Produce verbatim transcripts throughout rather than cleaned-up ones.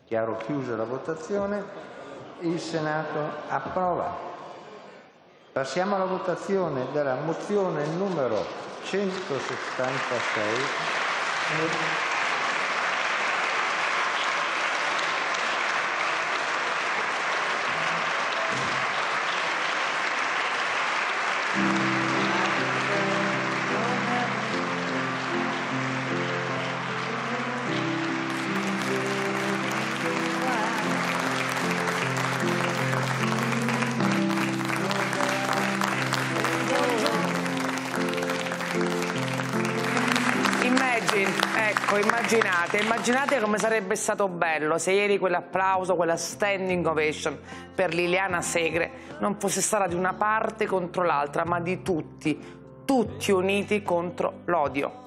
Chiaro chiusa la votazione. Il Senato approva. Passiamo alla votazione della mozione numero centosettantasei. Ecco, immaginate, immaginate come sarebbe stato bello se ieri quell'applauso, quella standing ovation per Liliana Segre non fosse stata di una parte contro l'altra, ma di tutti, tutti uniti contro l'odio.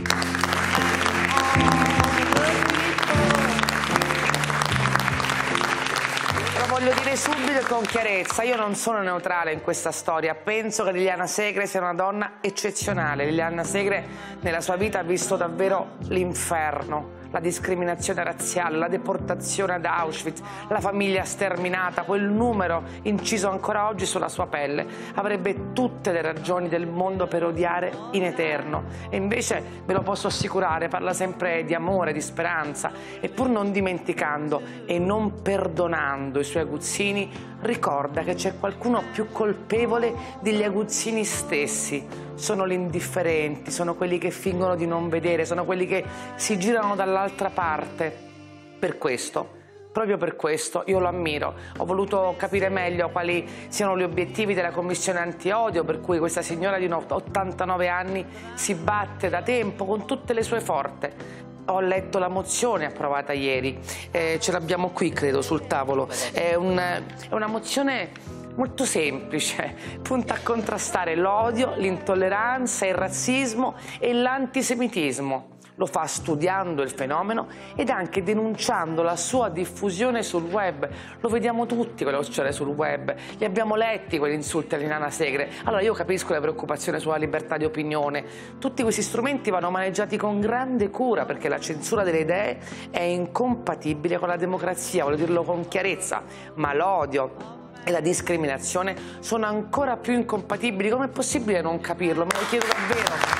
Lo voglio dire subito e con chiarezza, io non sono neutrale in questa storia, penso che Liliana Segre sia una donna eccezionale. Liliana Segre nella sua vita ha visto davvero l'inferno, la discriminazione razziale, la deportazione ad Auschwitz, la famiglia sterminata, quel numero inciso ancora oggi sulla sua pelle. Avrebbe tutte le ragioni del mondo per odiare in eterno e invece, ve lo posso assicurare, parla sempre di amore, di speranza e pur non dimenticando e non perdonando i suoi aguzzini, ricorda che c'è qualcuno più colpevole degli aguzzini stessi. Sono gli indifferenti, sono quelli che fingono di non vedere, sono quelli che si girano dall'altra parte. Per questo, proprio per questo, io lo ammiro. Ho voluto capire meglio quali siano gli obiettivi della Commissione Antiodio, per cui questa signora di ottantanove anni si batte da tempo con tutte le sue forze. Ho letto la mozione approvata ieri, eh, ce l'abbiamo qui credo sul tavolo, è, un, è una mozione molto semplice, punta a contrastare l'odio, l'intolleranza, il razzismo e l'antisemitismo. Lo fa studiando il fenomeno ed anche denunciando la sua diffusione sul web. Lo vediamo tutti quello che succede sul web, li abbiamo letti quegli insulti a Liliana Segre. Allora io capisco la preoccupazione sulla libertà di opinione. Tutti questi strumenti vanno maneggiati con grande cura perché la censura delle idee è incompatibile con la democrazia, voglio dirlo con chiarezza, ma l'odio e la discriminazione sono ancora più incompatibili. Com'è possibile non capirlo? Me lo chiedo davvero.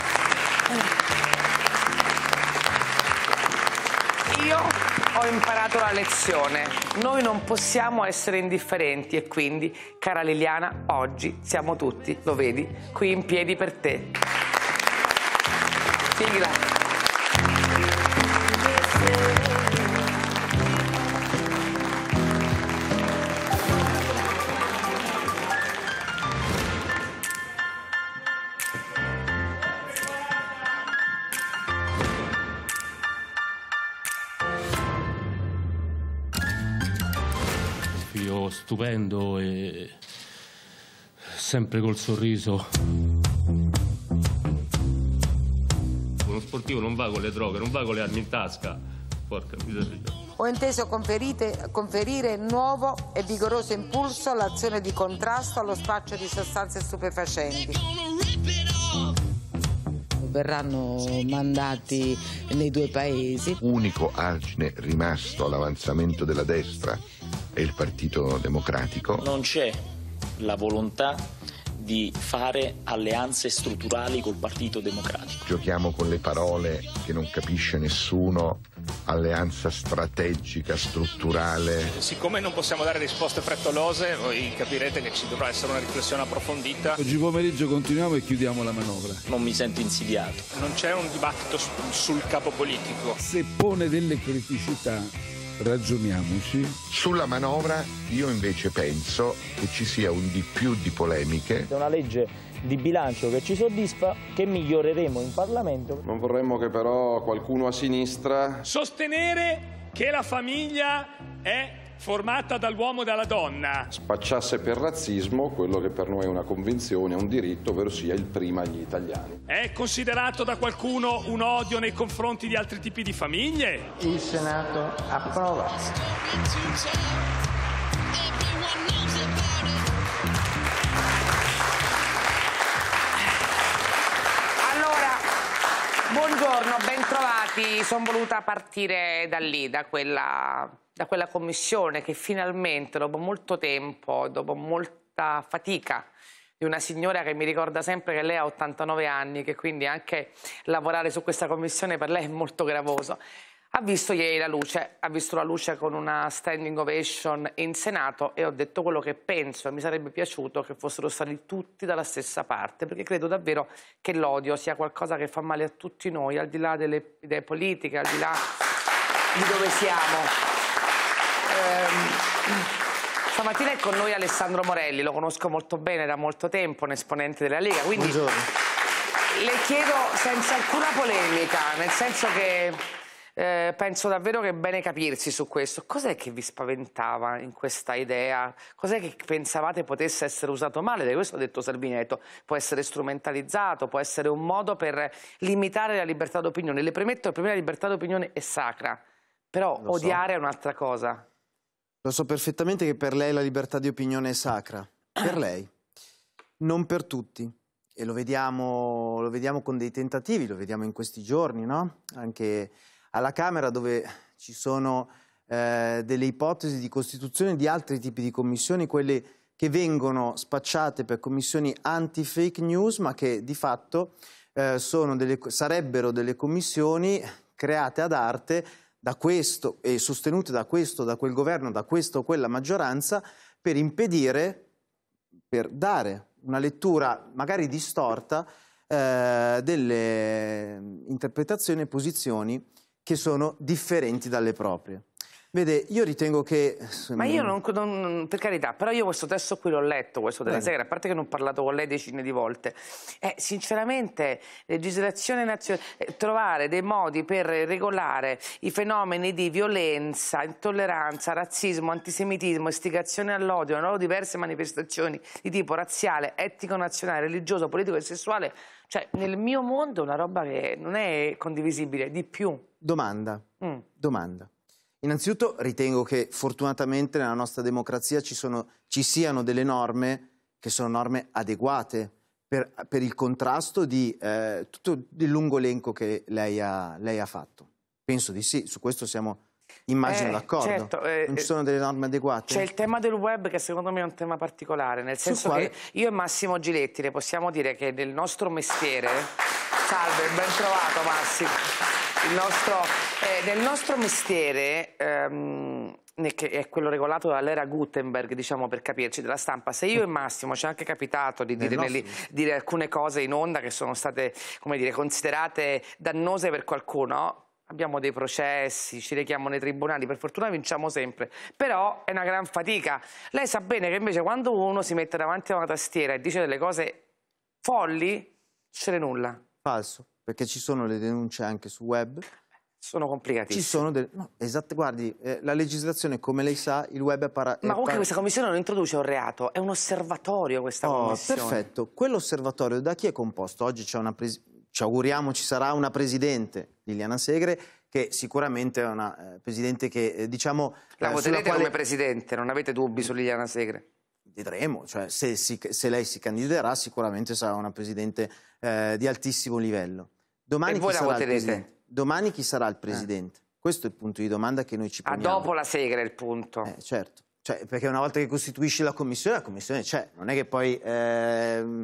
Io ho imparato la lezione, noi non possiamo essere indifferenti e quindi, cara Liliana, oggi siamo tutti, lo vedi, qui in piedi per te. Sigla. Stupendo e sempre col sorriso. Uno sportivo non va con le droghe, non va con le armi in tasca. Porca miseria. Ho inteso conferire nuovo e vigoroso impulso all'azione di contrasto allo spaccio di sostanze stupefacenti. Verranno mandati nei due paesi. Unico argine rimasto all'avanzamento della destra è il Partito Democratico. Non c'è la volontà di fare alleanze strutturali col Partito Democratico. Giochiamo con le parole che non capisce nessuno, alleanza strategica, strutturale. Siccome non possiamo dare risposte frettolose, voi capirete che ci dovrà essere una riflessione approfondita. Oggi pomeriggio continuiamo e chiudiamo la manovra. Non mi sento insidiato. Non c'è un dibattito sul capo politico. Se pone delle criticità, ragioniamoci. Sulla manovra io invece penso che ci sia un di più di polemiche. È una legge di bilancio che ci soddisfa, che miglioreremo in Parlamento. Non vorremmo che però qualcuno a sinistra sostenere che la famiglia è formata dall'uomo e dalla donna spacciasse per razzismo quello che per noi è una convinzione, un diritto, ovvero sia il prima agli italiani. È considerato da qualcuno un odio nei confronti di altri tipi di famiglie? Il Senato approva. buongiorno, bentrovati. Sono voluta partire da lì, da quella, da quella commissione che finalmente, dopo molto tempo, dopo molta fatica, di una signora che mi ricorda sempre che lei ha ottantanove anni, che quindi anche lavorare su questa commissione per lei è molto gravoso, ha visto ieri la luce, ha visto la luce con una standing ovation in Senato e ho detto quello che penso e mi sarebbe piaciuto che fossero stati tutti dalla stessa parte, perché credo davvero che l'odio sia qualcosa che fa male a tutti noi, al di là delle idee politiche, al di là di dove siamo. Ehm, stamattina è con noi Alessandro Morelli, lo conosco molto bene da molto tempo, un esponente della Lega, quindi buongiorno. Le chiedo senza alcuna polemica, nel senso che Eh, penso davvero che è bene capirsi su questo. Cos'è che vi spaventava in questa idea? Cos'è che pensavate potesse essere usato male? Di questo ha detto Salvini, ha detto, può essere strumentalizzato, può essere un modo per limitare la libertà d'opinione. Le premetto che per me la libertà d'opinione è sacra, però Lo odiare so. è un'altra cosa. Lo so perfettamente che per lei la libertà di opinione è sacra, per lei, non per tutti. E lo vediamo, lo vediamo con dei tentativi, lo vediamo in questi giorni, no? Anche alla Camera, dove ci sono eh, delle ipotesi di costituzione di altri tipi di commissioni, quelle che vengono spacciate per commissioni anti-fake news, ma che di fatto eh, sono delle, sarebbero delle commissioni create ad arte da questo e sostenute da questo, da quel governo, da questa o quella maggioranza, per impedire, per dare una lettura magari distorta eh, delle interpretazioni e posizioni che sono differenti dalle proprie. Vede, io ritengo che... Ma io non, non, per carità, però io questo testo qui l'ho letto, questo della Segre, a parte che non ho parlato con lei decine di volte. Eh, sinceramente, legislazione nazionale, eh, trovare dei modi per regolare i fenomeni di violenza, intolleranza, razzismo, antisemitismo, istigazione all'odio, no? diverse manifestazioni di tipo razziale, etnico, nazionale, religioso, politico e sessuale, cioè nel mio mondo è una roba che non è condivisibile, di più. Domanda, Mm. domanda. Innanzitutto ritengo che fortunatamente nella nostra democrazia ci, sono, ci siano delle norme che sono norme adeguate per, per il contrasto di eh, tutto il lungo elenco che lei ha, lei ha fatto. Penso di sì, su questo siamo immagino Eh, d'accordo. certo, eh, non ci sono delle norme adeguate? C'è il tema del web che secondo me è un tema particolare, nel senso quale- che io e Massimo Giletti le possiamo dire che nel nostro mestiere, salve, ben trovato Massimo, il nostro, eh, nel nostro mestiere, ehm, ne- che è quello regolato dall'era Gutenberg, diciamo per capirci, della stampa, se io e Massimo ci è anche capitato di Nel dire, nostro- nelle- dire alcune cose in onda che sono state, come dire, considerate dannose per qualcuno, abbiamo dei processi, ci rechiamo nei tribunali, per fortuna vinciamo sempre, però è una gran fatica. Lei sa bene che invece quando uno si mette davanti a una tastiera e dice delle cose folli, non succede nulla. Falso, perché ci sono le denunce anche su web. Sono complicatissime. Ci sono delle... No, esatto, guardi, eh, la legislazione, come lei sa, il web è para... Ma è comunque para- questa commissione non introduce un reato, è un osservatorio questa Oh, commissione. perfetto. Quell'osservatorio da chi è composto? Oggi c'è una pres- ci auguriamo ci sarà una presidente, Liliana Segre, che sicuramente è una eh, presidente che, eh, diciamo... La eh, voterete sulla quale... come presidente, non avete dubbi su Liliana Segre? Vedremo, cioè se, si- se lei si candiderà sicuramente sarà una presidente eh, di altissimo livello. Domani E voi chi la sarà il voterete? presidente? Domani chi sarà il presidente? Questo è il punto di domanda che noi ci A poniamo. dopo la Segre è il punto. Eh, certo, cioè, perché una volta che costituisci la commissione, la commissione c'è, non è che poi ehm,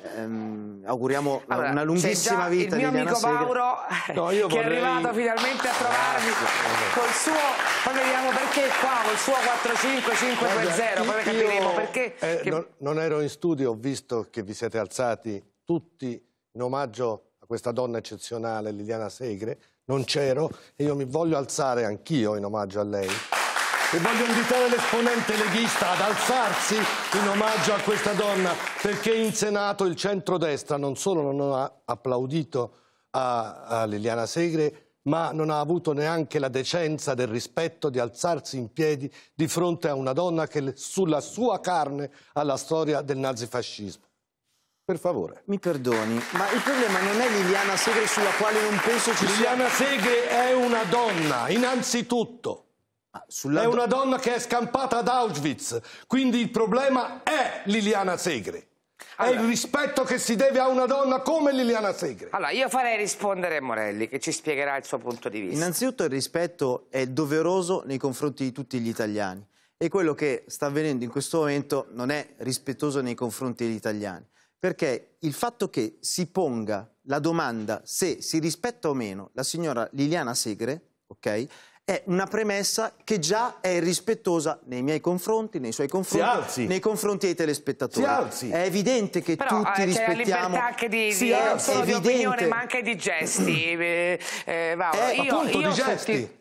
ehm, auguriamo Allora, una lunghissima c'è già vita il mio di Liliana amico Segre. Mauro No, io che è vorrei- arrivato finalmente a trovarmi col suo, poi vediamo perché qua col suo quattro cinque cinque due zero, poi Io- capiremo perché eh, che- non, non ero in studio, ho visto che vi siete alzati tutti in omaggio a questa donna eccezionale, Liliana Segre. Non c'ero e io mi voglio alzare anch'io in omaggio a lei. E voglio invitare l'esponente leghista ad alzarsi in omaggio a questa donna, perché in Senato il centrodestra non solo non ha applaudito a, a Liliana Segre, ma non ha avuto neanche la decenza del rispetto di alzarsi in piedi di fronte a una donna che sulla sua carne ha la storia del nazifascismo. Per favore. Mi perdoni, ma il problema non è Liliana Segre, sulla quale non penso ci sia... Liliana Segre è una donna, innanzitutto. sulla È do- una donna che è scampata ad Auschwitz, quindi il problema è Liliana Segre. Allora, è il rispetto che si deve a una donna come Liliana Segre. Allora, io farei rispondere Morelli, che ci spiegherà il suo punto di vista. Innanzitutto il rispetto è doveroso nei confronti di tutti gli italiani e quello che sta avvenendo in questo momento non è rispettoso nei confronti degli italiani, perché il fatto che si ponga la domanda se si rispetta o meno la signora Liliana Segre, ok, è una premessa che già è irrispettosa nei miei confronti, nei suoi confronti, nei confronti dei telespettatori. Si alzi. È evidente che Però, tutti eh, rispettiamo... c'è la libertà anche di, Si di non alzi. solo di Evidente. opinione ma anche di gesti. eh, eh, Mauro, Eh, io, appunto, io di gesti. tutti-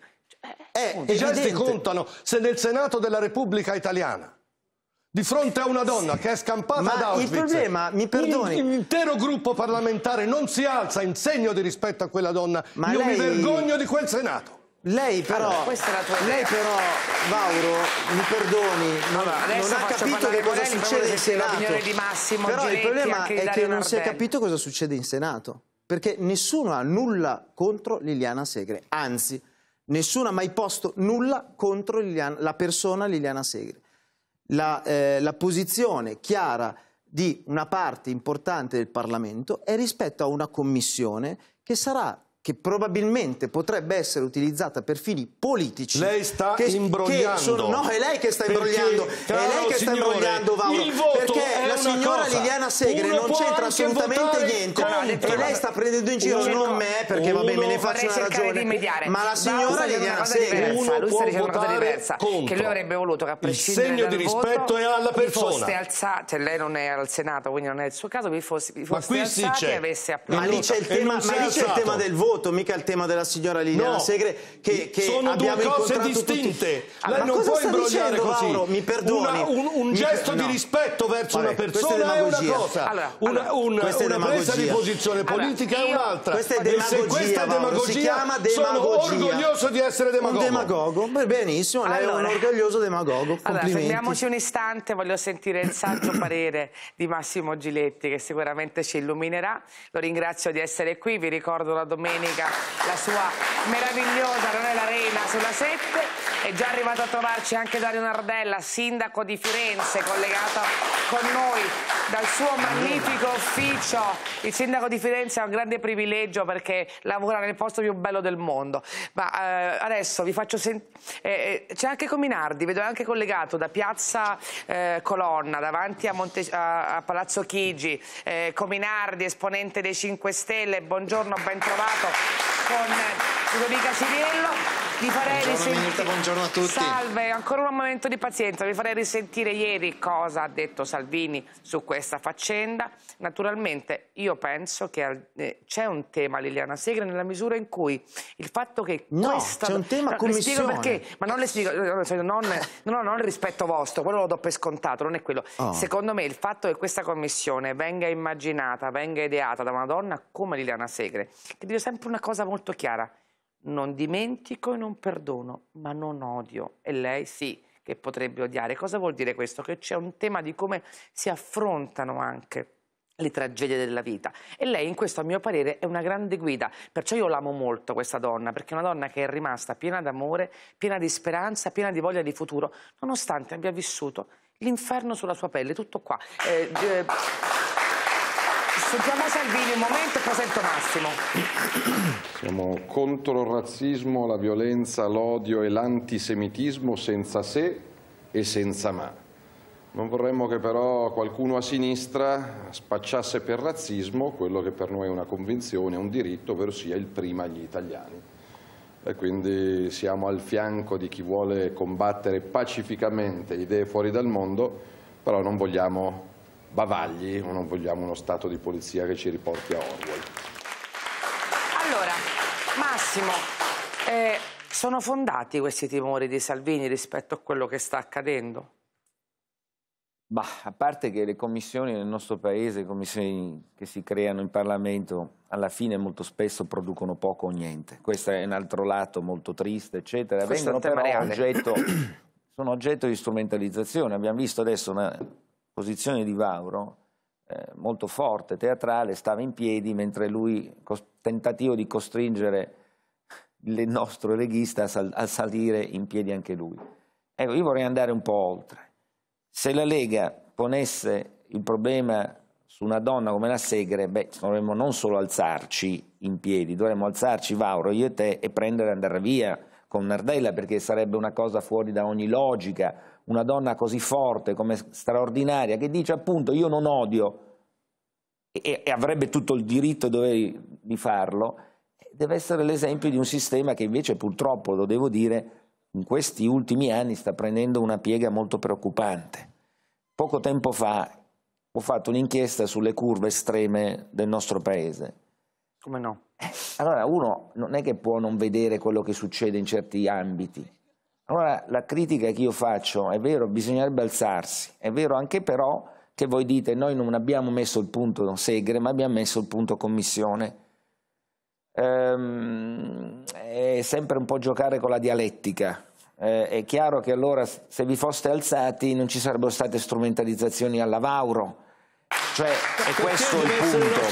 È I gesti evidente. contano. Se nel Senato della Repubblica Italiana, di fronte a una donna che è scampata Ma ad Auschwitz, il problema, mi perdoni, un intero gruppo parlamentare non si alza in segno di rispetto a quella donna, Ma io lei- mi vergogno di quel Senato. Lei però, Allora, questa è la tua lei idea. però, Mauro, mi perdoni, non, Allora, adesso non ha faccio capito parlare che cosa Morelli, poi succede voglio in sentire Senato. l'opinione di Massimo Però il Giletti, problema anche di è che Dario non si è Nardella. capito cosa succede in Senato, perché nessuno ha nulla contro Liliana Segre, anzi, nessuno ha mai posto nulla contro Liliana, la persona Liliana Segre. La, eh, la posizione chiara di una parte importante del Parlamento è rispetto a una commissione che sarà che probabilmente potrebbe essere utilizzata per fini politici. Lei sta che, imbrogliando. Che sono, no, è lei che sta Perché, imbrogliando. caro È lei che sta signore, imbrogliando, Mauro. il voto Perché è la una signora cosa. Liliana Segre Uno non può c'entra anche assolutamente votare niente. contro. E lei sta prendendo in giro Uno- non me, perché vabbè, me ne uno- faccio Vorrei una cercare ragione. di mediare. Ma la Ma signora lui sta dicendo Liliana una cosa Segre. diversa. Uno Lui sta può dicendo una cosa votare diversa, contro. che lui avrebbe voluto che a prescindere segno dal di voto rispetto è alla vi persona. foste alzati, cioè lei non è al Senato, quindi non è il suo caso, vi foste, vi Ma foste qui si alzati c'è. e avesse Ma applaudito. lì c'è il E tema, non si ma è lì c'è il alzato. tema del voto, mica il tema della signora Liliana No, Segre che, che sono due abbiamo cose incontrato distinte. tutti. Lei Ma non cosa può sta imbrogliare dicendo, così. Mauro? Mi perdoni. Una- un un Mi gesto per- di no. rispetto verso Vabbè, una questa è persona è una demagogia. cosa, Allora, una, allora, un- questa è una presa di demagogia. posizione politica Allora, è io- un'altra. Questa è E se demagogia, questa è Mauro, demagogia, si chiama sono demagogia. orgoglioso di essere Un demagogo. demagogo? Beh, benissimo, lei è un Allora. orgoglioso demagogo. Allora, Complimenti. fermiamoci un istante, voglio sentire il saggio parere di Massimo Giletti che sicuramente ci illuminerà. Lo ringrazio di essere qui, vi ricordo la domenica la sua meravigliosa Ronella Reina sulla sette. È già arrivato a trovarci anche Dario Nardella, sindaco di Firenze, collegato con noi dal suo magnifico ufficio. Il sindaco di Firenze ha un grande privilegio perché lavora nel posto più bello del mondo. Ma eh, adesso vi faccio sentire. Eh, c'è anche Cominardi, vedo anche collegato da Piazza eh, Colonna, davanti a, Monte, a, a Palazzo Chigi. Eh, Cominardi, esponente dei cinque Stelle. Buongiorno, ben trovato con Ludovica Ciriello. Vi farei Buongiorno, risentire... Minetta, buongiorno a tutti. Salve, ancora un momento di pazienza. Vi farei risentire ieri cosa ha detto Salvini su questa faccenda. Naturalmente io penso che eh, c'è un tema, Liliana Segre, nella misura in cui il fatto che No, questa... c'è un tema no, le spiego commissione. perché, ma non le spiego, non, non, non il rispetto vostro, quello lo do per scontato, non è quello. Oh. Secondo me il fatto che questa commissione venga immaginata, venga ideata da una donna come Liliana Segre, che dice sempre una cosa molto chiara: non dimentico e non perdono, ma non odio. E lei sì che potrebbe odiare. Cosa vuol dire questo? Che c'è un tema di come si affrontano anche le tragedie della vita. E lei in questo, a mio parere, è una grande guida. Perciò io l'amo molto questa donna, perché è una donna che è rimasta piena d'amore, piena di speranza, piena di voglia di futuro, nonostante abbia vissuto l'inferno sulla sua pelle. Tutto qua. Eh, eh, Sentiamo Salvini un momento e poi sento Massimo. Siamo contro il razzismo, la violenza, l'odio e l'antisemitismo senza se e senza ma. Non vorremmo che però qualcuno a sinistra spacciasse per razzismo quello che per noi è una convinzione, un diritto, ovvero sia il prima agli italiani. E quindi siamo al fianco di chi vuole combattere pacificamente idee fuori dal mondo, però non vogliamo bavagli o non vogliamo uno stato di polizia che ci riporti a Orwell. Allora, Massimo, eh, sono fondati questi timori di Salvini rispetto a quello che sta accadendo? Bah, a parte che le commissioni nel nostro paese, le commissioni che si creano in Parlamento, alla fine molto spesso producono poco o niente. Questo è un altro lato molto triste, eccetera. Questo è un Vengono tema però reale. oggetto, sono oggetto di strumentalizzazione. Abbiamo visto adesso una posizione di Vauro eh, molto forte, teatrale, stava in piedi mentre lui, tentativo di costringere il nostro leghista a, sal a salire in piedi anche lui. Ecco, io vorrei andare un po' oltre. Se la Lega ponesse il problema su una donna come la Segre, beh, dovremmo non solo alzarci in piedi, dovremmo alzarci, Vauro, io e te, e prendere e andare via con Nardella, perché sarebbe una cosa fuori da ogni logica. Una donna così forte, come straordinaria, che dice appunto io non odio, e, e avrebbe tutto il diritto e dovere di farlo, deve essere l'esempio di un sistema che invece purtroppo, lo devo dire, in questi ultimi anni sta prendendo una piega molto preoccupante. Poco tempo fa ho fatto un'inchiesta sulle curve estreme del nostro paese. Come no? Eh, allora uno non è che può non vedere quello che succede in certi ambiti. Allora la critica che io faccio, è vero, bisognerebbe alzarsi, è vero anche però che voi dite noi non abbiamo messo il punto Segre, ma abbiamo messo il punto Commissione. Ehm, è sempre un po' giocare con la dialettica. Eh, è chiaro che allora se vi foste alzati non ci sarebbero state strumentalizzazioni alla Vauro. Cioè, è questo il punto.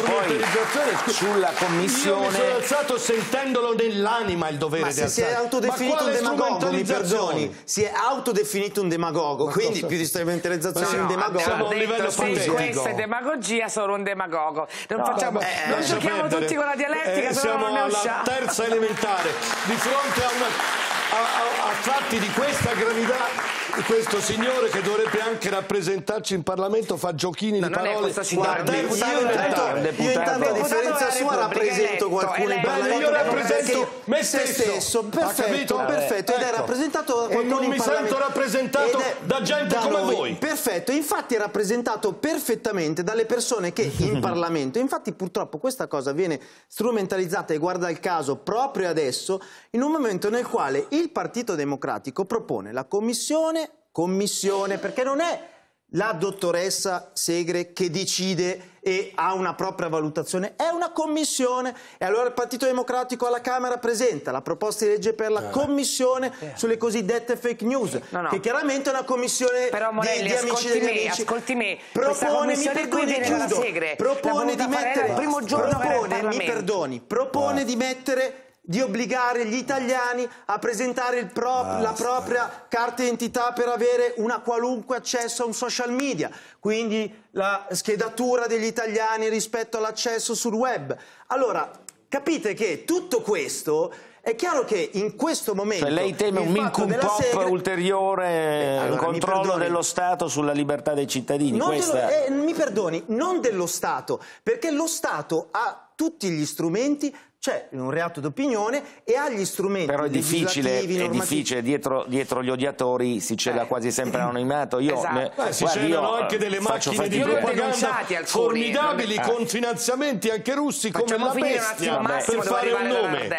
Poi sulla commissione. Io mi sono alzato sentendolo nell'anima il dovere ma di alzare. Si è autodefinito un demagogo, mi perdoni. Si è autodefinito un demagogo, ma quindi cosa? Più di strumentalizzazione no, un demagogo. Siamo a un livello se questa è demagogia, sono un demagogo. Non, no, facciamo, eh, non giochiamo perdere. tutti con la dialettica, eh, se no non ne usciamo. Siamo alla terza elementare, di fronte a una. A, a, a fatti di questa gravità, questo signore che dovrebbe anche rappresentarci in Parlamento fa giochini no, di parole. Guarda, io intanto, io intanto a differenza sua rappresento qualcuno in Parlamento. Io rappresento me stesso, stesso. Perfetto, perfetto. Ed è rappresentato da qualcuno in Parlamento. E non mi sento rappresentato da gente da come noi. voi. Perfetto, infatti è rappresentato perfettamente dalle persone che in Parlamento, infatti purtroppo questa cosa viene strumentalizzata e guarda il caso proprio adesso, in un momento nel quale il Partito Democratico propone la commissione, commissione, perché non è la dottoressa Segre che decide e ha una propria valutazione, è una commissione. E allora il Partito Democratico alla Camera presenta la proposta di legge per la commissione sulle cosiddette fake news, no, no. che chiaramente è una commissione Però, Morelli, di, di amici degli me, amici. Ascolti me, propone, mi perdoni, chiudo, Segre, propone di mettere, il primo giorno propone, mi perdoni, propone ah. di mettere di obbligare gli italiani a presentare il pro la propria carta d'identità per avere una qualunque accesso a un social media, quindi la schedatura degli italiani rispetto all'accesso sul web. Allora, capite che tutto questo è chiaro che in questo momento... Cioè lei teme un minchum pop Segre... ulteriore, eh, allora, un controllo dello Stato sulla libertà dei cittadini. Questa... dello, eh, mi perdoni, non dello Stato, perché lo Stato ha tutti gli strumenti. C'è un reato d'opinione e ha gli strumenti però è difficile, è difficile dietro, dietro gli odiatori si cela eh. quasi sempre anonimato. Io esatto. ne, Beh, si celano anche delle macchine di propaganda formidabili eh. con finanziamenti anche russi Facciamo come la bestia un per fare un nome.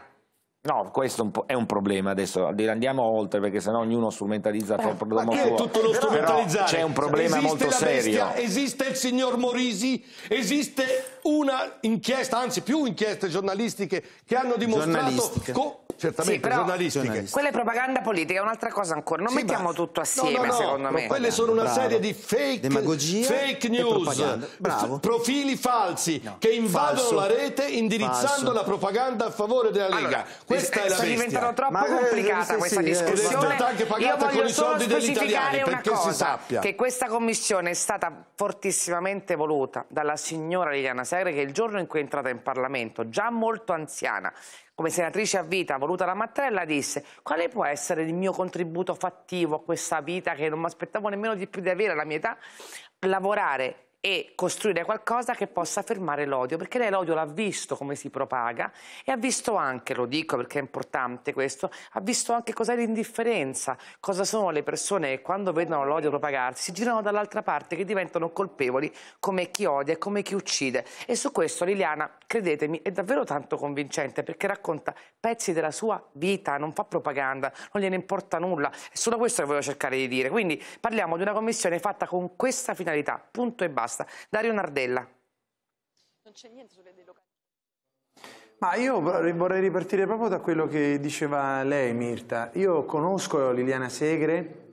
No, questo è un problema adesso, andiamo oltre perché sennò ognuno strumentalizza eh, il ma che è tutto lo strumentalizzare? C'è un problema esiste molto la serio. Bestia, esiste il signor Morisi, esiste una inchiesta, anzi più inchieste giornalistiche che hanno dimostrato... Certamente, sì, però, giornalistiche. Quella è propaganda politica, è un'altra cosa ancora. Non sì, mettiamo ma... tutto assieme, no, no, no, secondo me. Quelle sono una Bravo. serie di fake, Demagogia fake news, profili falsi no. che invadono Falso. la rete indirizzando Falso. la propaganda a favore della Lega. Allora, Questa eh, è la sta bestia. diventando troppo ma, complicata sì, questa sì, discussione. Ed è anche pagata Io voglio con i solo soldi degli italiani, specificare una perché cosa, si sappia. che questa commissione è stata fortissimamente voluta dalla signora Liliana Segre, che il giorno in cui è entrata in Parlamento, già molto anziana, come senatrice a vita voluta da Mattarella, disse: quale può essere il mio contributo fattivo a questa vita che non mi aspettavo nemmeno di più di avere alla mia età? Lavorare e costruire qualcosa che possa fermare l'odio, perché lei l'odio l'ha visto come si propaga e ha visto anche, lo dico perché è importante questo, ha visto anche cos'è l'indifferenza, cosa sono le persone che quando vedono l'odio propagarsi si girano dall'altra parte, che diventano colpevoli come chi odia e come chi uccide. E su questo Liliana, credetemi, è davvero tanto convincente, perché racconta pezzi della sua vita, non fa propaganda, non gliene importa nulla. È solo questo che voglio cercare di dire. Quindi parliamo di una commissione fatta con questa finalità, punto e basta. Dario Nardella. Non c'è niente sulle delocalizzazioni. Ma io vorrei ripartire proprio da quello che diceva lei, Mirta. Io conosco Liliana Segre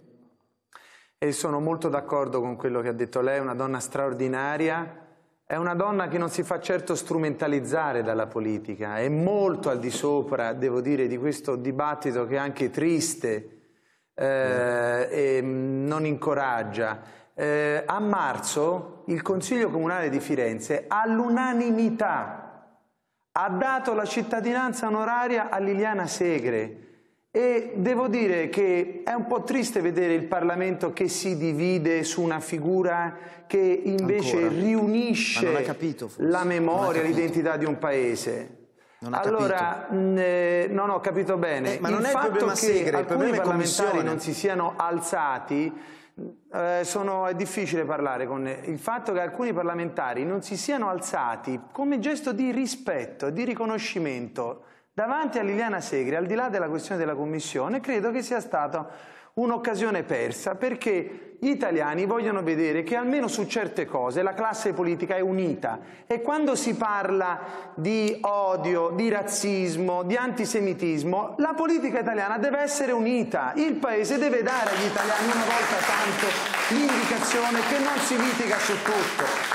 e sono molto d'accordo con quello che ha detto lei, è una donna straordinaria, è una donna che non si fa certo strumentalizzare dalla politica, è molto al di sopra, devo dire, di questo dibattito che è anche triste eh, e non incoraggia. eh, a marzo il Consiglio Comunale di Firenze all'unanimità ha dato la cittadinanza onoraria a Liliana Segre. E devo dire che è un po' triste vedere il Parlamento che si divide su una figura che invece Ancora. riunisce Ma non ha capito, forse. la Non memoria, ha capito. l'identità di un paese. Non ha allora, mh, eh, non ho capito bene. Eh, ma il non è il fatto problema che Segre, il alcuni problema è parlamentari Commissione. non si siano alzati, eh, sono, è difficile parlare con il fatto che alcuni parlamentari non si siano alzati come gesto di rispetto, di riconoscimento davanti a Liliana Segre, al di là della questione della Commissione, credo che sia stata un'occasione persa, perché gli italiani vogliono vedere che almeno su certe cose la classe politica è unita, e quando si parla di odio, di razzismo, di antisemitismo, la politica italiana deve essere unita. Il Paese deve dare agli italiani una volta tanto l'indicazione che non si litiga su tutto.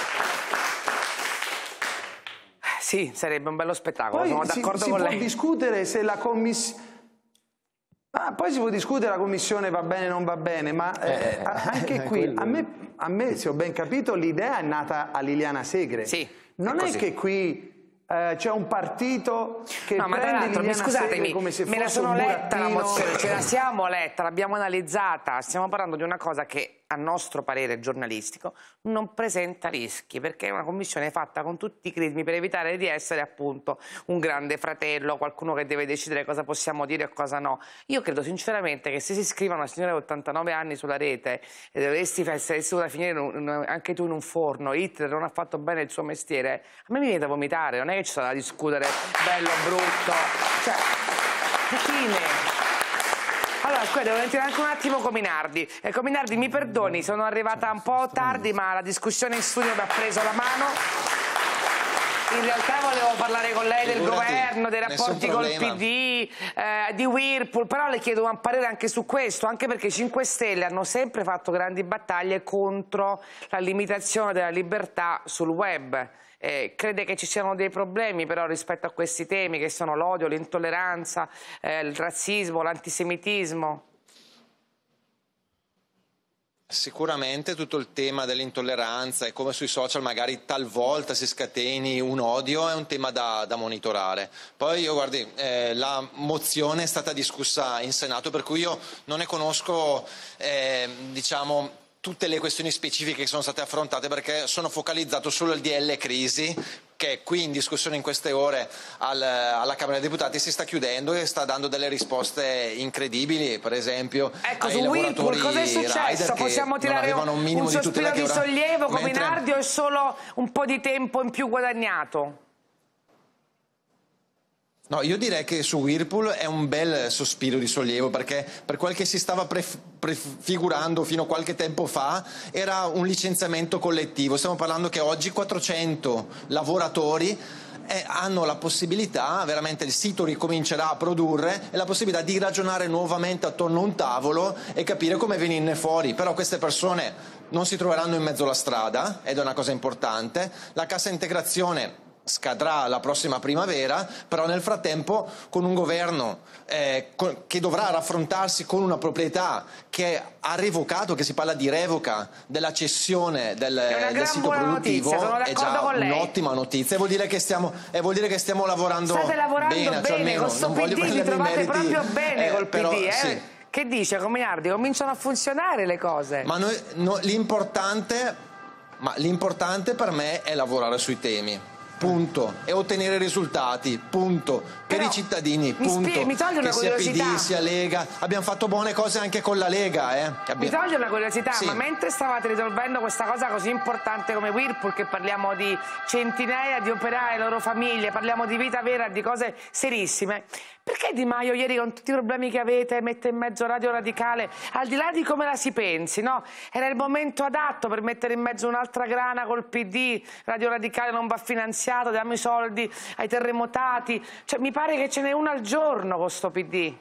Sì, sarebbe un bello spettacolo, Poi sono si, d'accordo si con può lei. discutere se la commissione... Ah, poi si può discutere la commissione va bene o non va bene, ma eh, Eh, anche qui, a me, a me, se ho ben capito, l'idea è nata a Liliana Segre. Sì, non è è, così. che qui eh, c'è un partito che No, ma tra prende l'altro, Liliana Segre scusatemi, come se me la fosse sono un letta la burattino. mozione, ce la siamo letta, l'abbiamo analizzata, stiamo parlando di una cosa che a nostro parere giornalistico non presenta rischi, perché è una commissione fatta con tutti i crismi per evitare di essere appunto un grande fratello, qualcuno che deve decidere cosa possiamo dire e cosa no. Io credo sinceramente che se si scrive una signora di ottantanove anni sulla rete e dovresti essere dovuta finire in un, anche tu in un forno, Hitler non ha fatto bene il suo mestiere, a me mi viene da vomitare, non è che ci sarà da discutere bello o brutto, cioè, Pechine. Allora, scusa, devo entrare anche un attimo Cominardi. Eh, Cominardi, mi perdoni, sono arrivata un po' tardi, ma la discussione in studio mi ha preso la mano. In realtà volevo parlare con lei del Figurati, governo, dei rapporti col problema. P D, eh, di Whirlpool, però le chiedo un parere anche su questo, anche perché i cinque Stelle hanno sempre fatto grandi battaglie contro la limitazione della libertà sul web. Eh, crede che ci siano dei problemi però rispetto a questi temi che sono l'odio, l'intolleranza, eh, il razzismo, l'antisemitismo? Sicuramente tutto il tema dell'intolleranza e come sui social magari talvolta si scateni un odio è un tema da, da monitorare. Poi io guardi, eh, la mozione è stata discussa in Senato, per cui io non ne conosco eh, diciamo tutte le questioni specifiche che sono state affrontate, perché sono focalizzato solo al D L crisi, che qui in discussione in queste ore al, alla Camera dei Deputati si sta chiudendo e sta dando delle risposte incredibili, per esempio ecco, ai su lavoratori Whirlpool cosa è successo? Possiamo tirare un, un, un di sospiro di, ora... sollievo come Mentre... Nardi, o è solo un po' di tempo in più guadagnato? No, io direi che su Whirlpool è un bel sospiro di sollievo, perché per quel che si stava pref- prefigurando fino a qualche tempo fa era un licenziamento collettivo. Stiamo parlando che oggi quattrocento lavoratori eh, hanno la possibilità, veramente il sito ricomincerà a produrre, e la possibilità di ragionare nuovamente attorno a un tavolo e capire come venirne fuori. Però queste persone non si troveranno in mezzo alla strada, ed è una cosa importante. La cassa integrazione scadrà la prossima primavera, però nel frattempo con un governo eh, con, che dovrà raffrontarsi con una proprietà che ha revocato, che si parla di revoca della cessione del, del sito produttivo, notizia, è già un'ottima notizia, e vuol dire che stiamo, e vuol dire che stiamo lavorando State lavorando bene, bene, cioè almeno, con sto non P D voglio vi prendermi i trovate meriti, proprio bene eh, col però, P D, eh? sì. Che dice Cominardi? Cominciano a funzionare le cose. Ma noi, no, l'importante, ma l'importante per me è lavorare sui temi. Punto. E ottenere risultati, punto. Per Però i cittadini, mi punto. spie- mi toglie una che sia P curiosità. D, sia Lega. Abbiamo fatto buone cose anche con la Lega. Eh. Abbiamo... Mi toglie una curiosità, Sì. ma mentre stavate risolvendo questa cosa così importante come Whirlpool, che parliamo di centinaia di operai e loro famiglie, parliamo di vita vera, di cose serissime, perché Di Maio ieri, con tutti i problemi che avete, mette in mezzo Radio Radicale, al di là di come la si pensi, no? Era il momento adatto per mettere in mezzo un'altra grana col P D, Radio Radicale non va finanziato, diamo i soldi ai terremotati, cioè mi pare che ce n'è una al giorno con sto P D.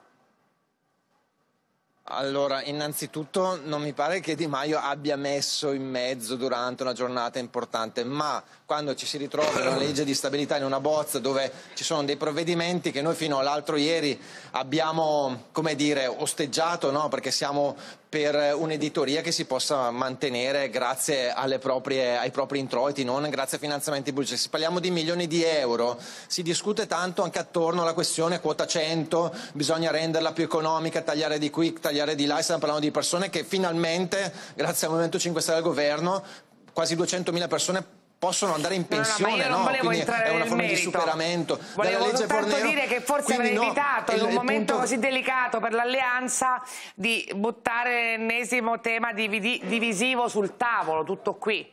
Allora, innanzitutto non mi pare che Di Maio abbia messo in mezzo durante una giornata importante, ma quando ci si ritrova in una legge di stabilità, in una bozza dove ci sono dei provvedimenti che noi fino all'altro ieri abbiamo, come dire, osteggiato, no? Perché siamo per un'editoria che si possa mantenere grazie alle proprie, ai propri introiti, non grazie a finanziamenti pubblici. Se parliamo di milioni di euro, si discute tanto anche attorno alla questione quota cento, bisogna renderla più economica, tagliare di qui, tagliare di là, stiamo parlando di persone che finalmente, grazie al Movimento cinque Stelle al governo, quasi duecentomila persone possono andare in pensione, no, no, ma io non volevo no? entrare è una nel forma merito. di superamento Volevo della legge soltanto Fornero. dire che forse Quindi avrei no, evitato in il- un il momento punto- così delicato per l'alleanza di buttare l'ennesimo tema dividi- divisivo sul tavolo, tutto qui.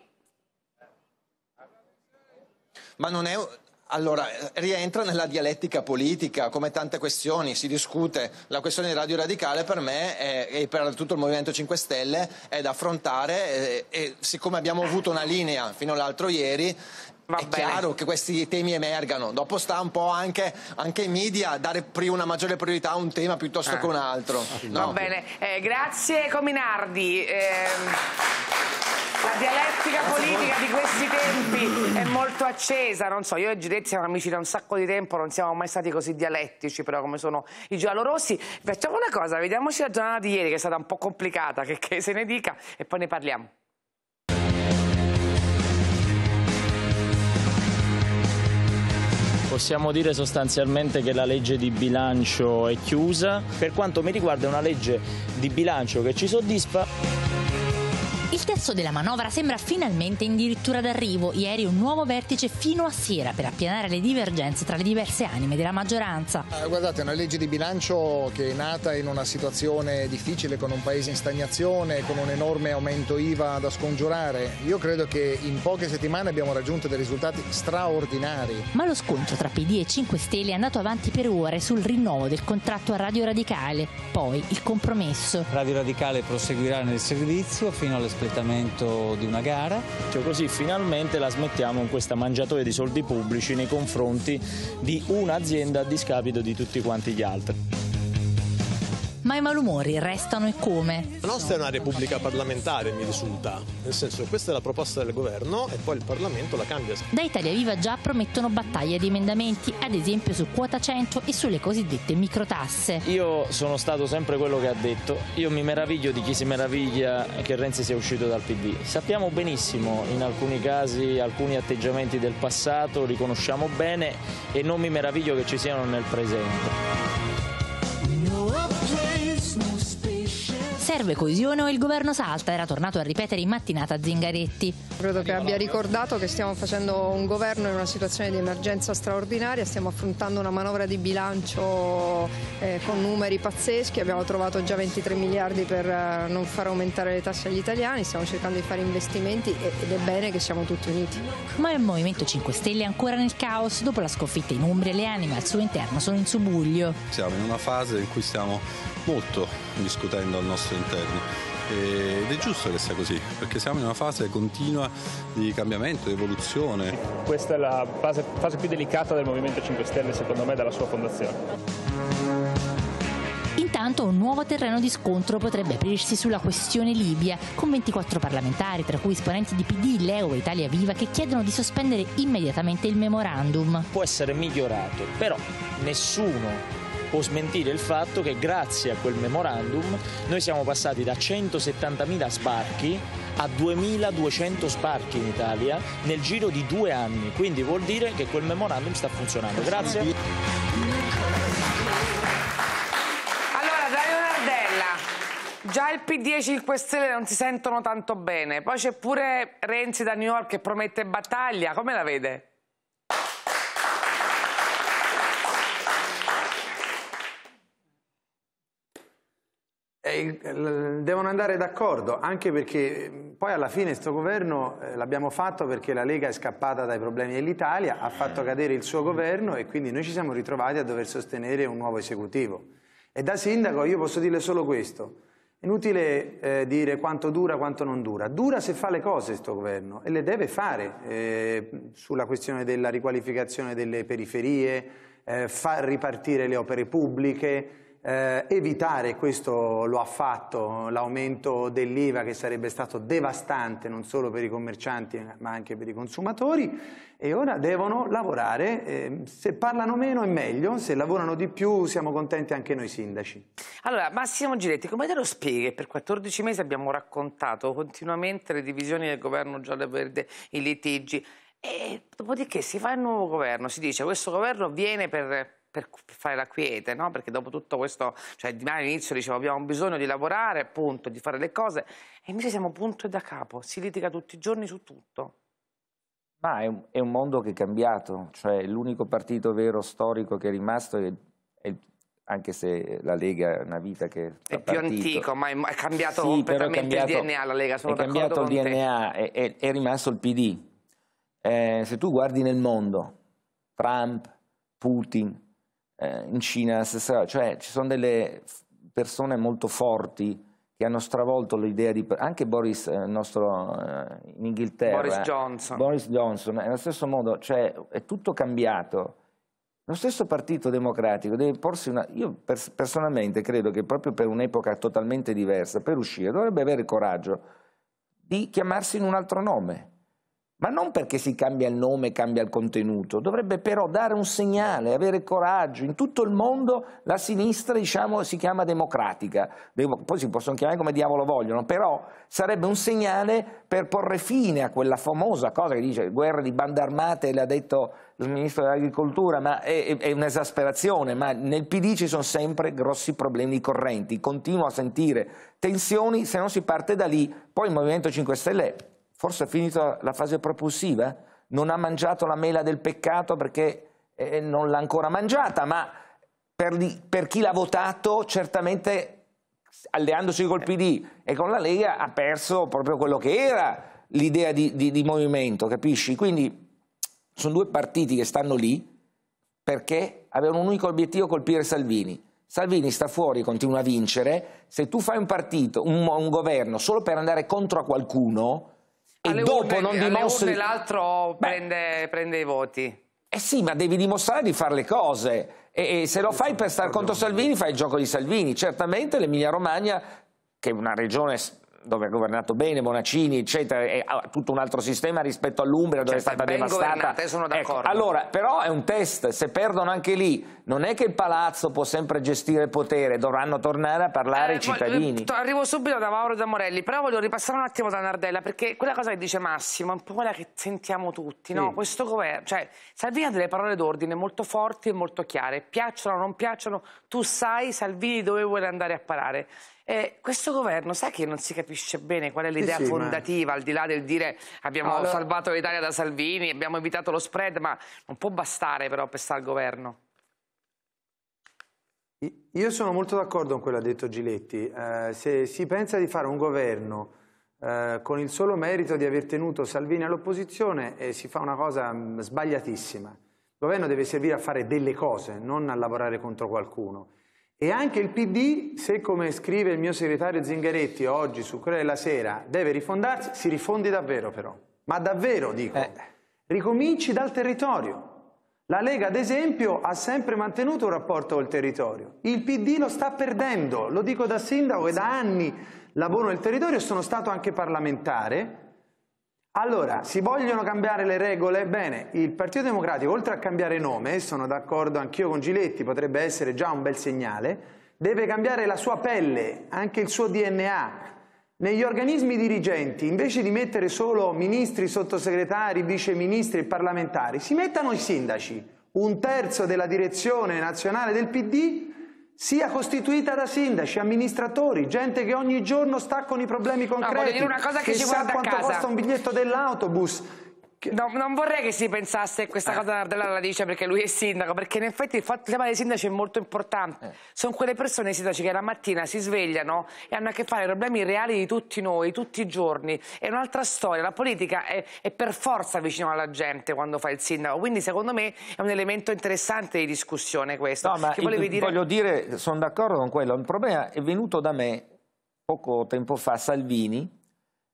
Ma non è... Allora, rientra nella dialettica politica, come tante questioni, si discute. La questione di Radio Radicale per me è, e per tutto il Movimento cinque Stelle è da affrontare e, e siccome abbiamo avuto una linea fino all'altro ieri, Va è bene. chiaro che questi temi emergano. Dopo sta un po' anche, anche ai media a dare pri- una maggiore priorità a un tema piuttosto Ah. che un altro. Va No. bene, eh, grazie Cominardi. Ehm, la dialettica politica di questi tempi è molto accesa, non so, io e Giletti siamo amici da un sacco di tempo, non siamo mai stati così dialettici però come sono i giallorossi. Facciamo una cosa, vediamoci la giornata di ieri che è stata un po' complicata, che, che se ne dica e poi ne parliamo. Possiamo dire sostanzialmente che la legge di bilancio è chiusa. Per quanto mi riguarda è una legge di bilancio che ci soddisfa. Il testo della manovra sembra finalmente in dirittura d'arrivo. Ieri un nuovo vertice fino a sera per appianare le divergenze tra le diverse anime della maggioranza. Eh, guardate, è una legge di bilancio che è nata in una situazione difficile, con un paese in stagnazione, con un enorme aumento I V A da scongiurare. Io credo che in poche settimane abbiamo raggiunto dei risultati straordinari. Ma lo scontro tra P D e cinque Stelle è andato avanti per ore sul rinnovo del contratto a Radio Radicale. Poi il compromesso. Radio Radicale proseguirà nel servizio fino all'espletamento di una gara. Cioè, così finalmente la smettiamo con questa mangiatoia di soldi pubblici nei confronti di un'azienda a discapito di tutti quanti gli altri. Ma i malumori restano e come? La nostra è una repubblica parlamentare, mi risulta, nel senso che questa è la proposta del governo e poi il Parlamento la cambia. Da Italia Viva già promettono battaglie di emendamenti, ad esempio su quota cento e sulle cosiddette microtasse. Io sono stato sempre quello che ha detto, io mi meraviglio di chi si meraviglia che Renzi sia uscito dal P D. Sappiamo benissimo in alcuni casi alcuni atteggiamenti del passato, riconosciamo bene e non mi meraviglio che ci siano nel presente. Serve coesione o il governo salta, era tornato a ripetere in mattinata Zingaretti. Credo che abbia ricordato che stiamo facendo un governo in una situazione di emergenza straordinaria, stiamo affrontando una manovra di bilancio eh, con numeri pazzeschi, abbiamo trovato già ventitré miliardi per eh, non far aumentare le tasse agli italiani, stiamo cercando di fare investimenti e, ed è bene che siamo tutti uniti. Ma il Movimento cinque Stelle è ancora nel caos, dopo la sconfitta in Umbria le anime al suo interno sono in subbuglio. Siamo in una fase in cui stiamo molto discutendo al nostro interno ed è giusto che sia così, perché siamo in una fase continua di cambiamento, di evoluzione. Questa è la fase, fase più delicata del Movimento cinque Stelle, secondo me, dalla sua fondazione. Intanto un nuovo terreno di scontro potrebbe aprirsi sulla questione Libia, con ventiquattro parlamentari, tra cui esponenti di P D, Leo e Italia Viva, che chiedono di sospendere immediatamente il memorandum. Può essere migliorato, però nessuno può smentire il fatto che grazie a quel memorandum noi siamo passati da centosettantamila sbarchi a duemiladuecento sbarchi in Italia nel giro di due anni, quindi vuol dire che quel memorandum sta funzionando. Grazie. Allora, Dario Nardella, già il P D e i cinque Stelle non si sentono tanto bene, poi c'è pure Renzi da New York che promette battaglia, come la vede? Eh, devono andare d'accordo, anche perché poi alla fine questo governo eh, l'abbiamo fatto perché la Lega è scappata dai problemi dell'Italia, ha fatto cadere il suo governo e quindi noi ci siamo ritrovati a dover sostenere un nuovo esecutivo. E da sindaco io posso dirle solo questo, è inutile eh, dire quanto dura, quanto non dura, dura se fa le cose questo governo e le deve fare eh, sulla questione della riqualificazione delle periferie, eh, far ripartire le opere pubbliche, eh, evitare, questo lo ha fatto, l'aumento dell'I V A che sarebbe stato devastante non solo per i commercianti ma anche per i consumatori, e ora devono lavorare, eh, se parlano meno è meglio, se lavorano di più siamo contenti anche noi sindaci. Allora Massimo Giletti, come te lo spieghi? Per quattordici mesi abbiamo raccontato continuamente le divisioni del governo giallo-verde, i litigi, e dopodiché si fa il nuovo governo, si dice questo governo viene per... per fare la quiete, no? Perché dopo tutto questo, cioè all'inizio dicevo abbiamo bisogno di lavorare, appunto, di fare le cose, e invece siamo punto e da capo, si litiga tutti i giorni su tutto. Ma è un, è un mondo che è cambiato, cioè l'unico partito vero storico che è rimasto, è, è, anche se la Lega è una vita che fa è più partito. Antico, ma è, è cambiato sì, completamente è cambiato, il D N A, la Lega, sono è cambiato il D N A, è, è, è rimasto il P D. Eh, se tu guardi nel mondo, Trump, Putin, in Cina la stessa cosa, cioè ci sono delle persone molto forti che hanno stravolto l'idea di... anche Boris, il nostro in Inghilterra, Boris Johnson, Boris Johnson, nello stesso modo, cioè è tutto cambiato. Lo stesso Partito Democratico deve porsi una... io pers personalmente credo che proprio per un'epoca totalmente diversa, per uscire, dovrebbe avere il coraggio di chiamarsi in un altro nome. Ma non perché si cambia il nome e cambia il contenuto, dovrebbe però dare un segnale, avere coraggio. In tutto il mondo la sinistra, diciamo, si chiama democratica, poi si possono chiamare come diavolo vogliono, però sarebbe un segnale per porre fine a quella famosa cosa che dice guerra di bande armate, l'ha detto il ministro dell'agricoltura, ma è, è un'esasperazione, ma nel P D ci sono sempre grossi problemi correnti, continuo a sentire tensioni, se non si parte da lì, poi il Movimento cinque Stelle... forse è finita la fase propulsiva, non ha mangiato la mela del peccato perché eh, non l'ha ancora mangiata, ma per, li, per chi l'ha votato certamente alleandosi col P D e con la Lega ha perso proprio quello che era l'idea di, di, di movimento, capisci? Quindi sono due partiti che stanno lì perché avevano un unico obiettivo: colpire Salvini. Salvini sta fuori, continua a vincere, se tu fai un partito, un, un governo solo per andare contro a qualcuno... e alle dopo urne, non dimostri... alle urne l'altro prende, prende i voti. Eh sì, ma devi dimostrare di fare le cose. E, e se lo fai per stare contro Salvini, fai il gioco di Salvini. Certamente l'Emilia Romagna, che è una regione dove ha governato bene Bonaccini, eccetera, ha tutto un altro sistema rispetto all'Umbria, dove cioè, è stata devastata. Io sono d'accordo. Ecco, allora, però è un test, se perdono anche lì, non è che il palazzo può sempre gestire il potere, dovranno tornare a parlare eh, ai cittadini. Arrivo subito da Mauro Zamorelli, però voglio ripassare un attimo da Nardella, perché quella cosa che dice Massimo è un po' quella che sentiamo tutti, sì. No? Questo governo, cioè Salvini ha delle parole d'ordine molto forti e molto chiare, piacciono o non piacciono, tu sai Salvini dove vuole andare a parare. Eh, questo governo, sai che non si capisce bene qual è l'idea sì, sì, fondativa, ma... al di là del dire abbiamo allora... salvato l'Italia da Salvini, abbiamo evitato lo spread, ma non può bastare però per stare al governo. Io sono molto d'accordo con quello che ha detto Giletti. Eh, se si pensa di fare un governo eh, con il solo merito di aver tenuto Salvini all'opposizione, eh, si fa una cosa mh, sbagliatissima. Il governo deve servire a fare delle cose, non a lavorare contro qualcuno. E anche il P D, se come scrive il mio segretario Zingaretti oggi su Corriere della Sera, deve rifondarsi, si rifondi davvero però. Ma davvero, dico. Eh. Ricominci dal territorio. La Lega, ad esempio, ha sempre mantenuto un rapporto col territorio. Il P D lo sta perdendo, lo dico da sindaco che da anni lavoro nel territorio e sono stato anche parlamentare. Allora, si vogliono cambiare le regole? Bene, il Partito Democratico, oltre a cambiare nome, sono d'accordo anch'io con Giletti, potrebbe essere già un bel segnale, deve cambiare la sua pelle, anche il suo D N A. Negli organismi dirigenti, invece di mettere solo ministri, sottosegretari, viceministri e parlamentari, si mettano i sindaci. Un terzo della direzione nazionale del P D sia costituita da sindaci, amministratori, gente che ogni giorno sta con i problemi concreti, no, voglio dire una cosa che, che ci sa quanto casa. costa un biglietto dell'autobus. No, non vorrei che si pensasse questa eh. cosa Nardella la dice perché lui è sindaco, perché in effetti il fatto di chiamare i sindaci è molto importante. Eh. Sono quelle persone, i sindaci, che la mattina si svegliano e hanno a che fare con i problemi reali di tutti noi, tutti i giorni. È un'altra storia, la politica è, è per forza vicino alla gente quando fa il sindaco, quindi secondo me è un elemento interessante di discussione questo. No, ma che il, dire? voglio dire, sono d'accordo con quello, il problema è venuto da me poco tempo fa Salvini,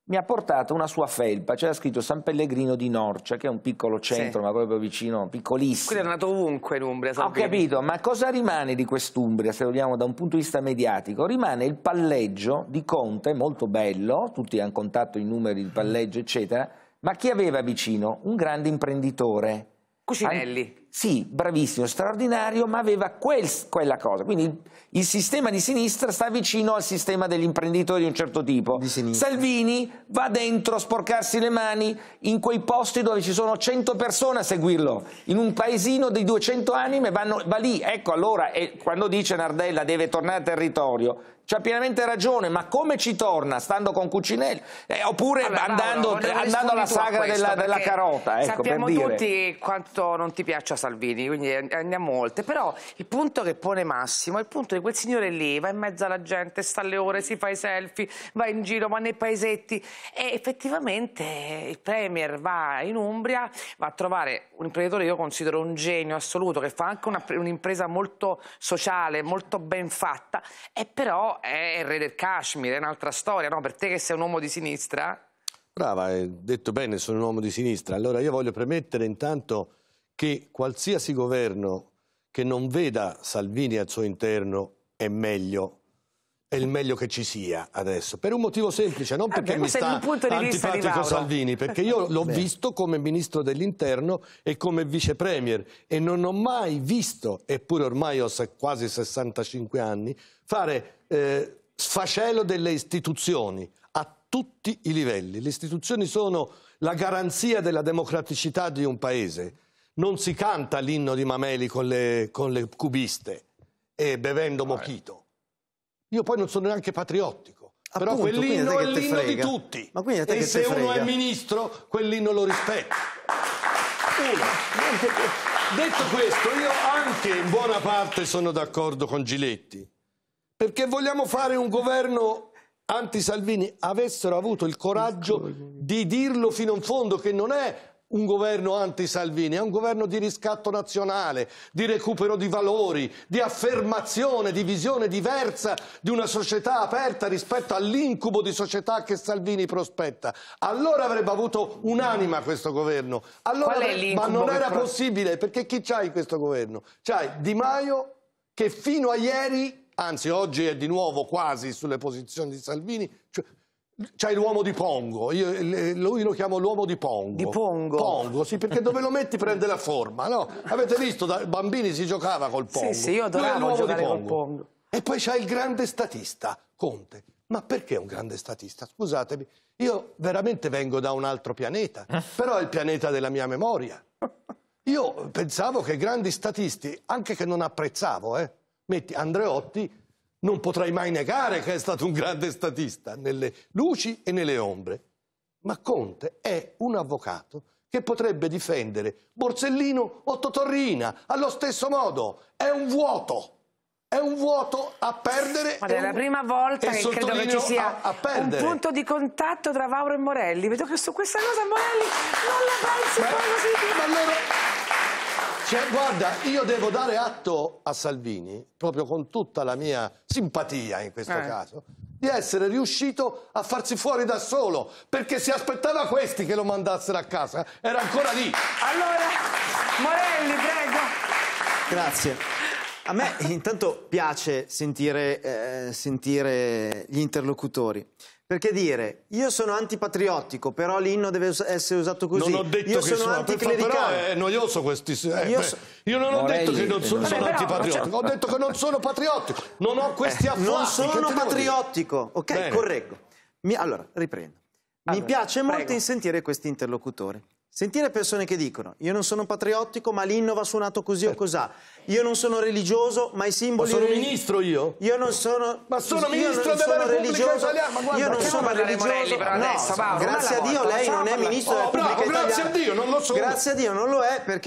mi ha portato una sua felpa, c'era scritto San Pellegrino di Norcia, che è un piccolo centro, sì, ma proprio vicino, piccolissimo. Quindi è andato ovunque in Umbria, Salvini. Ho capito, ma cosa rimane di quest'Umbria, se vogliamo da un punto di vista mediatico? Rimane il palleggio di Conte, molto bello, tutti hanno contato i numeri di palleggio, eccetera, ma chi aveva vicino? Un grande imprenditore. Cucinelli. An sì, bravissimo, straordinario, ma aveva quel, quella cosa. Quindi il, il sistema di sinistra sta vicino al sistema degli imprenditori di un certo tipo. Salvini va dentro a sporcarsi le mani in quei posti dove ci sono cento persone a seguirlo. In un paesino di duecento anime vanno, va lì. Ecco, allora, e quando dice Nardella deve tornare al territorio, c'ha pienamente ragione, ma come ci torna? Stando con Cucinelli? Eh, oppure allora, andando, Mauro, andando alla sagra della, della carota, ecco, sappiamo per dire. tutti quanto non ti piaccia Salvini, quindi andiamo oltre. Però il punto che pone Massimo è il punto di quel signore lì, va in mezzo alla gente, sta alle ore, si fa i selfie, va in giro, va nei paesetti e effettivamente il Premier va in Umbria, va a trovare un imprenditore che io considero un genio assoluto, che fa anche un'impresa molto sociale, molto ben fatta, e però è il re del Kashmir, è un'altra storia, no? Per te che sei un uomo di sinistra? Brava, hai detto bene, sono un uomo di sinistra. Allora io voglio premettere intanto che qualsiasi governo che non veda Salvini al suo interno è meglio, è il meglio che ci sia adesso, per un motivo semplice, non perché mi sta antipatico Salvini, perché io l'ho visto come ministro dell'interno e come vice premier e non ho mai visto, eppure ormai ho quasi sessantacinque anni, fare eh, sfacelo delle istituzioni a tutti i livelli. Le istituzioni sono la garanzia della democraticità di un paese. Non si canta l'inno di Mameli con le, con le cubiste e bevendo mojito. Io poi non sono neanche patriottico, però quell'inno è l'inno di tutti. Ma e che se uno è ministro, quell'inno lo rispetta. Uno. Detto questo, io anche in buona parte sono d'accordo con Giletti, perché vogliamo fare un governo anti-Salvini. Avessero avuto il coraggio di dirlo fino in fondo, che non è un governo anti-Salvini, è un governo di riscatto nazionale, di recupero di valori, di affermazione, di visione diversa di una società aperta rispetto all'incubo di società che Salvini prospetta. Allora avrebbe avuto un'anima questo governo. Allora, ma non era possibile, perché chi c'hai in questo governo? C'hai Di Maio che fino a ieri, anzi oggi è di nuovo quasi sulle posizioni di Salvini, cioè, c'hai l'uomo di Pongo, io, lui lo chiamo l'uomo di Pongo. Di Pongo? Pongo, sì, perché dove lo metti prende la forma, no? Avete visto, da bambini si giocava col Pongo. Sì, sì, io adoravo giocare col Pongo. E poi c'hai il grande statista, Conte. Ma perché un grande statista? Scusatemi, io veramente vengo da un altro pianeta, però è il pianeta della mia memoria. Io pensavo che grandi statisti, anche che non apprezzavo, eh, metti Andreotti, non potrei mai negare che è stato un grande statista, nelle luci e nelle ombre. Ma Conte è un avvocato che potrebbe difendere Borsellino o Totorrina allo stesso modo. È un vuoto. È un vuoto a perdere. Ma è la prima volta che credo che ci sia a, a un punto di contatto tra Mauro e Morelli. Vedo che su questa cosa Morelli non la pensi così. Ma allora... Cioè, guarda, io devo dare atto a Salvini, proprio con tutta la mia simpatia in questo eh. caso, di essere riuscito a farsi fuori da solo, perché si aspettava questi che lo mandassero a casa, era ancora lì. Allora, Morelli, prego. Grazie. A me intanto piace sentire, eh, sentire gli interlocutori. Perché dire, io sono antipatriottico, però l'inno deve essere usato così. Non ho detto io che sono anticlericale. Però è noioso questi... Eh, io, so... io non ho Morelli, detto che non sono, sono antipatriottico, ho detto che non sono patriottico. Non ho questi affari. Eh, non sono patriottico, ok? Bene. Correggo. Mi... Allora, riprendo. Allora, Mi piace prego. molto in sentire questi interlocutori. Sentire persone che dicono, io non sono patriottico, ma l'inno va suonato così o cosà. Io non sono religioso, ma i simboli... Ma sono ministro io? Io non sono... Ma sono ministro della Repubblica Italiana, ma guarda... Io non sono religioso... Morelli, però no, adesso, Mauro, grazie a Dio lei non è ministro della Repubblica Italiana. Grazie a Dio non lo so. Grazie a Dio non lo è perché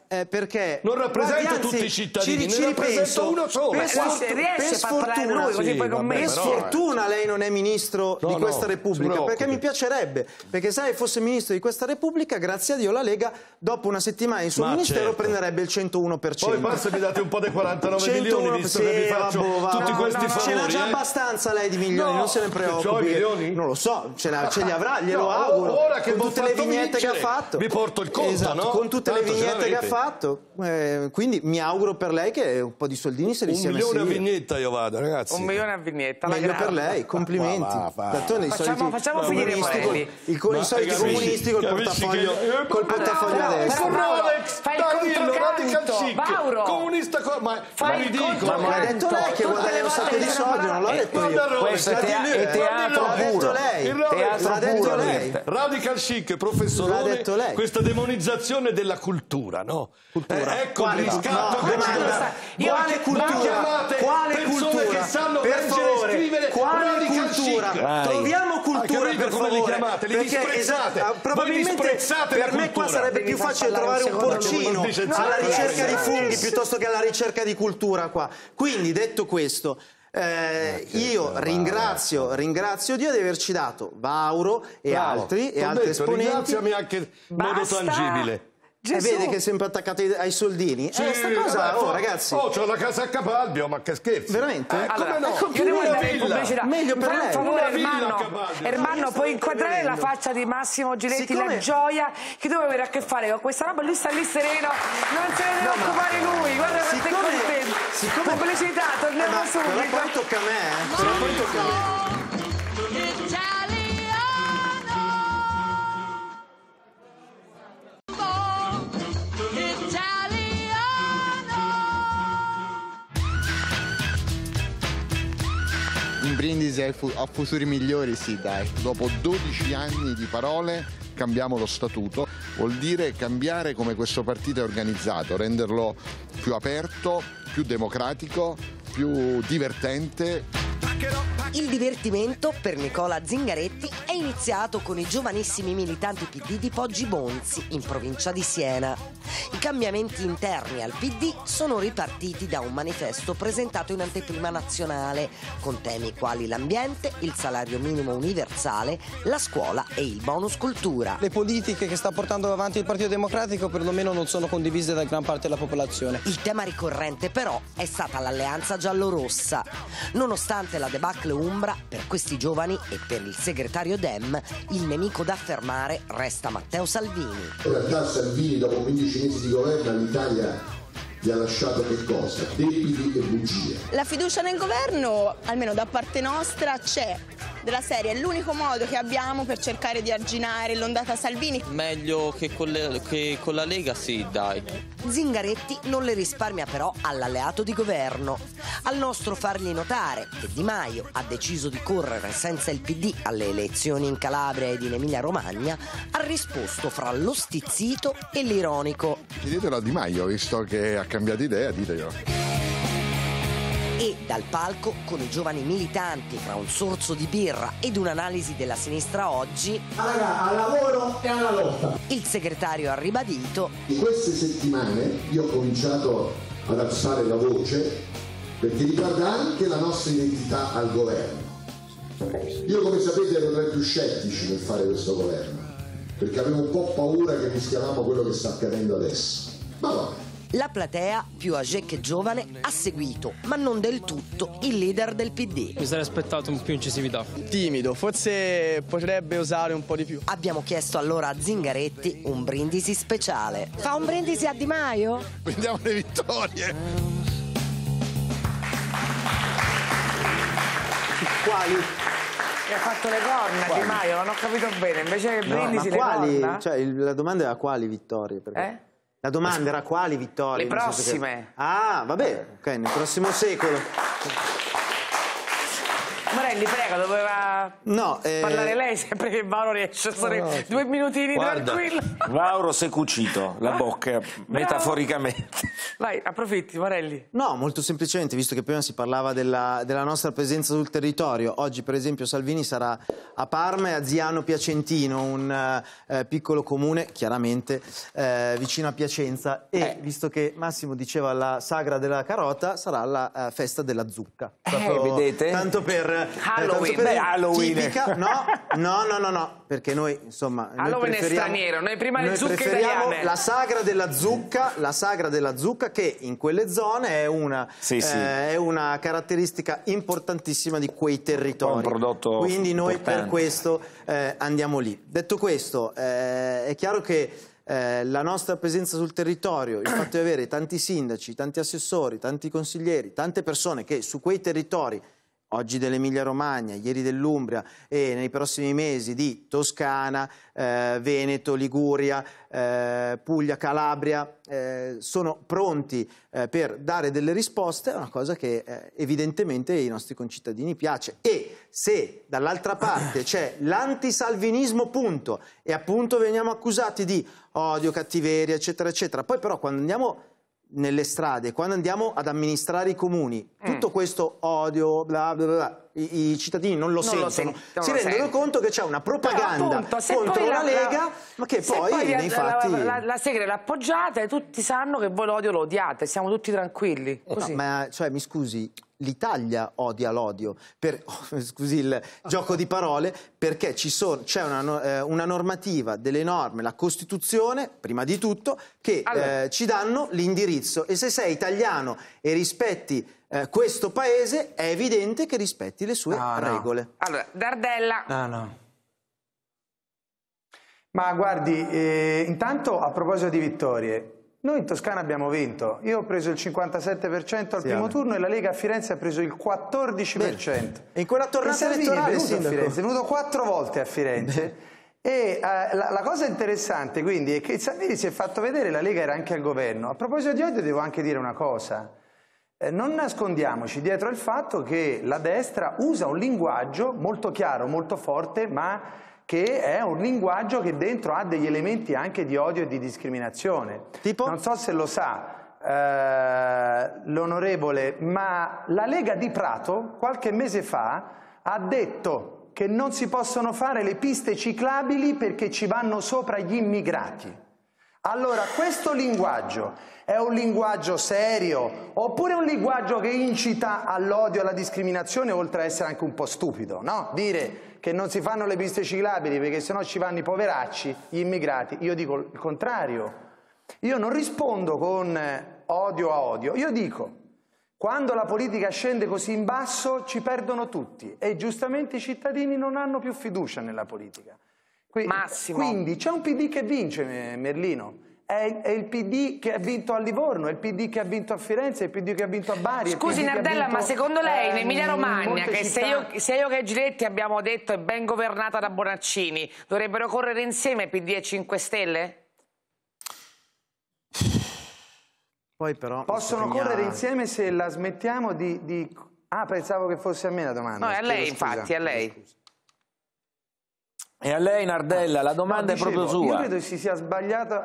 eh, perché non rappresento guardi, anzi, tutti i cittadini, ci, ne ci rappresento ripenso, uno solo. Per, Ma sfortuna, riesce per a far parlare sfortuna, lui, così sì, poi vabbè, commenti. per sfortuna lei non è ministro no, di no, questa Repubblica, perché mi piacerebbe, perché se lei fosse ministro di questa Repubblica, grazie a Dio la Lega dopo una settimana in suo Ma ministero certo. prenderebbe il centouno per cento. Poi basta mi date un po' dei quarantanove milioni, visto sì, che vi faccio vabbè, va, tutti no, questi no, favori. Ce n'ha già eh? abbastanza lei di milioni, No, non se ne preoccupi. c'ho i milioni? Non lo so, ce, ce li avrà, glielo No, auguro. ora che con m'ho tutte le fatto vignette vincere, che ha fatto. vi porto il conto, esatto, no? con tutte Tanto le ce vignette che ha l'avete. fatto. Eh, quindi mi auguro per lei che un po' di soldini se li Un sia messi milione a via. vignetta io vado, ragazzi. Un milione a vignetta, la Meglio grande. per lei, complimenti. Va, va, va. D'altronde i Facciamo- soliti facciamo finire comunisti col- Morelli. il- con i Ma soliti capisci- comunisti col capisci portafoglio, che- col portafoglio però- a destra. però- Mauro, Alex fai il Danilo, radical controcanto, chic, Mauro. comunista co- ma, Fai ma il ridicolo. Ma l'ha detto lei che Tutte guadagna le un sacco volte di che soldi, parla- non l'ho detto io. Questo è, L'ha tea- detto è lei. teatro L'ha detto puro. lei. Il Robert- Teatro L'ha detto puro, lei. Mirta. Radical chic, L'ha professorone, detto lei. questa demonizzazione della cultura, no? Cultura. Eh, ecco Quale? il riscatto. No, che domanda. c'è. Quale Ma cultura? chiamate Quale persone cultura? che sanno Per leggere favore, e scrivere quale radical cultura? chic. Vai. Troviamo cultura, Hai capito per come li favore. chiamate? Li Perché, disprezzate. esatto, Voi probabilmente disprezzate la per me qua cultura. sarebbe Devi più far facile parlare trovare un un secondo, porcino non dice alla zero. ricerca di Eh, funghi sì. piuttosto che alla ricerca di cultura qua. Quindi, detto questo, eh, io ringrazio, ringrazio Dio di averci dato Vauro e Bravo. altri e T'ho altri detto, esponenti. ringraziami anche in modo Basta. tangibile. E vede che è sempre attaccato ai, ai soldini. Sì, eh, sta cosa, vabbè, oh fa- ragazzi. Oh, c'ho la casa a Capalbio, ma che scherzi. Veramente? Eh, Allora, come no? ecco, io devo Una andare in villa. pubblicità. Meglio per Mi fa un lei. favore, Una villa Ermanno, a Capalbio. Ermanno, puoi inquadrare la faccia di Massimo Giletti, Siccome- la gioia che deve avere a che fare con questa roba. Lui sta lì sereno, non se ne deve No, ma- occupare lui. Guarda quanto è Siccome- contento. siccome- Pubblicità, Eh, torniamo ma- subito. però poi tocca a me, eh. Però poi tocca a me. Un brindisi ai fu- a futuri migliori, sì, dai. Dopo dodici anni di parole cambiamo lo statuto, vuol dire cambiare come questo partito è organizzato, renderlo più aperto, più democratico, più divertente. Il divertimento per Nicola Zingaretti è iniziato con i giovanissimi militanti P D di Poggi Bonzi, in provincia di Siena. I cambiamenti interni al P D sono ripartiti da un manifesto presentato in anteprima nazionale, con temi quali l'ambiente, il salario minimo universale, la scuola e il bonus cultura. Le politiche che sta portando avanti il Partito Democratico perlomeno non sono condivise da gran parte della popolazione. Il tema ricorrente però è stata l'alleanza giallorossa. Nonostante la debacle Umbra, per questi giovani e per il segretario Dem, il nemico da fermare resta Matteo Salvini. In realtà Salvini dopo quindici mesi di governo all'Italia gli ha lasciato che cosa? Debiti e bugie. La fiducia nel governo, almeno da parte nostra, c'è. Della serie, è l'unico modo che abbiamo per cercare di arginare l'ondata Salvini. Meglio che con, le, che con la Lega, sì, dai. Zingaretti non le risparmia però all'alleato di governo. Al nostro fargli notare che Di Maio ha deciso di correre senza il P D alle elezioni in Calabria ed in Emilia-Romagna, ha risposto fra lo stizzito e l'ironico. Chiedetelo a Di Maio, visto che ha cambiato idea, diteglielo. E dal palco, con i giovani militanti fra un sorso di birra ed un'analisi della sinistra oggi, Raga, al lavoro e alla lotta. il segretario ha ribadito: In queste settimane io ho cominciato ad alzare la voce perché riguarda anche la nostra identità al governo. Io, come sapete, ero tra i più scettici nel fare questo governo, perché avevo un po' paura che rischiavamo quello che sta accadendo adesso. Ma vabbè. La platea, più âgé che giovane, ha seguito, ma non del tutto, il leader del P D. Mi sarei aspettato un più incisività. Timido, forse potrebbe usare un po' di più. Abbiamo chiesto allora a Zingaretti un brindisi speciale. Fa un brindisi a Di Maio? Prendiamo le vittorie. Quali? E ha fatto le corna Quali? Di Maio, non ho capito bene. Invece che No, brindisi ma le quali? corna. Cioè, il- la domanda era quali vittorie? Perché... Eh? La domanda era quali vittorie? Le nel senso che- prossime. Ah, vabbè, ok, nel prossimo secolo. Morelli, Morelli, prego, doveva no, eh... parlare lei sempre che Mauro riesce a stare no, no. due minutini Guarda, tranquillo. Mauro si è cucito la bocca, metaforicamente. Vai, approfitti, Morelli. No, molto semplicemente, visto che prima si parlava della, della nostra presenza sul territorio. Oggi, per esempio, Salvini sarà a Parma e a Ziano Piacentino, un eh, piccolo comune, chiaramente, eh, vicino a Piacenza. E, eh. visto che Massimo diceva la sagra della carota, sarà la uh, festa della zucca. Eh, vedete? Tanto per Halloween, eh, tanto per Beh, Halloween. Tipica, no, no, no, no, no, perché noi insomma Halloween noi è straniero, noi prima noi le zucche preferiamo italiane. la sagra della zucca, la sagra della zucca che in quelle zone è una, sì, eh, sì. è una caratteristica importantissima di quei territori. Un prodotto Quindi noi importante. per questo eh, andiamo lì. Detto questo, eh, è chiaro che Eh, la nostra presenza sul territorio, il fatto di avere tanti sindaci, tanti assessori, tanti consiglieri, tante persone che su quei territori, oggi dell'Emilia Romagna, ieri dell'Umbria e nei prossimi mesi di Toscana, eh, Veneto, Liguria, eh, Puglia, Calabria, eh, sono pronti eh, per dare delle risposte, è una cosa che eh, evidentemente ai nostri concittadini piace. E se dall'altra parte c'è l'antisalvinismo punto e appunto veniamo accusati di odio, cattiveria, eccetera, eccetera, poi però quando andiamo nelle strade, quando andiamo ad amministrare i comuni, mm. tutto questo odio, bla bla bla, i, i cittadini non lo non sentono, lo sen- si rendono sento. conto che c'è una propaganda appunto, contro la, la Lega, la, ma che poi, poi nei la, fatti... La, la, la Segre l'appoggiate e tutti sanno che voi l'odio lo odiate, siamo tutti tranquilli. Così. No, ma cioè, mi scusi, l'Italia odia l'odio, per, oh, scusi il gioco di parole, perché ci sono, c'è una, eh, una normativa, delle norme, la Costituzione, prima di tutto, che allora. eh, ci danno l'indirizzo. E se sei italiano e rispetti eh, questo paese, è evidente che rispetti le sue no, regole. No. Allora, Dardella. No, no. Ma guardi, eh, intanto a proposito di vittorie, noi in Toscana abbiamo vinto, io ho preso il cinquantasette per cento al sì, primo vabbè. turno e la Lega a Firenze ha preso il quattordici per cento. E in quella tornata elettorale è venuto sindaco. a Firenze, è venuto quattro volte a Firenze. Beh. E eh, la, la cosa interessante quindi è che Salvini si è fatto vedere, la Lega era anche al governo. A proposito di odio devo anche dire una cosa, eh, non nascondiamoci dietro il fatto che la destra usa un linguaggio molto chiaro, molto forte, ma che è un linguaggio che dentro ha degli elementi anche di odio e di discriminazione. Tipo? Non so se lo sa eh, l'onorevole, ma la Lega di Prato qualche mese fa ha detto che non si possono fare le piste ciclabili perché ci vanno sopra gli immigrati. Allora, questo linguaggio è un linguaggio serio oppure un linguaggio che incita all'odio e alla discriminazione, oltre a essere anche un po' stupido, no? Dire che non si fanno le piste ciclabili perché sennò ci vanno i poveracci, gli immigrati. Io dico il contrario. Io non rispondo con odio a odio. Io dico, quando la politica scende così in basso ci perdono tutti e giustamente i cittadini non hanno più fiducia nella politica. Qui, Massimo. Quindi c'è un P D che vince, Merlino. È, è il P D che ha vinto a Livorno, è il P D che ha vinto a Firenze, è il P D che ha vinto a Bari. Scusi Nardella, ma secondo lei in Emilia Romagna, che sia io, sia io che Giletti abbiamo detto è ben governata da Bonaccini, dovrebbero correre insieme P D e cinque Stelle? Poi però possono bisogna... correre insieme se la smettiamo di, di... Ah, pensavo che fosse a me la domanda. No, è a lei, scusa. infatti, è a lei. E a lei Nardella, la domanda no, dicevo, è proprio sua. Io credo che si sia sbagliato...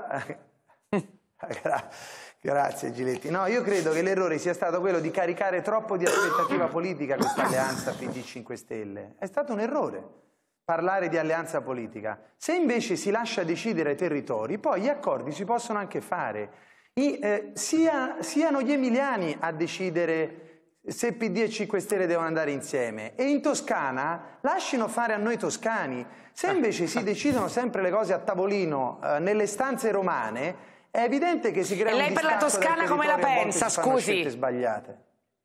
Grazie Giletti. No, io credo che l'errore sia stato quello di caricare troppo di aspettativa politica questa alleanza P D cinque Stelle. È stato un errore parlare di alleanza politica. Se invece si lascia decidere ai territori, poi gli accordi si possono anche fare. I, eh, sia, siano gli emiliani a decidere se P D e cinque Stelle devono andare insieme, e in Toscana lasciano fare a noi toscani. Se invece si decidono sempre le cose a tavolino eh, nelle stanze romane, è evidente che si crea un distacco. E lei per la Toscana come la pensa, scusi? Sbagliate.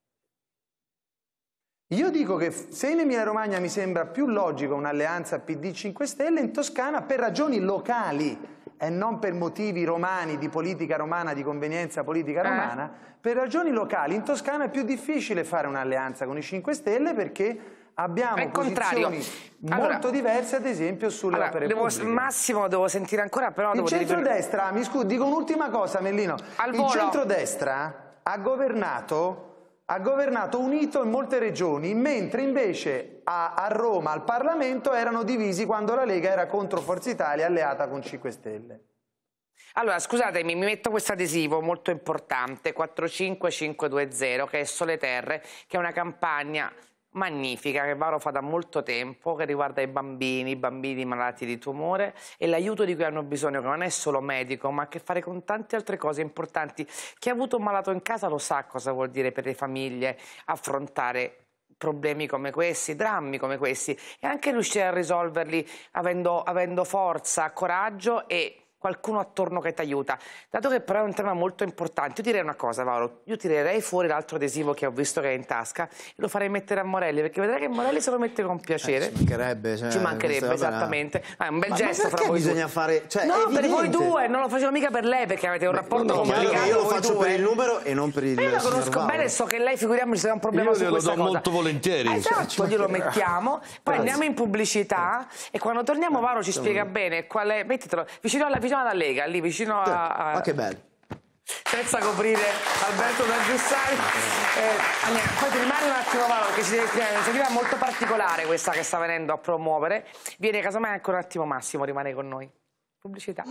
Io dico che se in Emilia Romagna mi sembra più logico un'alleanza P D cinque Stelle, in Toscana per ragioni locali e non per motivi romani, di politica romana, di convenienza politica romana, eh. per ragioni locali in Toscana è più difficile fare un'alleanza con i cinque Stelle perché abbiamo posizioni molto allora, diverse, ad esempio, sulle allora, opere devo, pubbliche. Massimo, devo sentire ancora, però... Il centrodestra, mi scusi, dico un'ultima cosa, Mellino. Al il volo. centrodestra ha governato ha governato unito in molte regioni, mentre invece a, a Roma, al Parlamento, erano divisi quando la Lega era contro Forza Italia alleata con cinque Stelle. Allora, scusatemi, mi metto questo adesivo molto importante, quattro cinque cinque due zero, che è Sole Terre, che è una campagna magnifica che Vauro fa da molto tempo, che riguarda i bambini, i bambini malati di tumore e l'aiuto di cui hanno bisogno, che non è solo medico, ma ha a che fare con tante altre cose importanti. Chi ha avuto un malato in casa lo sa cosa vuol dire per le famiglie affrontare problemi come questi, drammi come questi, e anche riuscire a risolverli avendo, avendo forza, coraggio e qualcuno attorno che ti aiuta. Dato che però è un tema molto importante, io direi una cosa, Vauro, io tirerei fuori l'altro adesivo che ho visto che è in tasca e lo farei mettere a Morelli, perché vedrai che Morelli se lo mette con piacere. Eh, ci mancherebbe. Cioè, ci mancherebbe, esattamente. Ah, è un bel ma, gesto ma fra voi bisogna due. fare... Cioè, no, per voi due, non lo facevo mica per lei, perché avete un rapporto no, complicato. Io lo faccio due. per il numero e non per il... Ma io la conosco bene e so che lei, figuriamoci, se ha un problema io su questa cosa. Io glielo do molto volentieri. Esatto, glielo mettiamo, poi Grazie. andiamo in pubblicità e quando torniamo Vauro ci spiega bene qual è... Mettetelo, vicino alla, vicino alla Lega, lì vicino a... a... Ma che bello. Senza coprire Alberto D'Aggiussari. Eh, poi ti rimane un attimo, Vauro, perché ci deve creare un'iniziativa molto particolare questa che sta venendo a promuovere. Viene casomai anche un attimo Massimo, rimane con noi. Pubblicità.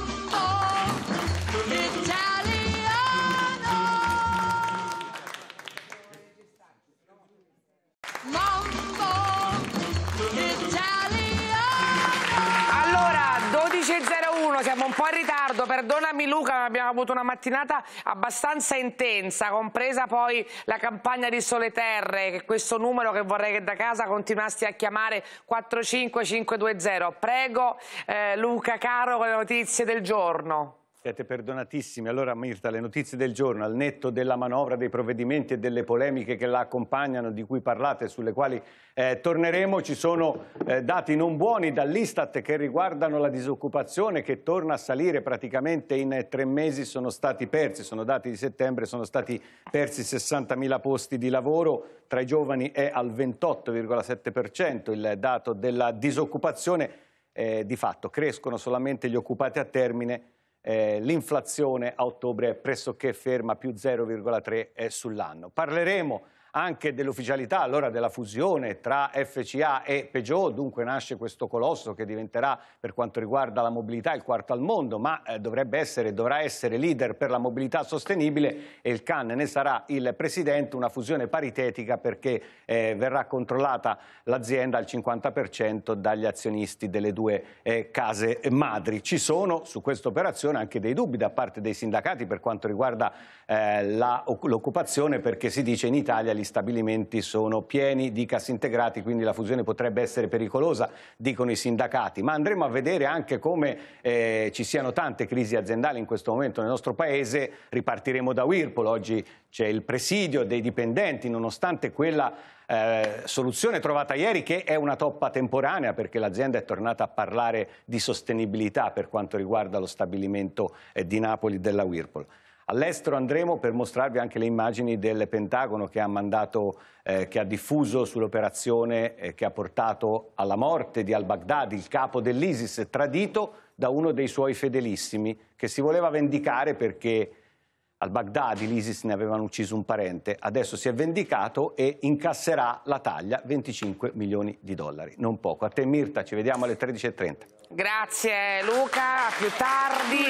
dodici e zero uno, siamo un po' in ritardo, perdonami Luca, ma abbiamo avuto una mattinata abbastanza intensa, compresa poi la campagna di Sole Terre, che questo numero che vorrei che da casa continuassi a chiamare quattro cinque cinque due zero. Prego eh, Luca caro con le notizie del giorno. Siete perdonatissimi. Allora Mirta, le notizie del giorno, al netto della manovra, dei provvedimenti e delle polemiche che la accompagnano, di cui parlate, sulle quali eh, torneremo, ci sono eh, dati non buoni dall'Istat che riguardano la disoccupazione, che torna a salire praticamente in tre mesi, sono stati persi, sono dati di settembre, sono stati persi sessantamila posti di lavoro, tra i giovani è al ventotto virgola sette per cento il dato della disoccupazione, eh, di fatto crescono solamente gli occupati a termine. Eh, l'inflazione a ottobre è pressoché ferma, più zero virgola tre sull'anno. Parleremo anche dell'ufficialità allora della fusione tra F C A e Peugeot, dunque nasce questo colosso che diventerà, per quanto riguarda la mobilità, il quarto al mondo, ma eh, dovrebbe essere, dovrà essere leader per la mobilità sostenibile, e il C A N ne sarà il presidente, una fusione paritetica perché eh, verrà controllata l'azienda al cinquanta per cento dagli azionisti delle due eh, case madri. Ci sono su questa operazione anche dei dubbi da parte dei sindacati per quanto riguarda eh, l'occupazione, perché si dice in Italia gli stabilimenti sono pieni di cassintegrati, quindi la fusione potrebbe essere pericolosa, dicono i sindacati, ma andremo a vedere anche come eh, ci siano tante crisi aziendali in questo momento nel nostro paese. Ripartiremo da Whirlpool, oggi c'è il presidio dei dipendenti, nonostante quella eh, soluzione trovata ieri, che è una toppa temporanea, perché l'azienda è tornata a parlare di sostenibilità per quanto riguarda lo stabilimento eh, di Napoli della Whirlpool. All'estero andremo per mostrarvi anche le immagini del Pentagono che ha mandato, eh, che ha diffuso sull'operazione eh, che ha portato alla morte di al-Baghdadi, il capo dell'ISIS, tradito da uno dei suoi fedelissimi, che si voleva vendicare perché al-Baghdadi, l'ISIS, ne avevano ucciso un parente. Adesso si è vendicato e incasserà la taglia, venticinque milioni di dollari. Non poco. A te Mirta, ci vediamo alle tredici e trenta. Grazie Luca, a più tardi.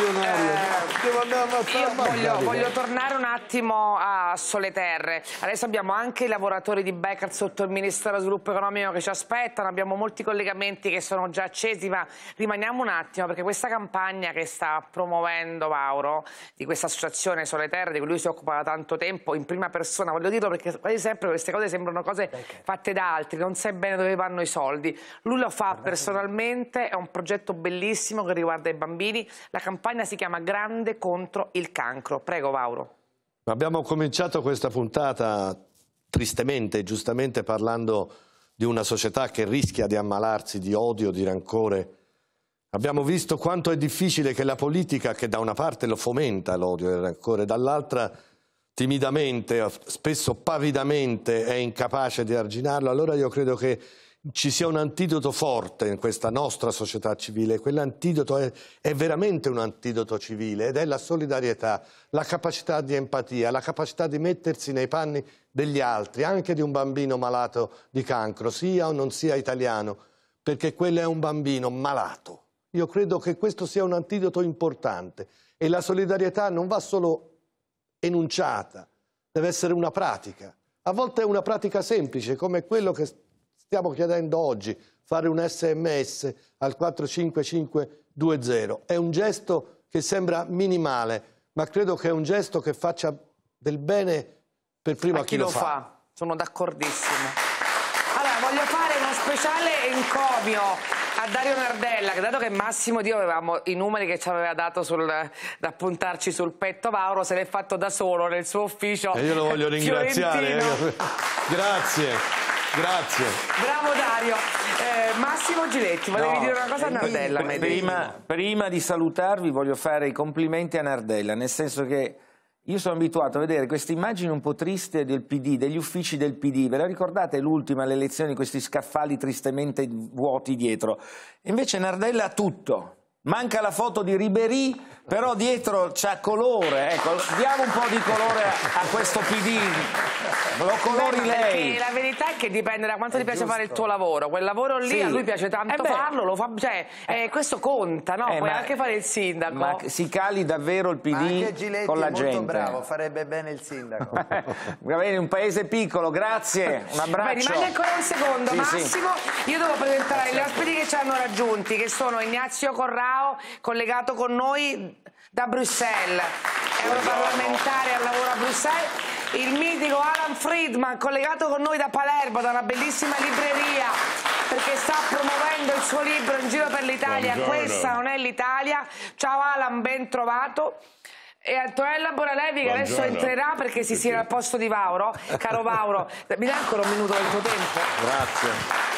Eh, io voglio, voglio tornare un attimo a Sole Terre. Adesso abbiamo anche i lavoratori di Becker sotto il Ministero dello Sviluppo Economico che ci aspettano, abbiamo molti collegamenti che sono già accesi, ma rimaniamo un attimo perché questa campagna che sta promuovendo Vauro, di questa associazione Sole Terre, di cui lui si occupa da tanto tempo, in prima persona, voglio dirlo perché quasi sempre queste cose sembrano cose fatte da altri, non sai bene dove vanno i soldi. Lui lo fa personalmente. È un progetto bellissimo che riguarda i bambini. La campagna si chiama Grande contro il cancro. Prego Vauro. Abbiamo cominciato questa puntata tristemente, giustamente parlando di una società che rischia di ammalarsi di odio, di rancore. Abbiamo visto quanto è difficile che la politica, che da una parte lo fomenta l'odio e il rancore, dall'altra timidamente, spesso pavidamente è incapace di arginarlo. Allora io credo che ci sia un antidoto forte in questa nostra società civile. Quell'antidoto è, è veramente un antidoto civile ed è la solidarietà, la capacità di empatia, la capacità di mettersi nei panni degli altri, anche di un bambino malato di cancro, sia o non sia italiano, perché quello è un bambino malato. Io credo che questo sia un antidoto importante e la solidarietà non va solo enunciata, deve essere una pratica. A volte è una pratica semplice, come quello che stiamo chiedendo oggi, fare un sms al quattro cinque cinque due zero. È un gesto che sembra minimale, ma credo che è un gesto che faccia del bene per primo a chi, chi lo, lo fa. fa. Sono d'accordissimo. Allora, voglio fare uno speciale encomio a Dario Nardella, che dato che Massimo Dio avevamo i numeri che ci aveva dato sul, da puntarci sul petto, Vauro se l'è fatto da solo nel suo ufficio. E io lo voglio ringraziare. Eh. Grazie, grazie. Bravo Dario. Eh, Massimo Giletti, volevi No, dire una cosa a Nardella? Prima, prima di salutarvi voglio fare i complimenti a Nardella, nel senso che io sono abituato a vedere queste immagini un po' triste del P D, degli uffici del P D. Ve la ricordate l'ultima, le elezioni, questi scaffali tristemente vuoti dietro? Invece Nardella ha tutto. Manca la foto di Ribéry, però dietro c'ha colore. Ecco, diamo un po' di colore a, a questo P D. Lo colori beh, lei. La verità è che dipende da quanto è ti piace giusto. fare il tuo lavoro. Quel lavoro lì sì. a lui piace tanto eh farlo, lo fa, cioè, eh, questo conta, no? Eh, Puoi ma, anche fare il sindaco. Ma si cali davvero il P D ma anche Giletti con la è molto gente. bravo, farebbe bene il sindaco. Va bene, un paese piccolo, grazie, un abbraccio. Beh, rimane ancora un secondo, sì, Massimo. Sì. Io devo presentare gli ospiti che ci hanno raggiunti, che sono Ignazio Corrao, collegato con noi da Bruxelles, europarlamentare al lavoro a Bruxelles. Il mitico Alan Friedman, collegato con noi da Palermo, da una bellissima libreria, perché sta promuovendo il suo libro in giro per l'Italia. Questa non è l'Italia. Ciao Alan, ben trovato. E Antonella Boralevi che adesso entrerà perché si siede al posto di Vauro. Caro Vauro, mi dai ancora un minuto del tuo tempo? Grazie.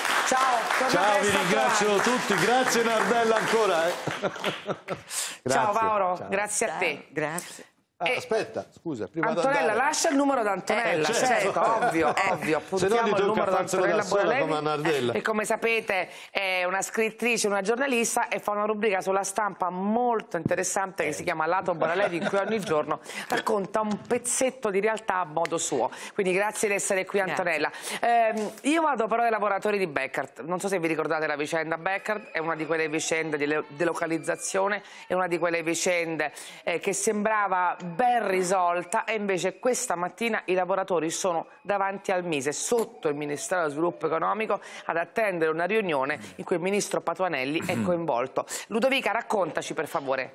Ciao, ciao, vi ringrazio tutti, grazie Nardella ancora. Eh. Grazie, ciao Vauro, ciao. Grazie a te. Grazie. Ah, aspetta, scusa, prima Antonella, lascia il numero da Antonella, eh, certo, certo, ovvio, ovvio, puntiamo il numero da Antonella Boralevi, che come sapete è una scrittrice, una giornalista e fa una rubrica sulla stampa molto interessante che si chiama Lato Boralevi, in cui ogni giorno racconta un pezzetto di realtà a modo suo. Quindi grazie di essere qui Antonella. Eh, io vado però ai lavoratori di Bekaert, non so se vi ricordate la vicenda Bekaert, è una di quelle vicende di delocalizzazione, è una di quelle vicende eh, che sembrava ben risolta e invece questa mattina i lavoratori sono davanti al Mise, sotto il Ministero dello Sviluppo Economico, ad attendere una riunione in cui il ministro Patuanelli è coinvolto. Ludovica, raccontaci per favore.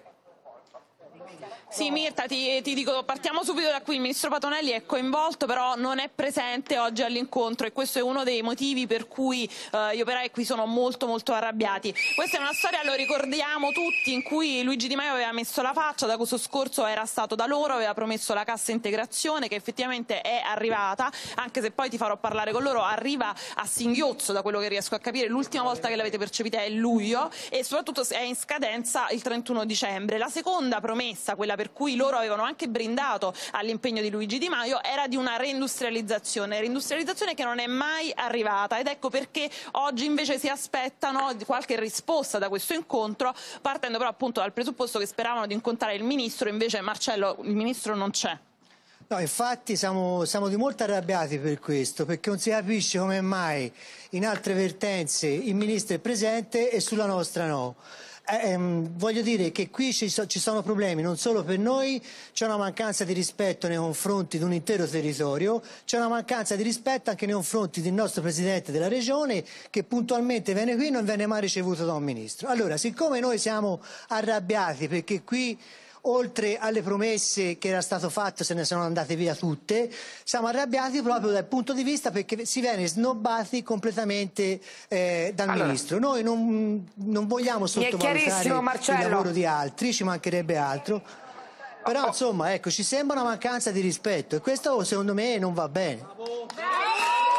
Sì, Mirta, ti, ti dico, partiamo subito da qui. Il ministro Patuanelli è coinvolto, però non è presente oggi all'incontro e questo è uno dei motivi per cui eh, gli operai qui sono molto molto arrabbiati. Questa è una storia, lo ricordiamo tutti, in cui Luigi Di Maio aveva messo la faccia, d'agosto scorso era stato da loro, aveva promesso la cassa integrazione che effettivamente è arrivata, anche se poi ti farò parlare con loro, arriva a singhiozzo da quello che riesco a capire, l'ultima volta che l'avete percepita è luglio e soprattutto è in scadenza il trentuno dicembre. La seconda promessa, quella per per cui loro avevano anche brindato all'impegno di Luigi Di Maio, era di una reindustrializzazione, reindustrializzazione che non è mai arrivata ed ecco perché oggi invece si aspettano qualche risposta da questo incontro, partendo però appunto dal presupposto che speravano di incontrare il ministro, invece Marcello, il ministro non c'è. No, infatti siamo, siamo di molto arrabbiati per questo, perché non si capisce come mai in altre vertenze il ministro è presente e sulla nostra no. Eh, ehm, voglio dire che qui ci, so, ci sono problemi non solo per noi, c'è una mancanza di rispetto nei confronti di un intero territorio, c'è una mancanza di rispetto anche nei confronti del nostro Presidente della Regione che puntualmente viene qui e non viene mai ricevuto da un Ministro. Allora, siccome noi siamo arrabbiati perché qui oltre alle promesse che era stato fatto se ne sono andate via tutte, siamo arrabbiati proprio dal punto di vista perché si viene snobbati completamente eh, dal allora, Ministro. Noi non, non vogliamo sottovalutare il lavoro di altri, ci mancherebbe altro, però insomma ecco, ci sembra una mancanza di rispetto e questo secondo me non va bene. Ho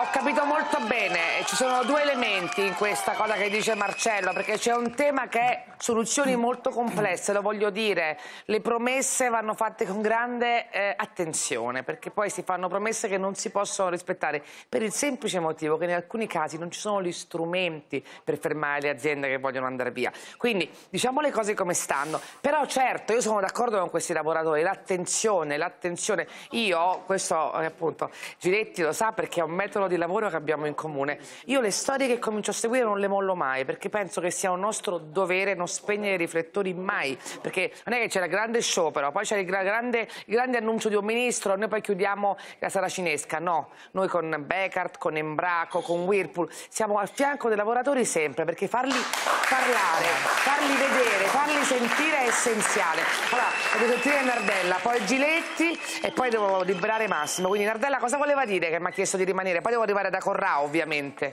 capito molto bene, ci sono due elementi in questa cosa che dice Marcello, perché c'è un tema che è soluzioni molto complesse, lo voglio dire, le promesse vanno fatte con grande eh, attenzione, perché poi si fanno promesse che non si possono rispettare, per il semplice motivo che in alcuni casi non ci sono gli strumenti per fermare le aziende che vogliono andare via. Quindi diciamo le cose come stanno, però certo io sono d'accordo con questi lavoratori, l'attenzione, l'attenzione, io, questo eh, appunto Giletti lo sa perché è un metodo di lavoro che abbiamo in comune, io le storie che comincio a seguire non le mollo mai, perché penso che sia un nostro dovere non spegnere i riflettori mai, perché non è che c'è il grande show, però poi c'è il grande, il grande annuncio di un ministro, noi poi chiudiamo la saracinesca, no, noi con Bekaert, con Embraco, con Whirlpool siamo al fianco dei lavoratori sempre, perché farli parlare, farli vedere, farli sentire è essenziale. Allora, devo sentire Nardella, poi Giletti e poi devo liberare Massimo, quindi Nardella cosa voleva dire che mi ha chiesto di rimanere? Poi devo arrivare da Corrao ovviamente.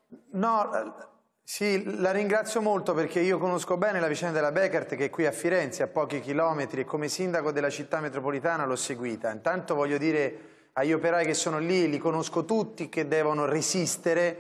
No, sì, la ringrazio molto perché io conosco bene la vicenda della Bekaert che è qui a Firenze, a pochi chilometri, e come sindaco della città metropolitana l'ho seguita. Intanto voglio dire agli operai che sono lì, li conosco tutti, che devono resistere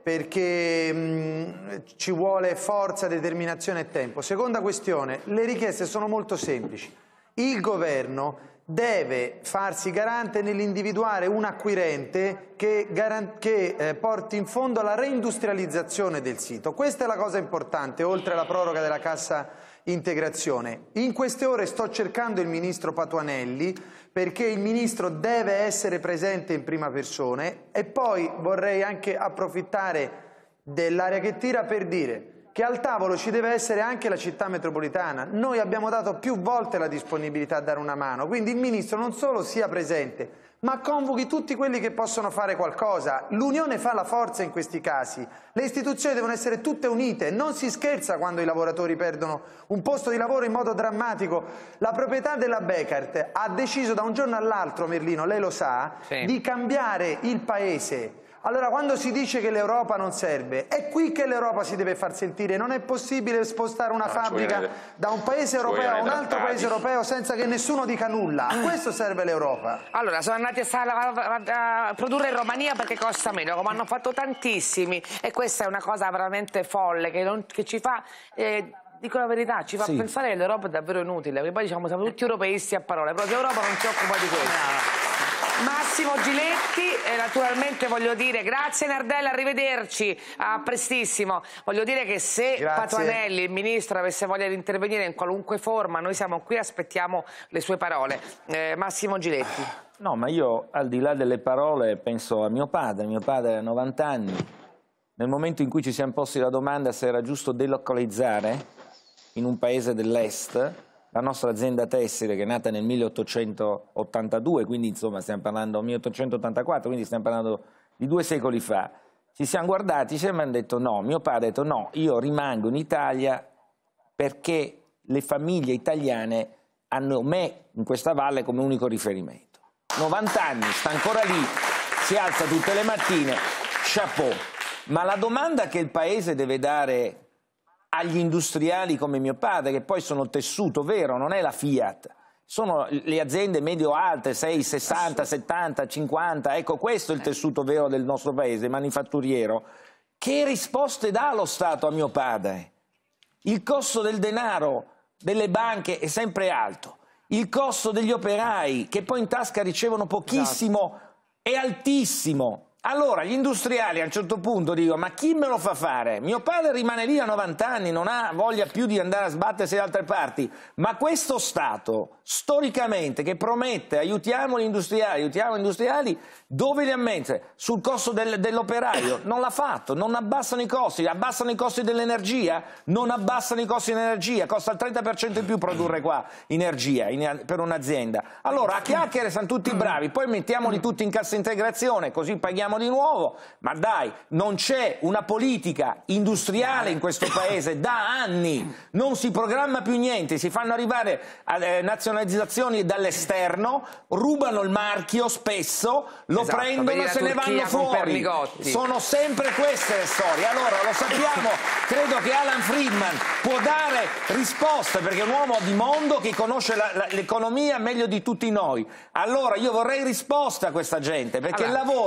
perché mh, ci vuole forza, determinazione e tempo. Seconda questione, le richieste sono molto semplici. Il governo deve farsi garante nell'individuare un acquirente che, che eh, porti in fondo alla reindustrializzazione del sito. Questa è la cosa importante, oltre alla proroga della cassa integrazione. In queste ore sto cercando il ministro Patuanelli perché il ministro deve essere presente in prima persona, e poi vorrei anche approfittare dell'aria che tira per dire che al tavolo ci deve essere anche la città metropolitana. Noi abbiamo dato più volte la disponibilità a dare una mano, quindi il Ministro non solo sia presente, ma convochi tutti quelli che possono fare qualcosa. L'unione fa la forza in questi casi. Le istituzioni devono essere tutte unite, non si scherza quando i lavoratori perdono un posto di lavoro in modo drammatico. La proprietà della Bekaert ha deciso da un giorno all'altro, Merlino, lei lo sa, sì, di cambiare il paese. Allora, quando si dice che l'Europa non serve, è qui che l'Europa si deve far sentire. Non è possibile spostare una no, fabbrica le... da un paese europeo a un altro paese europeo senza che nessuno dica nulla. A questo serve l'Europa. Allora, sono andati a, a, a produrre in Romania perché costa meno, come hanno fatto tantissimi. E questa è una cosa veramente folle che, non, che ci fa... Eh, dico la verità, ci fa sì. pensare che l'Europa è davvero inutile, perché poi diciamo siamo tutti europeisti a parole, però l'Europa non si occupa di questo. Massimo Giletti, e naturalmente voglio dire grazie Nardella, arrivederci, a prestissimo. Voglio dire che se grazie. Patuanelli, il ministro, avesse voglia di intervenire in qualunque forma, noi siamo qui, aspettiamo le sue parole. Eh, Massimo Giletti. No, ma io al di là delle parole penso a mio padre, mio padre ha novanta anni, nel momento in cui ci siamo posti la domanda se era giusto delocalizzare in un paese dell'est la nostra azienda tessile che è nata nel milleottocentottantadue, quindi insomma stiamo parlando del milleottocentottantaquattro, quindi stiamo parlando di due secoli fa, ci siamo guardati e ci hanno detto no, mio padre ha detto no, io rimango in Italia perché le famiglie italiane hanno me in questa valle come unico riferimento. novanta anni, sta ancora lì, si alza tutte le mattine, chapeau. Ma la domanda che il paese deve dare agli industriali come mio padre, che poi sono tessuto vero, non è la Fiat, sono le aziende medio-alte, sei, sessanta, settanta, cinquanta, ecco questo è il tessuto vero del nostro paese, manifatturiero. Che risposte dà lo Stato a mio padre? Il costo del denaro delle banche è sempre alto, il costo degli operai, che poi in tasca ricevono pochissimo, esatto, è altissimo. Allora gli industriali a un certo punto dicono ma chi me lo fa fare? Mio padre rimane lì a novanta anni, non ha voglia più di andare a sbattersi da altre parti, ma questo Stato storicamente che promette aiutiamo gli industriali, aiutiamo gli industriali, dove li ha messi? Sul costo del, dell'operaio? Non l'ha fatto, non abbassano i costi, abbassano i costi dell'energia? Non abbassano i costi dell'energia, costa il trenta per cento in più produrre qua energia in, per un'azienda. Allora a chiacchiere sono tutti bravi, poi mettiamoli tutti in cassa integrazione così paghiamo di nuovo, ma dai, non c'è una politica industriale in questo paese da anni, non si programma più niente, si fanno arrivare a eh, nazionalizzazioni dall'esterno, rubano il marchio spesso, lo esatto, prendono e se ne vanno fuori, sono sempre queste le storie. Allora lo sappiamo, credo che Alan Friedman può dare risposte perché è un uomo di mondo che conosce l'economia meglio di tutti noi. Allora io vorrei risposte a questa gente perché allora, il lavoro si produce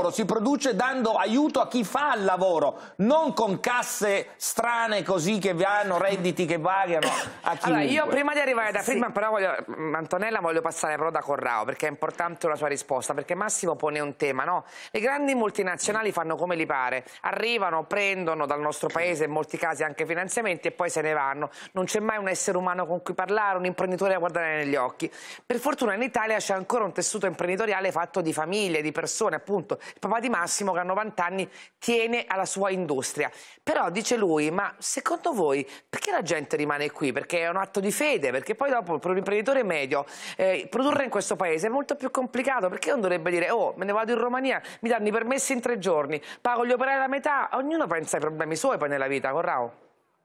produce dando aiuto a chi fa il lavoro, non con casse strane così che hanno redditi che variano a chiunque. Allora, io prima di arrivare da Friedman, però voglio, Antonella, voglio passare però da Corrao, perché è importante la sua risposta, perché Massimo pone un tema, no? Le grandi multinazionali fanno come gli pare, arrivano, prendono dal nostro paese in molti casi anche finanziamenti e poi se ne vanno. Non c'è mai un essere umano con cui parlare, un imprenditore da guardare negli occhi. Per fortuna in Italia c'è ancora un tessuto imprenditoriale fatto di famiglie, di persone, appunto. Il papà di Massimo, che a novanta anni tiene alla sua industria. Però dice lui, ma secondo voi perché la gente rimane qui? Perché è un atto di fede, perché poi dopo per un imprenditore medio eh, produrre in questo paese è molto più complicato, perché non dovrebbe dire oh, me ne vado in Romania, mi danno i permessi in tre giorni, pago gli operai la metà, ognuno pensa ai problemi suoi poi nella vita, Corrao.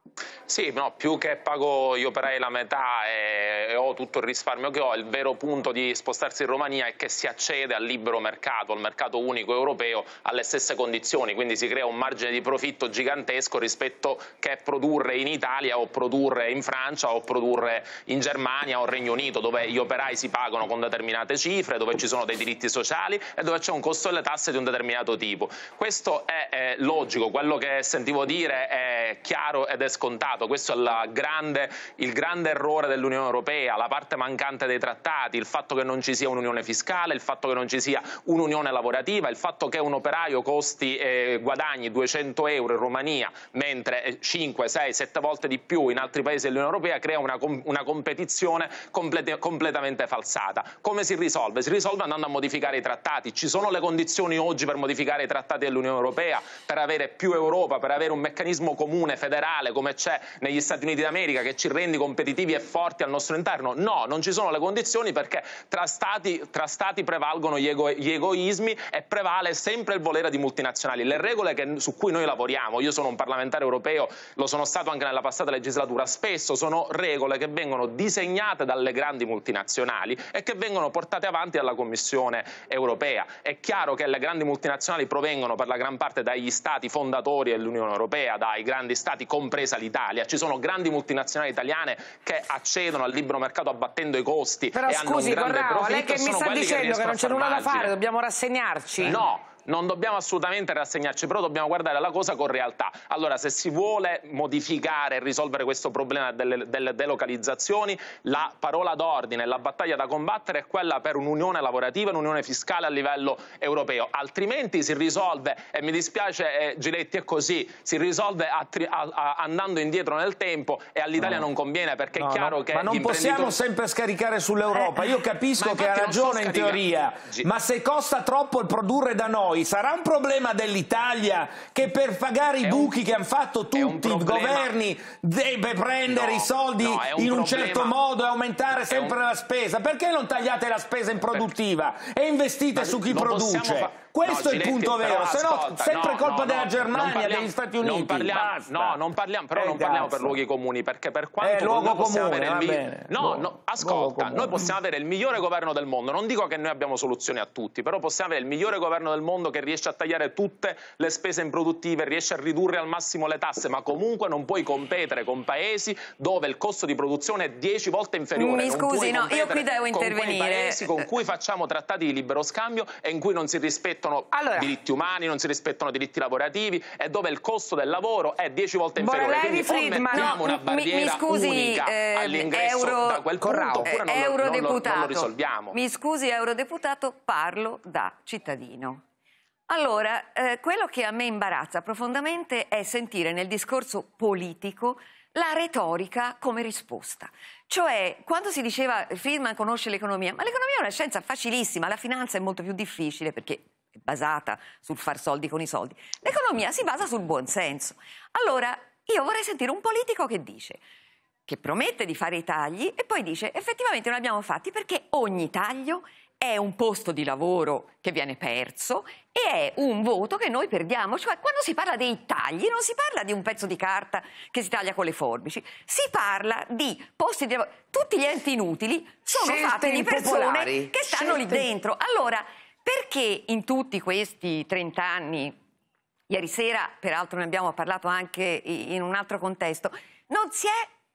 Sì, no, più che pago gli operai la metà e, e ho tutto il risparmio che ho, il vero punto di spostarsi in Romania è che si accede al libero mercato, al mercato unico europeo, alle stesse condizioni, quindi si crea un margine di profitto gigantesco rispetto che produrre in Italia o produrre in Francia o produrre in Germania o Regno Unito, dove gli operai si pagano con determinate cifre, dove ci sono dei diritti sociali e dove c'è un costo delle tasse di un determinato tipo. Questo è, è logico, quello che sentivo dire è chiaro ed è scontato. Questo è la grande, il grande errore dell'Unione Europea, la parte mancante dei trattati, il fatto che non ci sia un'unione fiscale, il fatto che non ci sia un'unione lavorativa, il fatto che un operaio costi e eh, guadagni duecento euro in Romania, mentre cinque, sei, sette volte di più in altri paesi dell'Unione Europea, crea una, una competizione complete, completamente falsata. Come si risolve? Si risolve andando a modificare i trattati. Ci sono le condizioni oggi per modificare i trattati dell'Unione Europea, per avere più Europa, per avere un meccanismo comune federale come c'è negli Stati Uniti d'America che ci rendi competitivi e forti al nostro interno? No, non ci sono le condizioni, perché tra stati, tra stati prevalgono gli, ego, gli egoismi e prevale sempre il volere di multinazionali. Le regole che, su cui noi lavoriamo, io sono un parlamentare europeo, lo sono stato anche nella passata legislatura, spesso sono regole che vengono disegnate dalle grandi multinazionali e che vengono portate avanti dalla Commissione europea. È chiaro che le grandi multinazionali provengono per la gran parte dagli stati fondatori dell'Unione Europea, dai grandi stati, compresa l'Italia. Ci sono grandi multinazionali italiane che accedono al libero mercato abbattendo i costi Però e scusi, hanno un grande Corrao, profitto. lei che mi sta dicendo che, che non c'è nulla da fare, dobbiamo rassegnarci? No. Non dobbiamo assolutamente rassegnarci, però dobbiamo guardare la cosa con realtà. Allora, se si vuole modificare e risolvere questo problema delle, delle delocalizzazioni, la parola d'ordine, la battaglia da combattere è quella per un'unione lavorativa, un'unione fiscale a livello europeo. Altrimenti si risolve, e mi dispiace eh, Giletti, è così, si risolve a, a, a, andando indietro nel tempo, e all'Italia no. non conviene, perché no, è chiaro no, che ma non possiamo sempre scaricare sull'Europa. Io capisco eh, che ha ragione in teoria, ma se costa troppo il produrre da noi, sarà un problema dell'Italia che per pagare i buchi un, che hanno fatto tutti i governi deve prendere no, i soldi no, un in un problema, certo modo e aumentare sempre un... la spesa. Perché non tagliate la spesa improduttiva per... e investite ma su chi produce? Questo no, è il punto vero, se no sempre no, colpa no, della Germania, parliamo, degli Stati Uniti. Non parliamo, no, non parliamo, però eh, non parliamo cazzo. per luoghi comuni, perché per quanto eh, noi possiamo comune, avere il bene, no, luogo, no, ascolta, noi possiamo avere il migliore governo del mondo, non dico che noi abbiamo soluzioni a tutti, però possiamo avere il migliore governo del mondo che riesce a tagliare tutte le spese improduttive, riesce a ridurre al massimo le tasse, ma comunque non puoi competere con paesi dove il costo di produzione è dieci volte inferiore. Mi scusi, no, io qui devo intervenire. Con quei paesi con cui facciamo trattati di libero scambio e in cui non si rispettano allora. diritti umani, non si rispettano diritti lavorativi e dove il costo del lavoro è dieci volte inferiore. Quindi Friedman, no, una barriera mi, mi scusi, unica eh, all'ingresso euro, da quel punto, oppure non, eurodeputato, non, lo, non lo risolviamo. Mi scusi, eurodeputato, parlo da cittadino. Allora, eh, quello che a me imbarazza profondamente è sentire nel discorso politico la retorica come risposta. Cioè, quando si diceva Friedman conosce l'economia, ma l'economia è una scienza facilissima, la finanza è molto più difficile perché è basata sul far soldi con i soldi. L'economia si basa sul buonsenso. Allora, io vorrei sentire un politico che dice, che promette di fare i tagli e poi dice effettivamente non li abbiamo fatti perché ogni taglio è un posto di lavoro che viene perso e è un voto che noi perdiamo. Cioè, quando si parla dei tagli non si parla di un pezzo di carta che si taglia con le forbici, si parla di posti di lavoro. Tutti gli enti inutili sono Scelte fatti di persone impopolari. che stanno Scelte... lì dentro. Allora, perché in tutti questi trent'anni, ieri sera peraltro ne abbiamo parlato anche in un altro contesto, non si è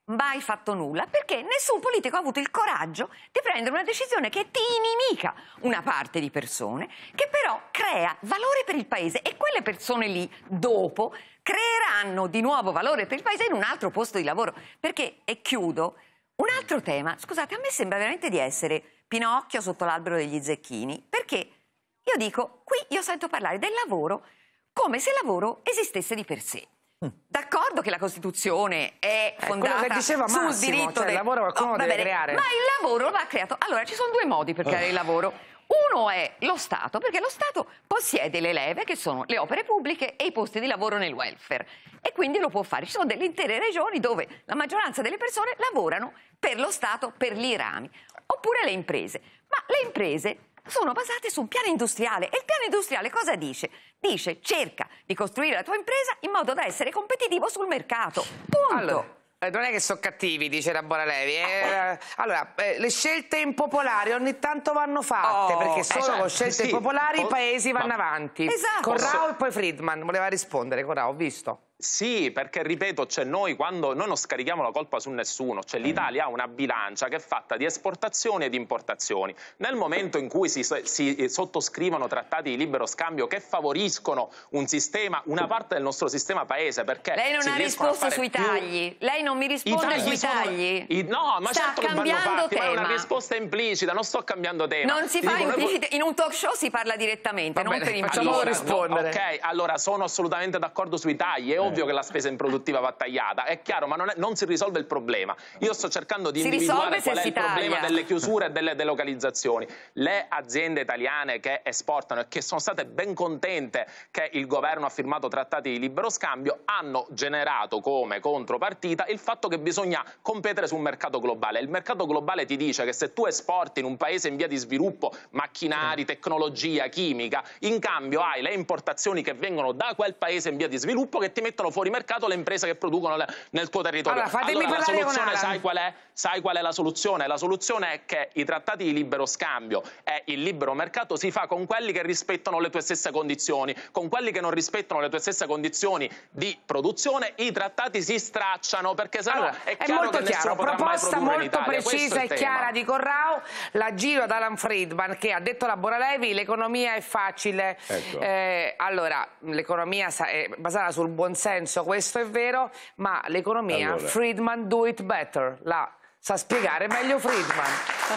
mai fatto nulla, perché nessun politico ha avuto il coraggio di prendere una decisione che ti inimica una parte di persone, che però crea valore per il paese, e quelle persone lì dopo creeranno di nuovo valore per il paese in un altro posto di lavoro. Perché, e chiudo, un altro tema, scusate, a me sembra veramente di essere Pinocchio sotto l'albero degli zecchini, perché io dico, qui io sento parlare del lavoro come se il lavoro esistesse di per sé. D'accordo che la Costituzione è fondata che diceva sul Massimo, diritto cioè, del il lavoro qualcuno oh, deve bene, creare. ma il lavoro va creato. Allora ci sono due modi per creare il lavoro. Uno è lo Stato, perché lo Stato possiede le leve, che sono le opere pubbliche e i posti di lavoro nel welfare, e quindi lo può fare. Ci sono delle intere regioni dove la maggioranza delle persone lavorano per lo Stato, per gli rami, oppure le imprese. Ma le imprese sono basate su un piano industriale, e il piano industriale cosa dice? Dice cerca di costruire la tua impresa in modo da essere competitivo sul mercato, punto. Allora, eh, non è che sono cattivi, dice la Boralevi. Eh, allora, eh, le scelte impopolari ogni tanto vanno fatte, Oh, perché eh, solo cioè, con scelte sì. impopolari Oh, i paesi vanno ma- avanti. Esatto. Corrao e poi Friedman, voleva rispondere, Corrao, ho visto. Sì, perché ripeto, cioè noi quando noi non scarichiamo la colpa su nessuno, cioè l'Italia ha una bilancia che è fatta di esportazioni e di importazioni. Nel momento in cui si, si sottoscrivono trattati di libero scambio che favoriscono un sistema, una parte del nostro sistema paese, perché Lei non si ha riescono a risposto fare sui più- tagli. Lei non mi I risponde tagli sui sono- tagli. i- no, ma Sta certo che vanno cambiando fatti, ma è una tema. risposta implicita, non sto cambiando tema. Non si Ti fa dico, noi- implicit- in un talk show si parla direttamente, non per implicito. allora, no, ok, allora sono assolutamente d'accordo sui tagli. È ovvio che la spesa improduttiva va tagliata, è chiaro, ma non, è- non si risolve il problema. Io sto cercando di Si individuare risolve se qual è si il problema taglia. delle chiusure e delle delocalizzazioni. Le aziende italiane che esportano e che sono state ben contente che il governo ha firmato trattati di libero scambio hanno generato come contropartita il fatto che bisogna competere su un mercato globale. Il mercato globale ti dice che se tu esporti in un paese in via di sviluppo macchinari, tecnologia, chimica, in cambio hai le importazioni che vengono da quel paese in via di sviluppo che ti mettono fuori mercato le imprese che producono le- nel tuo territorio. Allora, fatemi Allora, la parlare con soluzione Alan. sai qual è? Sai qual è la soluzione? La soluzione è che i trattati di libero scambio e il libero mercato si fa con quelli che rispettano le tue stesse condizioni. Con quelli che non rispettano le tue stesse condizioni di produzione, i trattati si stracciano, perché sennò Allora, è è chiaro molto che nessuno chiaro, potrà mai proposta produrre in molto Italia. Questo precisa è e il tema. chiara di Corrao, la giro ad Alan Friedman, che ha detto la Boralevi, l'economia è facile. Ecco. Eh, allora, l'economia sa- è basata sul buonsenso, questo è vero, ma l'economia, Allora. Friedman do it better, la sa spiegare meglio Friedman.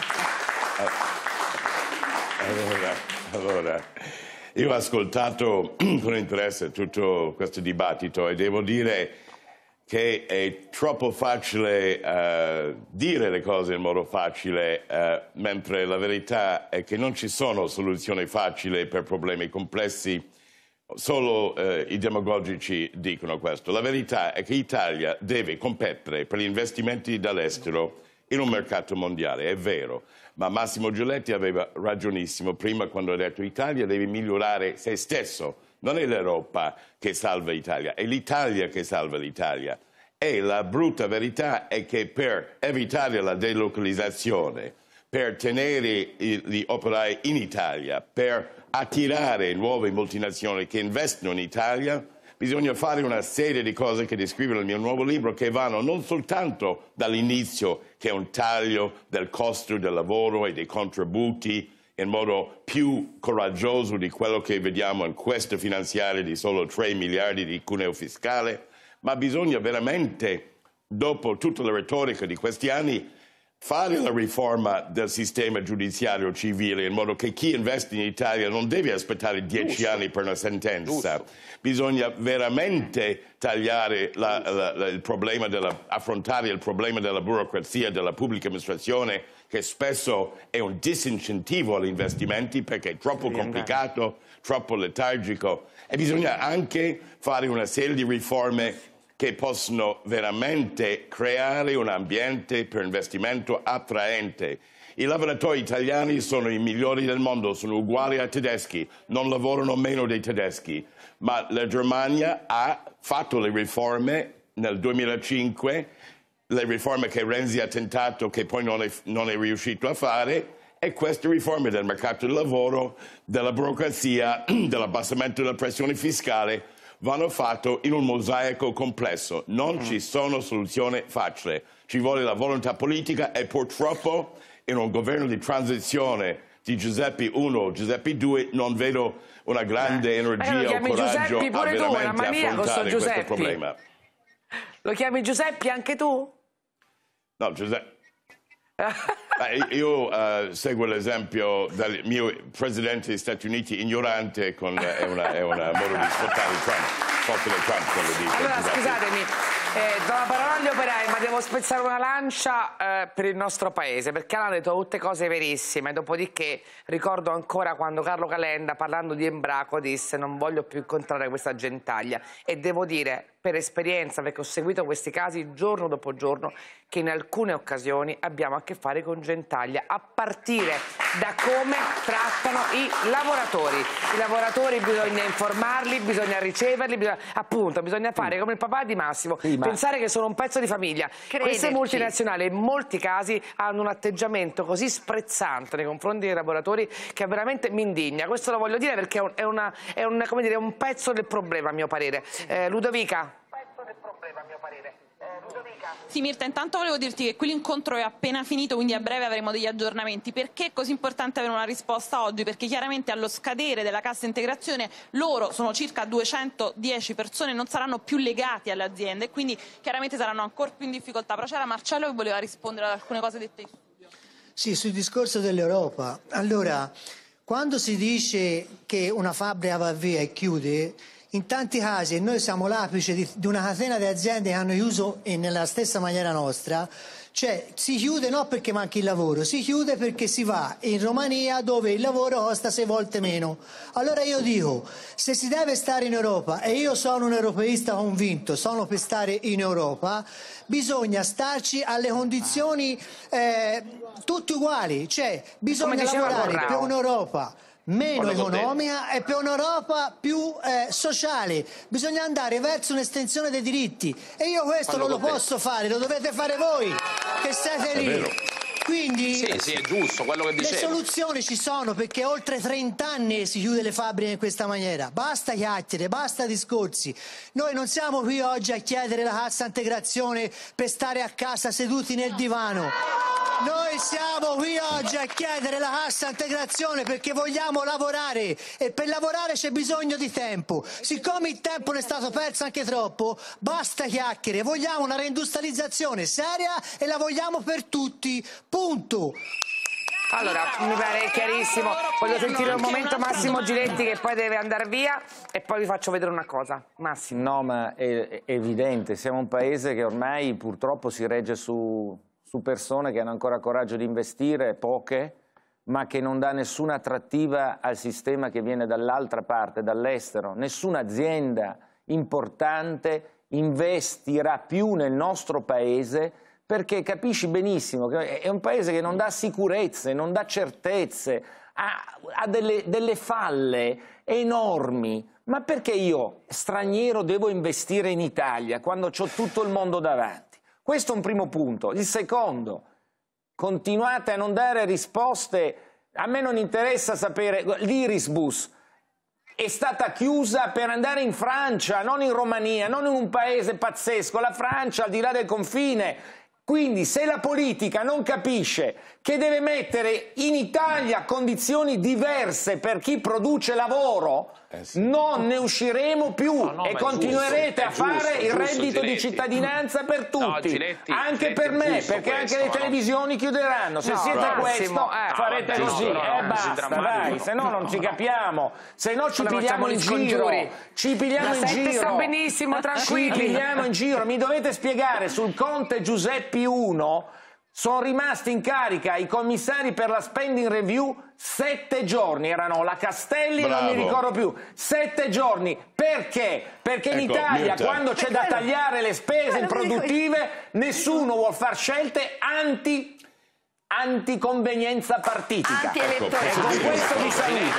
Allora, allora, io ho ascoltato con interesse tutto questo dibattito e devo dire che è troppo facile eh, dire le cose in modo facile, eh, mentre la verità è che non ci sono soluzioni facili per problemi complessi. Solo eh, i demagogici dicono questo. La verità è che l'Italia deve competere per gli investimenti dall'estero in un mercato mondiale, è vero, ma Massimo Giletti aveva ragionissimo prima quando ha detto l'Italia deve migliorare se stesso, non è l'Europa che salva l'Italia, è l'Italia che salva l'Italia. E la brutta verità è che per evitare la delocalizzazione, per tenere gli operai in Italia, per attirare nuove multinazionali che investono in Italia, bisogna fare una serie di cose che descrivo nel mio nuovo libro, che vanno non soltanto dall'inizio, che è un taglio del costo del lavoro e dei contributi in modo più coraggioso di quello che vediamo in questa finanziaria di solo tre miliardi di cuneo fiscale, ma bisogna veramente, dopo tutta la retorica di questi anni, fare la riforma del sistema giudiziario civile in modo che chi investe in Italia non deve aspettare dieci anni per una sentenza. Giusto. Bisogna veramente tagliare la, la, la, il problema della, affrontare il problema della burocrazia della pubblica amministrazione, che spesso è un disincentivo agli investimenti perché è troppo complicato, troppo letargico, e bisogna anche fare una serie di riforme che possono veramente creare un ambiente per investimento attraente. I lavoratori italiani sono i migliori del mondo, sono uguali ai tedeschi, non lavorano meno dei tedeschi, ma la Germania ha fatto le riforme nel duemilacinque, le riforme che Renzi ha tentato che poi non è, non è riuscito a fare, e queste riforme del mercato del lavoro, della burocrazia, dell'abbassamento della pressione fiscale vanno fatti in un mosaico complesso. Non mm. ci sono soluzioni facili. Ci vuole la volontà politica e purtroppo in un governo di transizione di Giuseppe uno, Giuseppe due, non vedo una grande energia o coraggio a veramente affrontare questo problema. Lo chiami Giuseppe anche tu? No, Giuseppe. eh, io uh, seguo l'esempio del mio presidente degli Stati Uniti ignorante, con, uh, è una, è una modo di sfruttare Trump, forse del Trump quello di Allora Giuseppe. Scusatemi, eh, do la parola agli operai, ma devo spezzare una lancia eh, per il nostro paese, perché hanno detto tutte cose verissime. Dopodiché ricordo ancora quando Carlo Calenda, parlando di Embraco, disse: non voglio più incontrare questa gentaglia. E devo dire, per esperienza, perché ho seguito questi casi giorno dopo giorno, che in alcune occasioni abbiamo a che fare con gentaglia, a partire da come trattano i lavoratori. I lavoratori bisogna informarli, bisogna riceverli, bisogna, appunto, bisogna fare come il papà di Massimo, sì, ma... pensare che sono un pezzo di famiglia. Crederci. Queste multinazionali in molti casi hanno un atteggiamento così sprezzante nei confronti dei lavoratori che veramente mi indigna. Questo lo voglio dire perché è, una, è, un, come dire, un pezzo del problema, a mio parere. Eh, Ludovica? Sì, Mirta, intanto volevo dirti che qui l'incontro è appena finito, quindi a breve avremo degli aggiornamenti. Perché è così importante avere una risposta oggi? Perché chiaramente allo scadere della cassa integrazione loro, sono circa duecentodieci persone, non saranno più legati alle aziende e quindi chiaramente saranno ancora più in difficoltà. Però c'era Marcello che voleva rispondere ad alcune cose dette in studio. Sì, sul discorso dell'Europa. Allora, quando si dice che una fabbrica va via e chiude, in tanti casi, e noi siamo l'apice di, di una catena di aziende che hanno chiuso e nella stessa maniera nostra, cioè si chiude non perché manchi il lavoro, si chiude perché si va in Romania dove il lavoro costa sei volte meno. Allora io dico, se si deve stare in Europa, e io sono un europeista convinto, sono per stare in Europa, bisogna starci alle condizioni eh, tutte uguali, cioè bisogna lavorare per un'Europa meno economica e per un'Europa più eh, sociale. Bisogna andare verso un'estensione dei diritti e io questo non lo posso fare, lo dovete fare voi che siete lì. Quindi sì, sì, è giusto quello che dicevo. Le soluzioni ci sono, perché oltre trenta anni si chiude le fabbriche in questa maniera. Basta chiacchiere, basta discorsi. Noi non siamo qui oggi a chiedere la cassa integrazione per stare a casa seduti nel divano. Noi siamo qui oggi a chiedere la cassa integrazione perché vogliamo lavorare e per lavorare c'è bisogno di tempo. Siccome il tempo ne è stato perso anche troppo, basta chiacchiere, vogliamo una reindustrializzazione seria e la vogliamo per tutti, punto. Allora, mi pare chiarissimo. Voglio sentire un momento Massimo Giletti che poi deve andare via e poi vi faccio vedere una cosa. Massimo. No, ma è, è evidente, siamo un paese che ormai purtroppo si regge su... su persone che hanno ancora coraggio di investire, poche, ma che non dà nessuna attrattiva al sistema che viene dall'altra parte, dall'estero. Nessuna azienda importante investirà più nel nostro paese perché capisci benissimo che è un paese che non dà sicurezze, non dà certezze, ha, ha delle, delle falle enormi. Ma perché io, straniero, devo investire in Italia quando ho tutto il mondo davanti? Questo è un primo punto. Il secondo, continuate a non dare risposte. A me non interessa sapere, l'Irisbus è stata chiusa per andare in Francia, non in Romania, non in un paese pazzesco, la Francia al di là del confine. Quindi se la politica non capisce che deve mettere in Italia condizioni diverse per chi produce lavoro, eh sì. non ne usciremo più no, no, e continuerete giusto, a fare giusto, il giusto, reddito Giletti. di cittadinanza per tutti, no, Giletti, anche Giletti, per me, perché questo, anche le televisioni no? chiuderanno. Se no, siete Massimo, questo eh, farete no, così, no, eh, basta, dai, se no non ci capiamo, se no ci pigliamo in giro, ci pigliamo in giro, sta benissimo, tranquilli. Ci pigliamo in giro, mi dovete spiegare sul Conte Giuseppe uno sono rimasti in carica i commissari per la spending review sette giorni, erano la Castelli, Bravo. non mi ricordo più, sette giorni. Perché? Perché ecco, in Italia Mirta. quando c'è da tagliare le spese improduttive nessuno vuol far scelte anti anticonvenienza partitica. Antielettorale. E con questo vi saluto.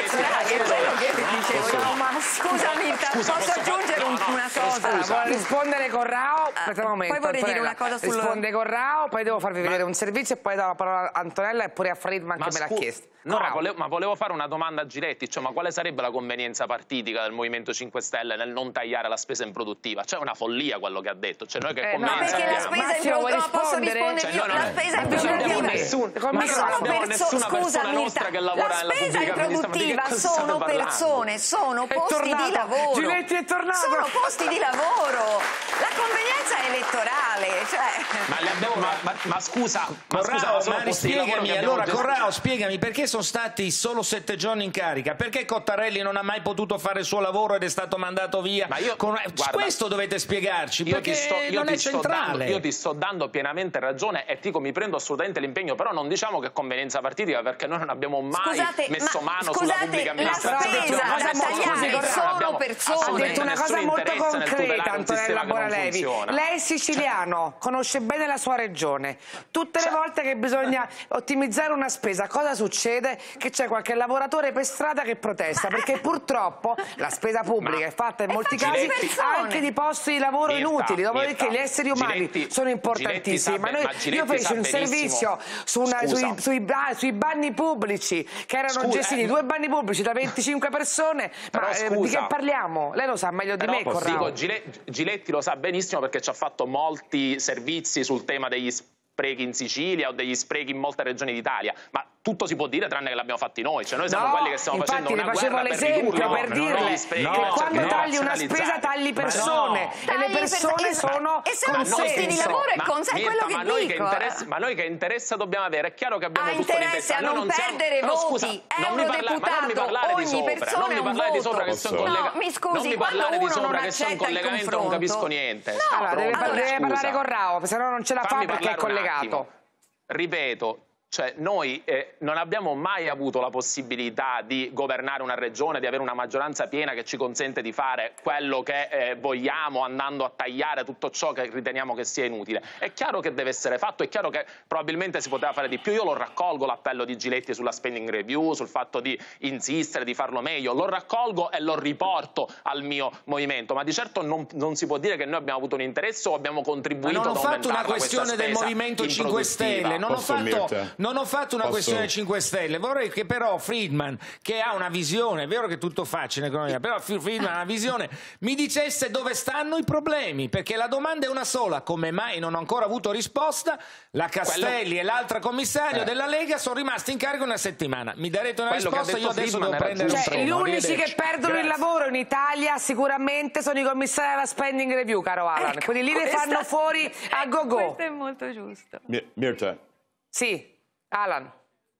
Scusa Mirta, posso, posso aggiungere un, una cosa? Vuole rispondere Corrao? Aspetta un momento, poi vorrei Antonella. dire una cosa sul... Risponde Corrao, poi devo farvi vedere un servizio e poi do la parola a Antonella e pure a Friedman che me l'ha chiesto. No, ma volevo, ma volevo fare una domanda a Giletti, cioè ma quale sarebbe la convenienza partitica del Movimento cinque Stelle nel non tagliare la spesa improduttiva? Cioè è una follia quello che ha detto, cioè noi che eh, no, perché la spesa improduttiva, posso rispondere cioè, io, no, la spesa improduttiva nessun, ma ma sono abbiamo perso nessuna scusa persona Mirta, nostra che lavora la nella spesa pubblica improduttiva sono persone, sono posti di lavoro. Giletti è tornato. Sono posti di lavoro. La convenienza è elettorale, cioè. Ma, abbiamo, ma, ma, ma scusa, ma Corrao, scusa, ma sono ma posti di lavoro spiegami, che abbiamo allora gestito. Corrao, spiegami perché sono stati solo sette giorni in carica, perché Cottarelli non ha mai potuto fare il suo lavoro ed è stato mandato via. Ma io, Con... guarda, questo dovete spiegarci, io perché ti sto, io non ti è sto centrale. Dando, io ti sto dando pienamente ragione e dico mi prendo assolutamente l'impegno, però non diciamo che è convenienza partitica perché noi non abbiamo mai scusate, messo ma, mano scusate, sulla pubblica amministrazione. La spesa da tagliare sono persone. Ha detto una cosa molto concreta, Antonella Bonalevi. Lei è siciliano, conosce bene la sua regione. Tutte le volte che bisogna ottimizzare una spesa, cosa succede? Che c'è qualche lavoratore per strada che protesta, perché purtroppo la spesa pubblica è fatta in molti casi anche di posti di lavoro Mirta, inutili, dopodiché Mirta, gli esseri umani Giletti, sono importantissimi. Giletti Ma noi, sa, ma Giletti io feci sa un servizio su una, sui, sui, sui banni pubblici che erano Scusa, gestiti, eh. due banni pubblici da venticinque persone. Però, ma eh, di scusa. che parliamo? Lei lo sa meglio di Però, me, Corrao. dico, Giletti, Giletti lo sa benissimo perché ci ha fatto molti servizi sul tema degli sprechi in Sicilia o degli sprechi in molte regioni d'Italia, ma tutto si può dire tranne che l'abbiamo fatti noi, cioè noi siamo no, quelli che stiamo facendo una infatti guerra le per facevo l'esempio ridurli, per no, dirle no, sprechi, che no, quando no, tagli una spesa tagli persone no. e le persone e, sono e sono posti di lavoro e con sé quello che ma noi dico che interesse, ma noi che interesse dobbiamo avere? È chiaro che abbiamo ha tutto interesse a non, non perdere siamo... voti, scusa, non mi parla... ma non mi parlare di ogni sopra, persona non mi è un parlare di voto. sopra che sono collega... No, mi scusi, non mi quando parlare di uno sopra non che sono in accetta il collegamento non capisco niente. No, allora deve, allora, deve scusa. parlare con Rao, se no non ce la Fammi fa perché è parlare un collegato. attimo. Ripeto, cioè noi eh, non abbiamo mai avuto la possibilità di governare una regione, di avere una maggioranza piena che ci consente di fare quello che eh, vogliamo, andando a tagliare tutto ciò che riteniamo che sia inutile. È chiaro che deve essere fatto, è chiaro che probabilmente si poteva fare di più. Io lo raccolgo l'appello di Giletti sulla spending review, sul fatto di insistere, di farlo meglio, lo raccolgo e lo riporto al mio movimento, ma di certo non, non si può dire che noi abbiamo avuto un interesse o abbiamo contribuito ma non ad ho fatto una aumentare questione del Movimento cinque Stelle, non ho fatto... Non ho fatto una Posso? questione cinque Stelle, vorrei che però Friedman, che ha una visione, è vero che tutto facile in economia, però Friedman ha una visione, mi dicesse dove stanno i problemi, perché la domanda è una sola, come mai non ho ancora avuto risposta? La Castelli Quello... e l'altra commissario eh. della Lega sono rimasti in carica una settimana, mi darete una Quello risposta, io adesso devo prendere un cioè, treno. Gli unici che perdono Grazie. il lavoro in Italia sicuramente sono i commissari alla spending review, caro Alan, ecco, quelli lì le questa... fanno fuori a go-go. Questo è molto giusto. Mirta. Sì. Alan.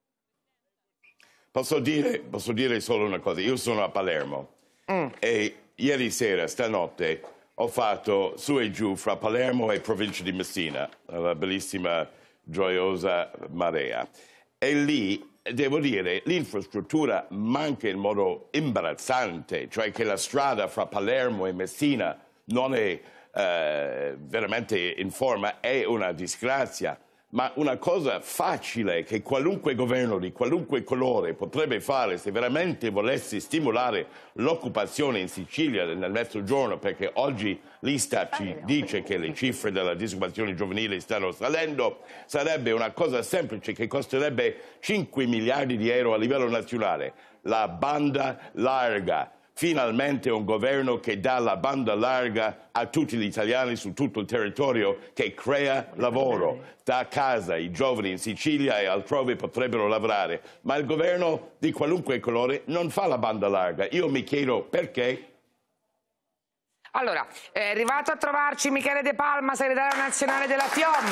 Posso dire, posso dire solo una cosa, io sono a Palermo mm. e ieri sera, stanotte, ho fatto su e giù fra Palermo e provincia di Messina, la bellissima, gioiosa marea. E lì, devo dire, l'infrastruttura manca in modo imbarazzante, cioè che la strada fra Palermo e Messina non è eh, veramente in forma, è una disgrazia. Ma una cosa facile che qualunque governo di qualunque colore potrebbe fare se veramente volesse stimolare l'occupazione in Sicilia nel mezzogiorno, perché oggi l'Istat ci dice che le cifre della disoccupazione giovanile stanno salendo, sarebbe una cosa semplice che costerebbe cinque miliardi di euro a livello nazionale. La banda larga. Finalmente un governo che dà la banda larga a tutti gli italiani su tutto il territorio, che crea lavoro. Da casa i giovani in Sicilia e altrove potrebbero lavorare, ma il governo di qualunque colore non fa la banda larga. Io mi chiedo perché. Allora, è arrivato a trovarci Michele De Palma, segretario nazionale della F I O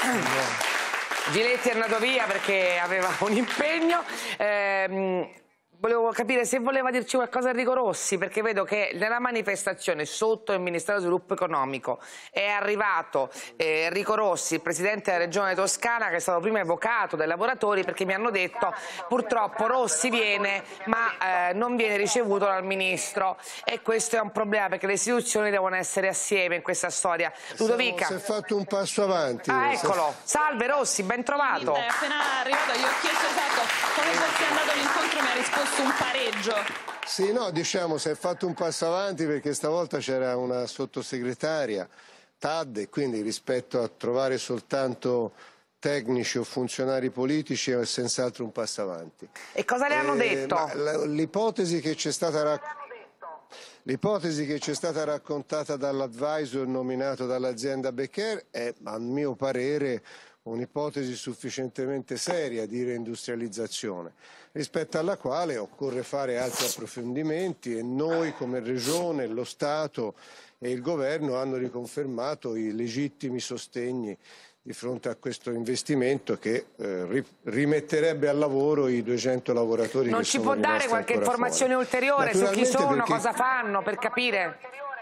M. Giletti è andato via perché aveva un impegno. Ehm, Volevo capire se voleva dirci qualcosa Enrico Rossi, perché vedo che nella manifestazione sotto il Ministero dello Sviluppo Economico è arrivato eh, Enrico Rossi, il Presidente della Regione Toscana, che è stato prima evocato dai lavoratori, perché mi hanno detto purtroppo Rossi viene ma eh, non viene ricevuto dal Ministro, e questo è un problema perché le istituzioni devono essere assieme in questa storia. Ludovica. Si è fatto un passo avanti. Ah, eccolo. Salve Rossi, ben trovato. È appena arrivato, gli ho chiesto esatto come fosse andato l'incontro, mi ha risposto un pareggio. Sì, no, diciamo, si è fatto un passo avanti perché stavolta c'era una sottosegretaria, Tadde, quindi rispetto a trovare soltanto tecnici o funzionari politici è senz'altro un passo avanti. E cosa le hanno eh, detto? L'ipotesi che c'è stata raccontata L'ipotesi che ci è stata raccontata dall'advisor nominato dall'azienda Becker è, a mio parere, un'ipotesi sufficientemente seria di reindustrializzazione, rispetto alla quale occorre fare altri approfondimenti, e noi come Regione, lo Stato e il Governo hanno riconfermato i legittimi sostegni di fronte a questo investimento che eh, rimetterebbe al lavoro i duecento lavoratori non che ci sono può dare qualche ancora informazione fuori. ulteriore su chi sono, perché... cosa fanno, per capire?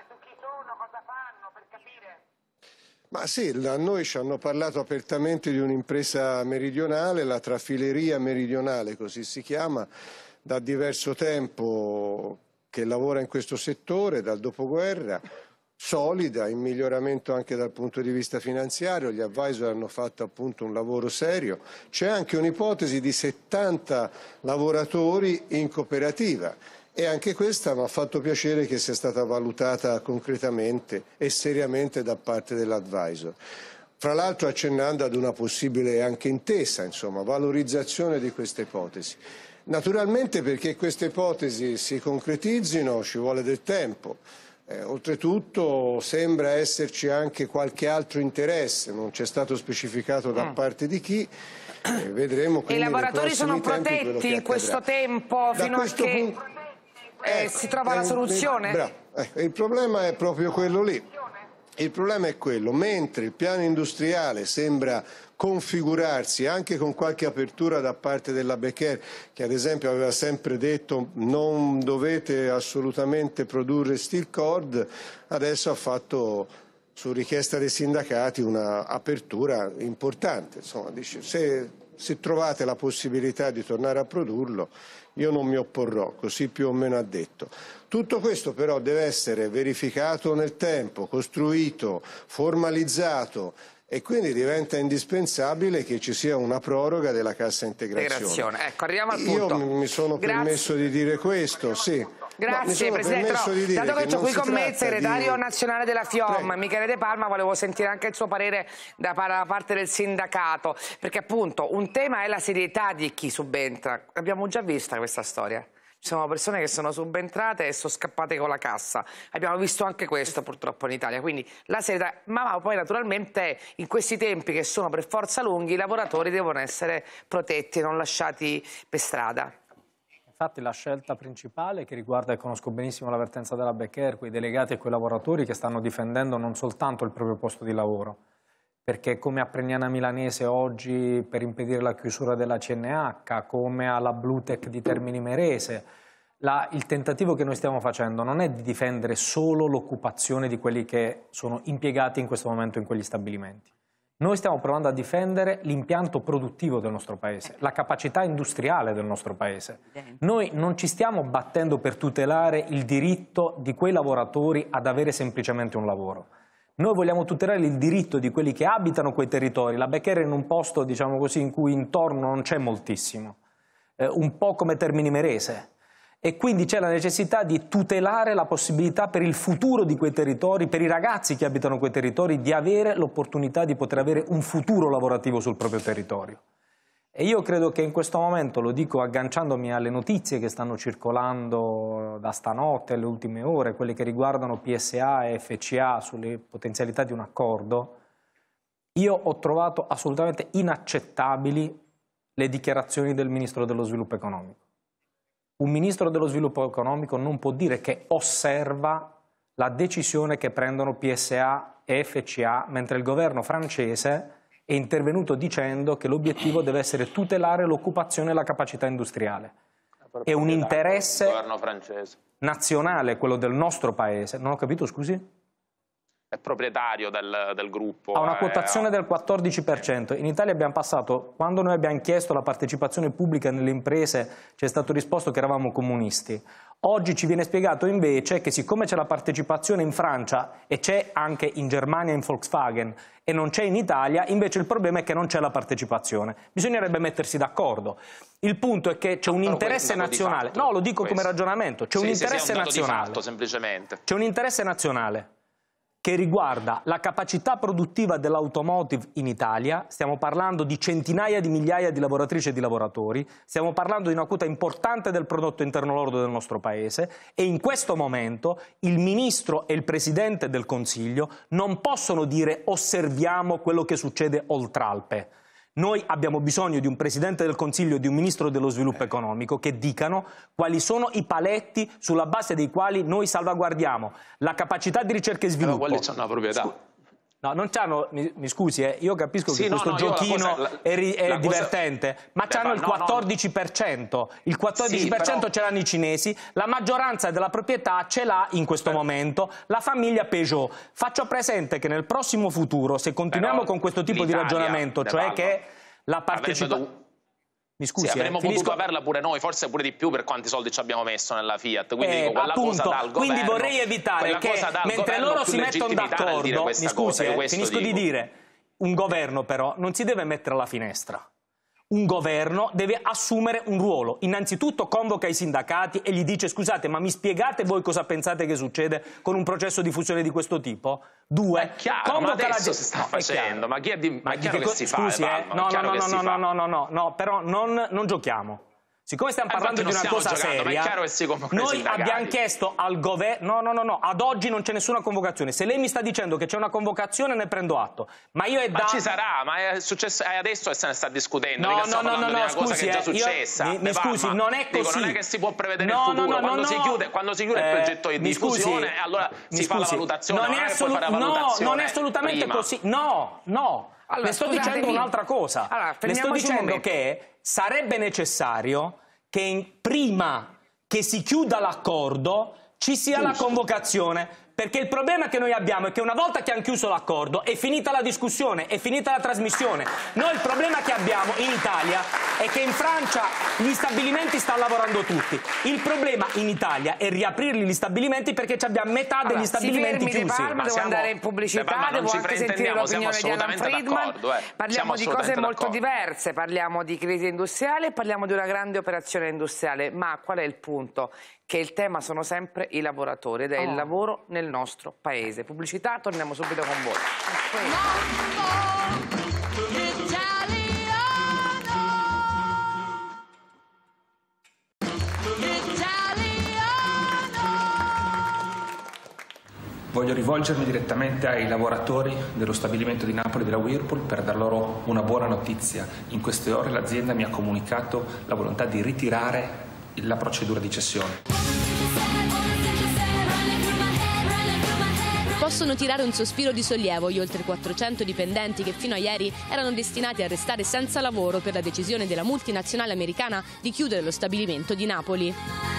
Ma sì, a noi ci hanno parlato apertamente di un'impresa meridionale, la Trafileria Meridionale, così si chiama, da diverso tempo che lavora in questo settore, dal dopoguerra, solida, in miglioramento anche dal punto di vista finanziario, gli advisor hanno fatto appunto un lavoro serio. C'è anche un'ipotesi di settanta lavoratori in cooperativa, e anche questa mi ha fatto piacere che sia stata valutata concretamente e seriamente da parte dell'advisor. Fra l'altro accennando ad una possibile anche intesa, insomma, valorizzazione di questa ipotesi. Naturalmente perché queste ipotesi si concretizzino ci vuole del tempo. Eh, oltretutto sembra esserci anche qualche altro interesse, non c'è stato specificato da parte di chi, eh, vedremo quindi. E i lavoratori sono protetti in questo tempo da fino a che punto... eh, ecco, si trova la soluzione? Bravo, ecco, il problema è proprio quello lì. Il problema è quello, mentre il piano industriale sembra configurarsi anche con qualche apertura da parte della Becker, che ad esempio aveva sempre detto non dovete assolutamente produrre steel cord, adesso ha fatto su richiesta dei sindacati una apertura importante. Insomma, dice, se, se trovate la possibilità di tornare a produrlo, io non mi opporrò, così più o meno ha detto. Tutto questo però deve essere verificato nel tempo, costruito, formalizzato, e quindi diventa indispensabile che ci sia una proroga della cassa integrazione. integrazione. Ecco, arriviamo al punto. Io mi sono Grazie. permesso di dire questo, sì. Grazie Presidente, no, di dire dato che, che ho qui con me il segretario di... nazionale della FIOM, Prego. Michele De Palma, volevo sentire anche il suo parere da parte del sindacato, perché appunto un tema è la serietà di chi subentra. Abbiamo già vista questa storia. Ci sono persone che sono subentrate e sono scappate con la cassa. Abbiamo visto anche questo purtroppo in Italia. Quindi la serietà, ma poi naturalmente in questi tempi che sono per forza lunghi, i lavoratori devono essere protetti e non lasciati per strada. Infatti la scelta principale che riguarda, e conosco benissimo l'avvertenza della Becker, quei delegati e quei lavoratori che stanno difendendo non soltanto il proprio posto di lavoro, perché come a Pregnana Milanese oggi per impedire la chiusura della C N H, come alla Bluetech di Termini Imerese, la, il tentativo che noi stiamo facendo non è di difendere solo l'occupazione di quelli che sono impiegati in questo momento in quegli stabilimenti. Noi stiamo provando a difendere l'impianto produttivo del nostro Paese, la capacità industriale del nostro Paese. Noi non ci stiamo battendo per tutelare il diritto di quei lavoratori ad avere semplicemente un lavoro. Noi vogliamo tutelare il diritto di quelli che abitano quei territori. La Becker è in un posto, diciamo così, in cui intorno non c'è moltissimo, eh, un po' come Termini Imerese. E quindi c'è la necessità di tutelare la possibilità per il futuro di quei territori, per i ragazzi che abitano quei territori, di avere l'opportunità di poter avere un futuro lavorativo sul proprio territorio. E io credo che in questo momento, lo dico agganciandomi alle notizie che stanno circolando da stanotte, alle ultime ore, quelle che riguardano P S A e F C A sulle potenzialità di un accordo, io ho trovato assolutamente inaccettabili le dichiarazioni del Ministro dello Sviluppo Economico. Un Ministro dello Sviluppo Economico non può dire che osserva la decisione che prendono P S A e F C A, mentre il governo francese è intervenuto dicendo che l'obiettivo deve essere tutelare l'occupazione e la capacità industriale. è un interesse governo francese. nazionale, quello del nostro paese. Non ho capito, scusi? È proprietario del, del gruppo. Ha una è, quotazione del quattordici per cento. In Italia abbiamo passato, quando noi abbiamo chiesto la partecipazione pubblica nelle imprese, ci è stato risposto che eravamo comunisti. Oggi ci viene spiegato invece che siccome c'è la partecipazione in Francia e c'è anche in Germania in Volkswagen e non c'è in Italia, invece il problema è che non c'è la partecipazione. Bisognerebbe mettersi d'accordo. Il punto è che c'è un interesse nazionale. No, lo dico come ragionamento. C'è un interesse nazionale. Semplicemente. C'è un interesse nazionale che riguarda la capacità produttiva dell'automotive in Italia. Stiamo parlando di centinaia di migliaia di lavoratrici e di lavoratori, stiamo parlando di una quota importante del prodotto interno lordo del nostro Paese e in questo momento il Ministro e il Presidente del Consiglio non possono dire osserviamo quello che succede oltralpe. Noi abbiamo bisogno di un Presidente del Consiglio e di un Ministro dello Sviluppo Economico che dicano quali sono i paletti sulla base dei quali noi salvaguardiamo la capacità di ricerca e sviluppo. Però quelli hanno una proprietà. Scu no, non c'hanno, mi, mi scusi, eh, io capisco sì, che no, questo no, giochino cosa, la, è, è la divertente, cosa... ma Beh, c'hanno il quattordici per cento. Il quattordici per cento sì, però... ce l'hanno i cinesi, la maggioranza della proprietà ce l'ha in questo però... momento la famiglia Peugeot. Faccio presente che nel prossimo futuro, se continuiamo però con questo tipo di ragionamento, cioè parlo. che la partecipazione... Mi scusi, sì, avremmo eh, potuto finisco... averla pure noi, forse pure di più per quanti soldi ci abbiamo messo nella Fiat. Quindi eh, dico, quella appunto, cosa dal governo, quindi vorrei evitare che mentre loro si mettono d'accordo, mi scusi, eh, finisco dico. di dire, un governo però non si deve mettere alla finestra. Un governo deve assumere un ruolo. Innanzitutto convoca i sindacati e gli dice scusate ma mi spiegate voi cosa pensate che succede con un processo di fusione di questo tipo? Due, è chiaro, convoca ma adesso la si sta no, facendo, ma chi è di... ma è chiaro che, che si scusi, fa, eh, no, no, no, no, no, no, no, no, no, no, però non, non giochiamo. Siccome stiamo parlando di una cosa giocando, seria, noi abbiamo chiesto al governo, no, no, no, no, ad oggi non c'è nessuna convocazione. Se lei mi sta dicendo che c'è una convocazione ne prendo atto. Ma io è ma da... ci sarà, ma è successo, è adesso che se ne sta discutendo. No, no, no, no, no, no, una scusi, cosa che è già eh, successa. Io, mi, mi scusi, Palma. non è così. Dico, non è che si può prevedere no, il futuro. No, no, quando, no, si no. chiude, quando si chiude eh, il progetto di diffusione, scusi, allora si fa scusi. la valutazione. Non non è, è assolut- fare la no, non è assolutamente prima. così. No, no. Allora, Le sto scusatemi. dicendo un'altra cosa. Allora, Le sto dicendo che sarebbe necessario che in, prima che si chiuda l'accordo ci sia Giusto. la convocazione, perché il problema che noi abbiamo è che una volta che hanno chiuso l'accordo è finita la discussione, è finita la trasmissione. Noi il problema che abbiamo in Italia è che in Francia gli stabilimenti stanno lavorando tutti. Il problema in Italia è riaprirli gli stabilimenti perché abbiamo metà allora, degli stabilimenti si chiusi. Palma, devo siamo... andare in pubblicità, Beh, devo anche sentire l'opinione di Alan Friedman. Eh. Parliamo di cose molto diverse, parliamo di crisi industriale e parliamo di una grande operazione industriale. Ma qual è il punto? Che il tema sono sempre i lavoratori ed è oh. il lavoro nel nostro paese. Pubblicità, torniamo subito con voi. Voglio rivolgermi direttamente ai lavoratori dello stabilimento di Napoli della Whirlpool per dar loro una buona notizia. In queste ore l'azienda mi ha comunicato la volontà di ritirare la procedura di cessione. Possono tirare un sospiro di sollievo gli oltre quattrocento dipendenti che fino a ieri erano destinati a restare senza lavoro per la decisione della multinazionale americana di chiudere lo stabilimento di Napoli.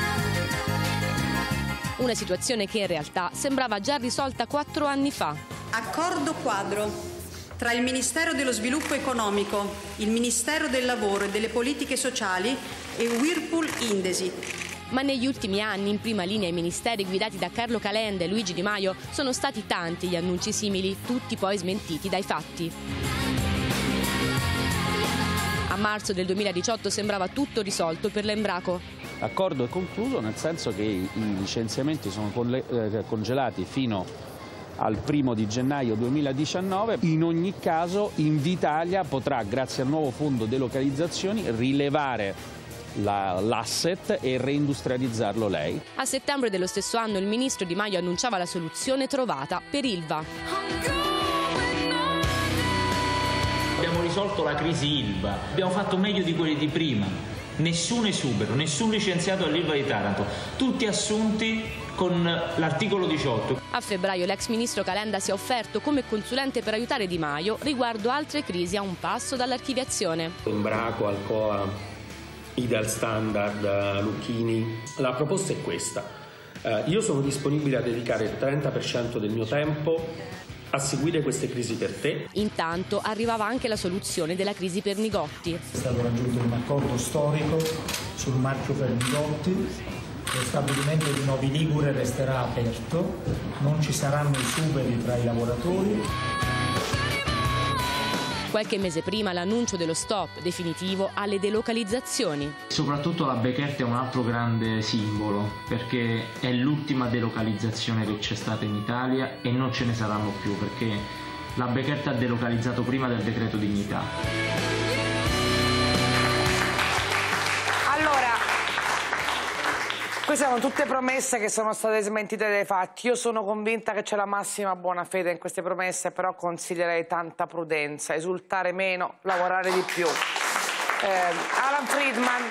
Una situazione che in realtà sembrava già risolta quattro anni fa. Accordo quadro tra il Ministero dello Sviluppo Economico, il Ministero del Lavoro e delle Politiche Sociali e Whirlpool Indesit. Ma negli ultimi anni, in prima linea, i ministeri guidati da Carlo Calenda e Luigi Di Maio sono stati tanti gli annunci simili, tutti poi smentiti dai fatti. A marzo del duemiladiciotto sembrava tutto risolto per l'Embraco. L'accordo è concluso nel senso che i licenziamenti sono congelati fino al primo di gennaio duemiladiciannove. In ogni caso Invitalia potrà, grazie al nuovo fondo delocalizzazioni, rilevare l'asset e reindustrializzarlo lei. A settembre dello stesso anno il ministro Di Maio annunciava la soluzione trovata per Ilva. Abbiamo risolto la crisi Ilva, abbiamo fatto meglio di quelli di prima, nessun esubero, nessun licenziato all'Ilva di Taranto, tutti assunti con l'articolo diciotto. A febbraio l'ex ministro Calenda si è offerto come consulente per aiutare Di Maio riguardo altre crisi a un passo dall'archiviazione. Embraco, Alcoa, Ideal Standard, Lucchini. La proposta è questa. Eh, io sono disponibile a dedicare il trenta per cento del mio tempo a seguire queste crisi per te. Intanto arrivava anche la soluzione della crisi Pernigotti. È stato raggiunto un accordo storico sul marchio Pernigotti. Lo stabilimento di Novi Ligure resterà aperto, non ci saranno esuberi tra i lavoratori. Qualche mese prima l'annuncio dello stop definitivo alle delocalizzazioni. Soprattutto la Bekaert è un altro grande simbolo, perché è l'ultima delocalizzazione che c'è stata in Italia e non ce ne saranno più, perché la Bekaert ha delocalizzato prima del decreto dignità. Queste sono tutte promesse che sono state smentite dai fatti. Io sono convinta che c'è la massima buona fede in queste promesse, però consiglierei tanta prudenza, esultare meno, lavorare di più. Eh, Alan Friedman.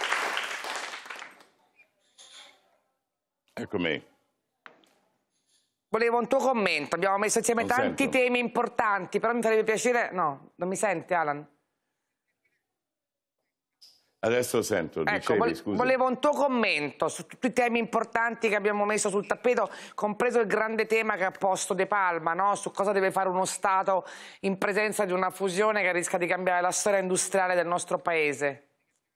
Eccomi. Volevo un tuo commento. Abbiamo messo insieme Non tanti sento. temi importanti, però mi farebbe piacere... No, non mi senti, Alan? Adesso sento, Ecco, dicevi, vol- scusi. volevo un tuo commento su tutti i temi importanti che abbiamo messo sul tappeto, compreso il grande tema che ha posto De Palma, no? Su cosa deve fare uno Stato in presenza di una fusione che rischia di cambiare la storia industriale del nostro Paese.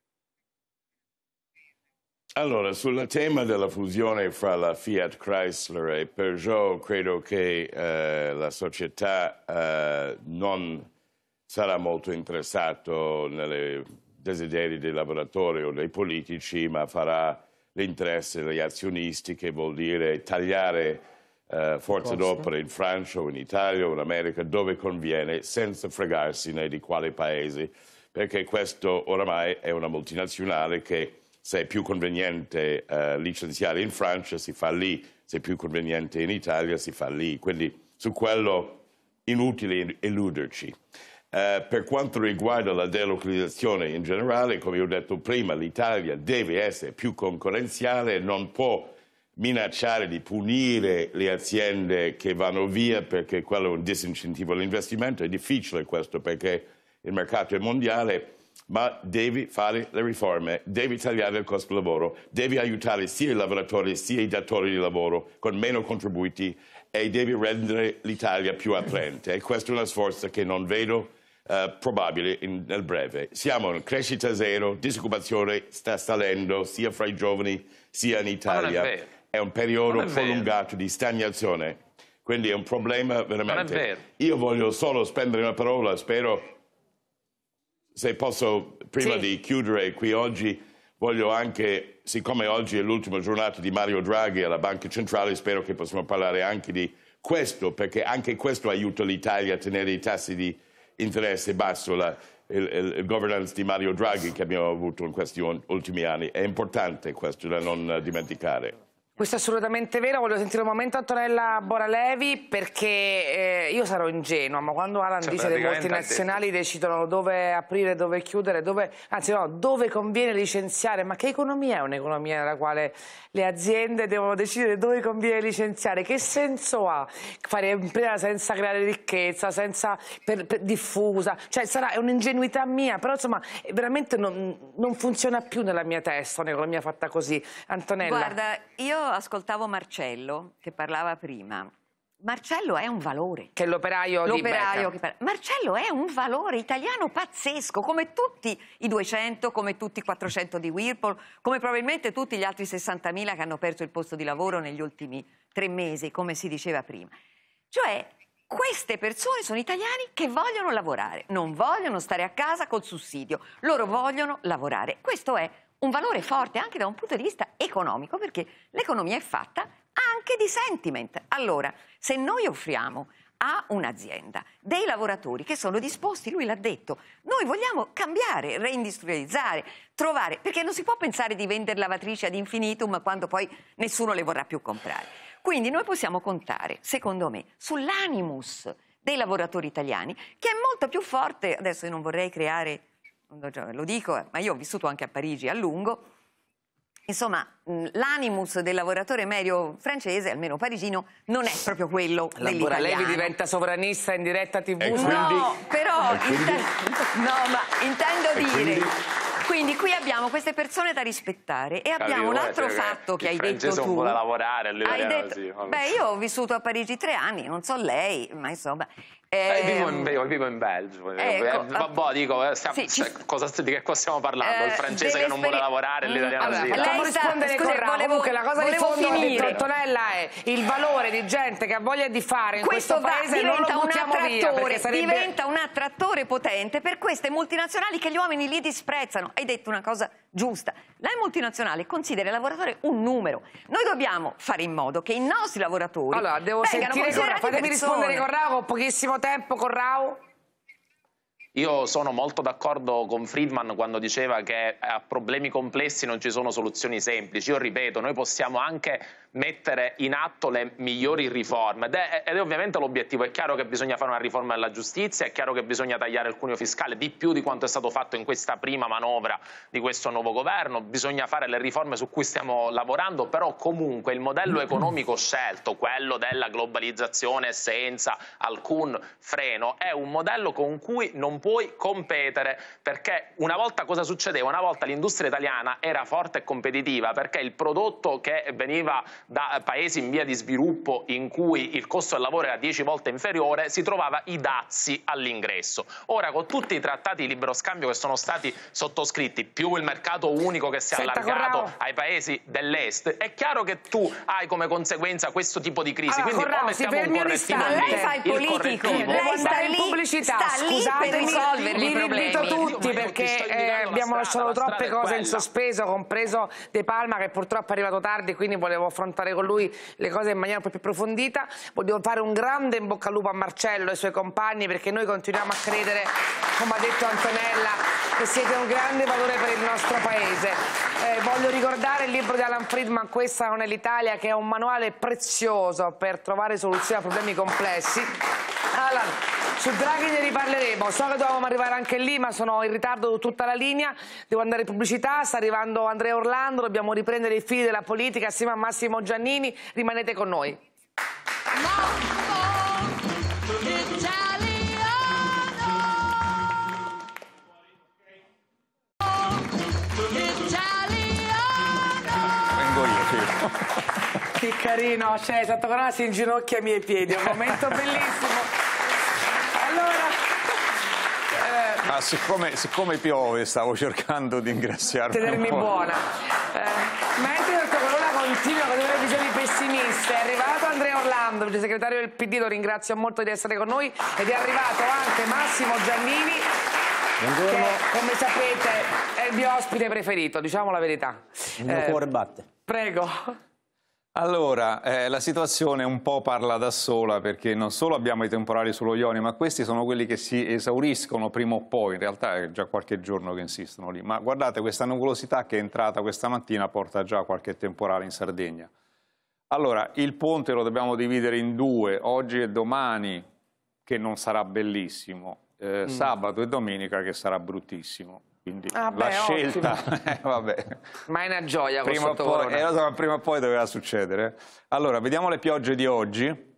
Allora, sul tema della fusione fra la Fiat Chrysler e Peugeot, credo che eh, la società eh, non sarà molto interessata nelle desideri dei lavoratori o dei politici, ma farà l'interesse degli azionisti, che vuol dire tagliare eh, forze d'opera in Francia o in Italia o in America, dove conviene, senza fregarsene di quale paese, perché questo oramai è una multinazionale che, se è più conveniente eh, licenziare in Francia, si fa lì, se è più conveniente in Italia, si fa lì. Quindi su quello inutile illuderci. Uh, per quanto riguarda la delocalizzazione in generale, come ho detto prima, l'Italia deve essere più concorrenziale e non può minacciare di punire le aziende che vanno via, perché quello è un disincentivo all'investimento. È difficile questo perché il mercato è mondiale, ma devi fare le riforme, devi tagliare il costo del lavoro, devi aiutare sia i lavoratori sia i datori di lavoro con meno contributi e devi rendere l'Italia più attraente. E questo è uno sforzo che non vedo Uh, probabile in, nel breve. Siamo in crescita zero, disoccupazione sta salendo sia fra i giovani sia in Italia. Non è vero. È un periodo Non è prolungato di stagnazione, quindi è un problema veramente. Non è vero. Io voglio solo spendere una parola, spero, se posso, prima Sì. di chiudere qui oggi, voglio anche, siccome oggi è l'ultima giornata di Mario Draghi alla Banca Centrale, spero che possiamo parlare anche di questo, perché anche questo aiuta l'Italia a tenere i tassi di interesse basso, la, il, il, il governance di Mario Draghi che abbiamo avuto in questi ultimi anni. È importante questo da non dimenticare. Questo è assolutamente vero. Voglio sentire un momento Antonella Boralevi, perché eh, io sarò ingenua, ma quando Alan Cioè, dice che le praticamente multinazionali decidono dove aprire, dove chiudere, dove, anzi no, dove conviene licenziare, ma che economia è un'economia nella quale le aziende devono decidere dove conviene licenziare? Che senso ha fare impresa senza creare ricchezza, senza per, per diffusa? Cioè sarà, è un'ingenuità mia, però insomma veramente non, non funziona più nella mia testa un'economia fatta così. Antonella. Guarda, io ascoltavo Marcello che parlava prima. Marcello è un valore. Che è l'operaio di L'operaio Beca. che parla. Marcello è un valore italiano pazzesco, come tutti i duecento, come tutti i quattrocento di Whirlpool, come probabilmente tutti gli altri sessantamila che hanno perso il posto di lavoro negli ultimi tre mesi, come si diceva prima. Cioè, queste persone sono italiani che vogliono lavorare, non vogliono stare a casa col sussidio, loro vogliono lavorare. Questo è un valore forte anche da un punto di vista economico, perché l'economia è fatta anche di sentiment. Allora, se noi offriamo a un'azienda dei lavoratori che sono disposti, lui l'ha detto, noi vogliamo cambiare, reindustrializzare, trovare, perché non si può pensare di vendere lavatrici ad infinitum quando poi nessuno le vorrà più comprare. Quindi noi possiamo contare, secondo me, sull'animus dei lavoratori italiani, che è molto più forte. Adesso io non vorrei creare, lo dico, ma io ho vissuto anche a Parigi a lungo. Insomma, l'animus del lavoratore medio francese, almeno parigino, non è proprio quello La dell'italiano. Boralevi diventa sovranista in diretta tivù. No, però, inten- no, ma intendo E dire quindi? Quindi qui abbiamo queste persone da rispettare e abbiamo un altro fatto che hai detto tu. Non vuole lavorare, hai detto, sì, beh, io ho vissuto a Parigi tre anni, non so lei, ma insomma... Eh, vivo, in, ehm, vivo in Belgio, ecco, eh, vabbè, dico, eh, stiamo, sì, cioè, ci... cosa, di che cosa stiamo parlando? Il francese che non vuole lavorare, l'italiano allora, sì. Facciamo rispondere con Raul. Comunque la cosa di fondo che ha detto Antonella è il valore di gente che ha voglia di fare in questo, questo paese non lo buttiamo via, perché sarebbe... diventa un attrattore potente per queste multinazionali che gli uomini li disprezzano. Hai detto una cosa giusta, la multinazionale considera il lavoratore un numero. Noi dobbiamo fare in modo che i nostri lavoratori allora devo sentire con Raul. Fatemi rispondere con Raul, con pochissimo tempo. Con Raul. Io sono molto d'accordo con Friedman quando diceva che a problemi complessi non ci sono soluzioni semplici. Io ripeto, noi possiamo anche mettere in atto le migliori riforme ed è, ed è ovviamente l'obiettivo. È chiaro che bisogna fare una riforma della giustizia, è chiaro che bisogna tagliare il cuneo fiscale di più di quanto è stato fatto in questa prima manovra di questo nuovo governo, bisogna fare le riforme su cui stiamo lavorando, però comunque il modello economico scelto, quello della globalizzazione senza alcun freno, è un modello con cui non puoi competere, perché una volta cosa succedeva? Una volta l'industria italiana era forte e competitiva perché il prodotto che veniva da paesi in via di sviluppo in cui il costo del lavoro era dieci volte inferiore si trovava i dazi all'ingresso. Ora con tutti i trattati di libero scambio che sono stati sottoscritti più il mercato unico che si è Senta, allargato Corrao. ai paesi dell'est, è chiaro che tu hai come conseguenza questo tipo di crisi. Allora, quindi Corrao, o mettiamo si un fermi un correttivo istante. lì, Lei fa il politico, correttivo. Devo lei sta andare in lì, pubblicità, sta lì per scusatemi, risolvermi i vi invito problemi. tutti perché eh, abbiamo lasciato troppe cose in sospeso, compreso De Palma che purtroppo è arrivato tardi, quindi volevo affrontare con lui le cose in maniera un po' più approfondita. Voglio fare un grande in bocca al lupo a Marcello e ai suoi compagni, perché noi continuiamo a credere, come ha detto Antonella, che siete un grande valore per il nostro paese. Eh, voglio ricordare il libro di Alan Friedman, Questa non è l'Italia, che è un manuale prezioso per trovare soluzioni a problemi complessi. Alan, su Draghi ne riparleremo, so che dovevamo arrivare anche lì ma sono in ritardo su tutta la linea, devo andare in pubblicità, sta arrivando Andrea Orlando, dobbiamo riprendere i fili della politica assieme a Massimo Giannini, rimanete con noi. Vengo io, sì. Che carino, cioè Santa Corona si inginocchia ai miei piedi, è un momento bellissimo. Allora, eh, Ma siccome, siccome piove stavo cercando di ingraziarmi tenermi un po'. buona. Eh, mentre Santa Corona continua con delle visioni pessimiste, è arrivato Andrea Orlando, il segretario del P D, lo ringrazio molto di essere con noi, ed è arrivato anche Massimo Giannini. Buongiorno. Che, come sapete, è il mio ospite preferito, diciamo la verità. Il mio Eh, cuore batte. Prego. Allora, eh, la situazione un po' parla da sola, perché non solo abbiamo i temporali sullo Ionio, ma questi sono quelli che si esauriscono prima o poi, in realtà è già qualche giorno che insistono lì. Ma guardate, questa nuvolosità che è entrata questa mattina porta già qualche temporale in Sardegna. Allora, il ponte lo dobbiamo dividere in due, oggi e domani, che non sarà bellissimo, eh, Mm. sabato e domenica che sarà bruttissimo. Quindi Ah, la beh, scelta, ottimo. eh, vabbè. Ma è una gioia con Prima o, poi, Sottocorona. eh, lo so, ma prima o poi doveva succedere. Allora, vediamo le piogge di oggi.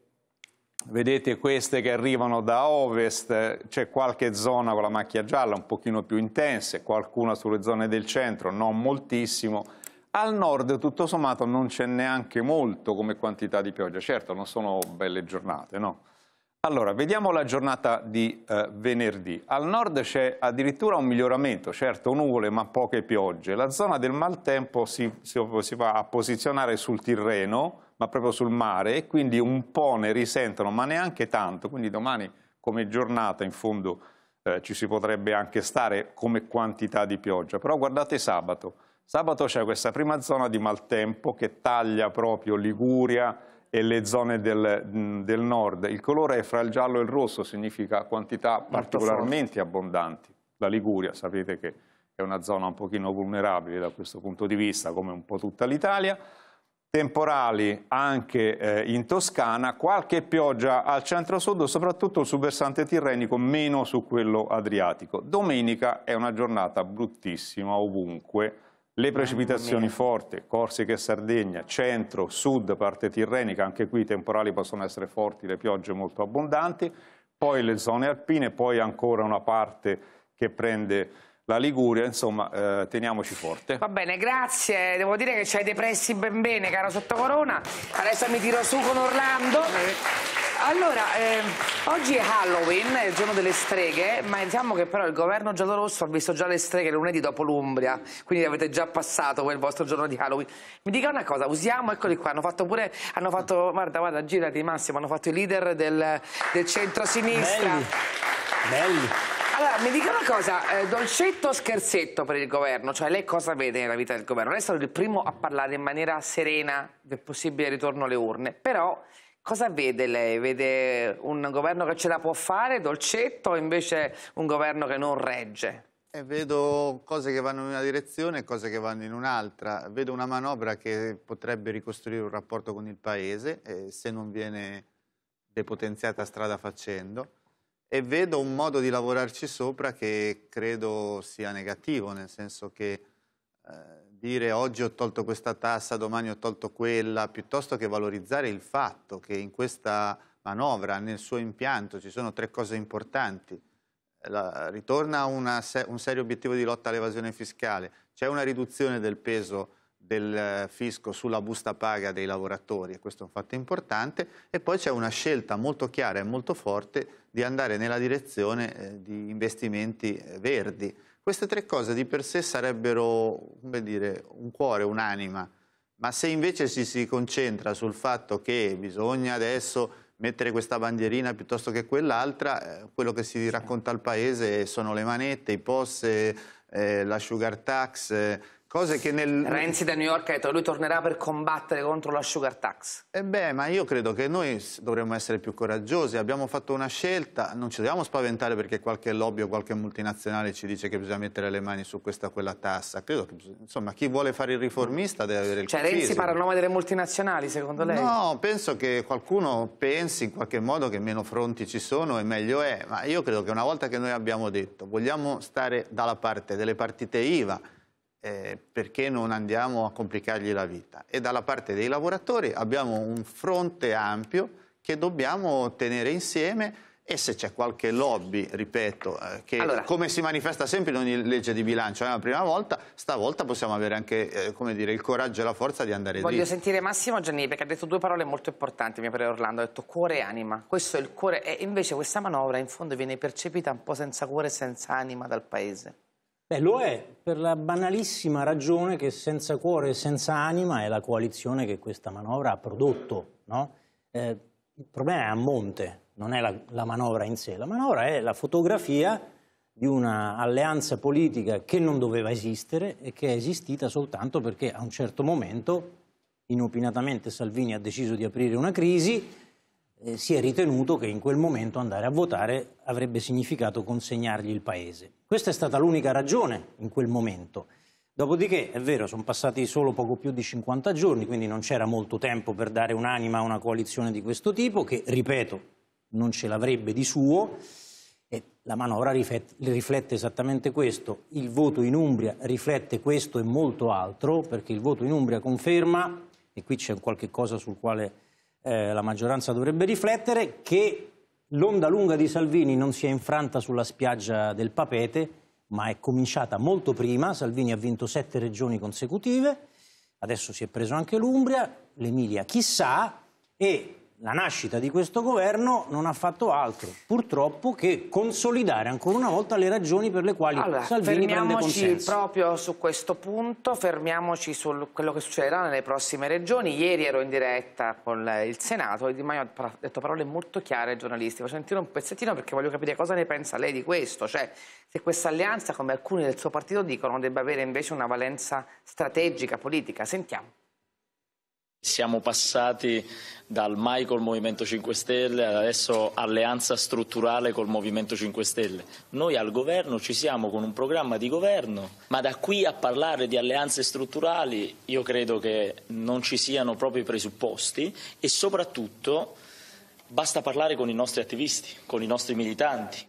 Vedete queste che arrivano da ovest, c'è qualche zona con la macchia gialla un pochino più intense, qualcuna sulle zone del centro, non moltissimo. Al nord, tutto sommato, non c'è neanche molto come quantità di pioggia. Certo, non sono belle giornate, no? Allora, vediamo la giornata di eh, venerdì. Al nord c'è addirittura un miglioramento, certo nuvole ma poche piogge. La zona del maltempo si, si, si va a posizionare sul Tirreno, ma proprio sul mare, e quindi un po' ne risentono, ma neanche tanto. Quindi domani come giornata in fondo eh, ci si potrebbe anche stare come quantità di pioggia. Però guardate sabato. Sabato c'è questa prima zona di maltempo che taglia proprio Liguria e le zone del, del nord. Il colore è fra il giallo e il rosso, significa quantità particolarmente abbondanti. La Liguria sapete che è una zona un pochino vulnerabile da questo punto di vista, come un po' tutta l'Italia. Temporali anche eh, in Toscana, qualche pioggia al centro-sud, soprattutto sul versante tirrenico, meno su quello adriatico. Domenica è una giornata bruttissima ovunque. Le precipitazioni forti, Corsica e Sardegna, centro, sud, parte tirrenica, anche qui i temporali possono essere forti, le piogge molto abbondanti, poi le zone alpine, poi ancora una parte che prende la Liguria, insomma, eh, teniamoci forte. Va bene, grazie. Devo dire che ci hai depressi ben bene, caro Sottocorona. Adesso mi tiro su con Orlando. Allora, eh, oggi è Halloween, è il giorno delle streghe, ma diciamo che però il governo giallorosso ha visto già le streghe lunedì dopo l'Umbria, quindi avete già passato quel vostro giorno di Halloween. Mi dica una cosa, usiamo, eccoli qua, hanno fatto pure, hanno fatto, guarda, guarda, girati Massimo, hanno fatto i leader del, del centro-sinistra. Belli, belli. Allora, mi dica una cosa, eh, dolcetto o scherzetto per il governo? Cioè, lei cosa vede nella vita del governo? Lei è stato il primo a parlare in maniera serena del possibile ritorno alle urne, però cosa vede lei? Vede un governo che ce la può fare, dolcetto, o invece un governo che non regge? Eh, vedo cose che vanno in una direzione e cose che vanno in un'altra. Vedo una manovra che potrebbe ricostruire un rapporto con il Paese, eh, se non viene depotenziata strada facendo. E vedo un modo di lavorarci sopra che credo sia negativo, nel senso che eh, dire oggi ho tolto questa tassa, domani ho tolto quella, piuttosto che valorizzare il fatto che in questa manovra, nel suo impianto, ci sono tre cose importanti. La, ritorna una, un serio obiettivo di lotta all'evasione fiscale, c'è una riduzione del peso del fisco sulla busta paga dei lavoratori, e questo è un fatto importante, e poi c'è una scelta molto chiara e molto forte di andare nella direzione eh, di investimenti eh, verdi. Queste tre cose di per sé sarebbero, come dire, un cuore, un'anima, ma se invece ci si concentra sul fatto che bisogna adesso mettere questa bandierina piuttosto che quell'altra, eh, quello che si racconta al Paese sono le manette, i P O S, eh, la sugar tax, eh, cose che nel... Renzi da New York ha detto che lui tornerà per combattere contro la sugar tax. Eh beh, ma io credo che noi dovremmo essere più coraggiosi. Abbiamo fatto una scelta, non ci dobbiamo spaventare perché qualche lobby o qualche multinazionale ci dice che bisogna mettere le mani su questa o quella tassa. Credo che, insomma, chi vuole fare il riformista deve avere il Cioè fisico. Renzi parla a nome delle multinazionali, secondo lei? No, penso che qualcuno pensi in qualche modo che meno fronti ci sono e meglio è. Ma io credo che una volta che noi abbiamo detto vogliamo stare dalla parte delle partite I V A, Eh, perché non andiamo a complicargli la vita, e dalla parte dei lavoratori abbiamo un fronte ampio che dobbiamo tenere insieme, e se c'è qualche lobby, ripeto, eh, che allora, come si manifesta sempre in ogni legge di bilancio, è la prima volta, stavolta possiamo avere anche eh, come dire, il coraggio e la forza di andare Voglio dritto. sentire Massimo Giannini, perché ha detto due parole molto importanti, mi pare Orlando, ha detto cuore e anima. Questo è il cuore, e invece questa manovra in fondo viene percepita un po' senza cuore e senza anima dal Paese. Beh, lo è per la banalissima ragione che senza cuore e senza anima è la coalizione che questa manovra ha prodotto, no? Eh, il problema è a monte, non è la, la manovra in sé. La manovra è la fotografia di una alleanza politica che non doveva esistere e che è esistita soltanto perché a un certo momento, inopinatamente, Salvini ha deciso di aprire una crisi. Eh, si è ritenuto che in quel momento andare a votare avrebbe significato consegnargli il Paese. Questa è stata l'unica ragione in quel momento. Dopodiché, è vero, sono passati solo poco più di cinquanta giorni, quindi non c'era molto tempo per dare un'anima a una coalizione di questo tipo, che, ripeto, non ce l'avrebbe di suo, e la manovra riflette, riflette esattamente questo. Il voto in Umbria riflette questo e molto altro, perché il voto in Umbria conferma, e qui c'è qualche cosa sul quale Eh, la maggioranza dovrebbe riflettere, che l'onda lunga di Salvini non si è infranta sulla spiaggia del Papete, ma è cominciata molto prima. Salvini ha vinto sette regioni consecutive, adesso si è preso anche l'Umbria, l'Emilia chissà, e la nascita di questo governo non ha fatto altro, purtroppo, che consolidare ancora una volta le ragioni per le quali allora, Salvini prende consenso. Fermiamoci proprio su questo punto, fermiamoci su quello che succederà nelle prossime regioni. Ieri ero in diretta con il Senato e Di Maio ha detto parole molto chiare ai giornalisti. Faccio sentire un pezzettino perché voglio capire cosa ne pensa lei di questo, cioè se questa alleanza, come alcuni del suo partito dicono, debba avere invece una valenza strategica, politica. Sentiamo. Siamo passati dal mai col Movimento cinque Stelle ad adesso alleanza strutturale col Movimento cinque Stelle. Noi al governo ci siamo con un programma di governo, ma da qui a parlare di alleanze strutturali io credo che non ci siano proprio i presupposti, e soprattutto basta parlare con i nostri attivisti, con i nostri militanti.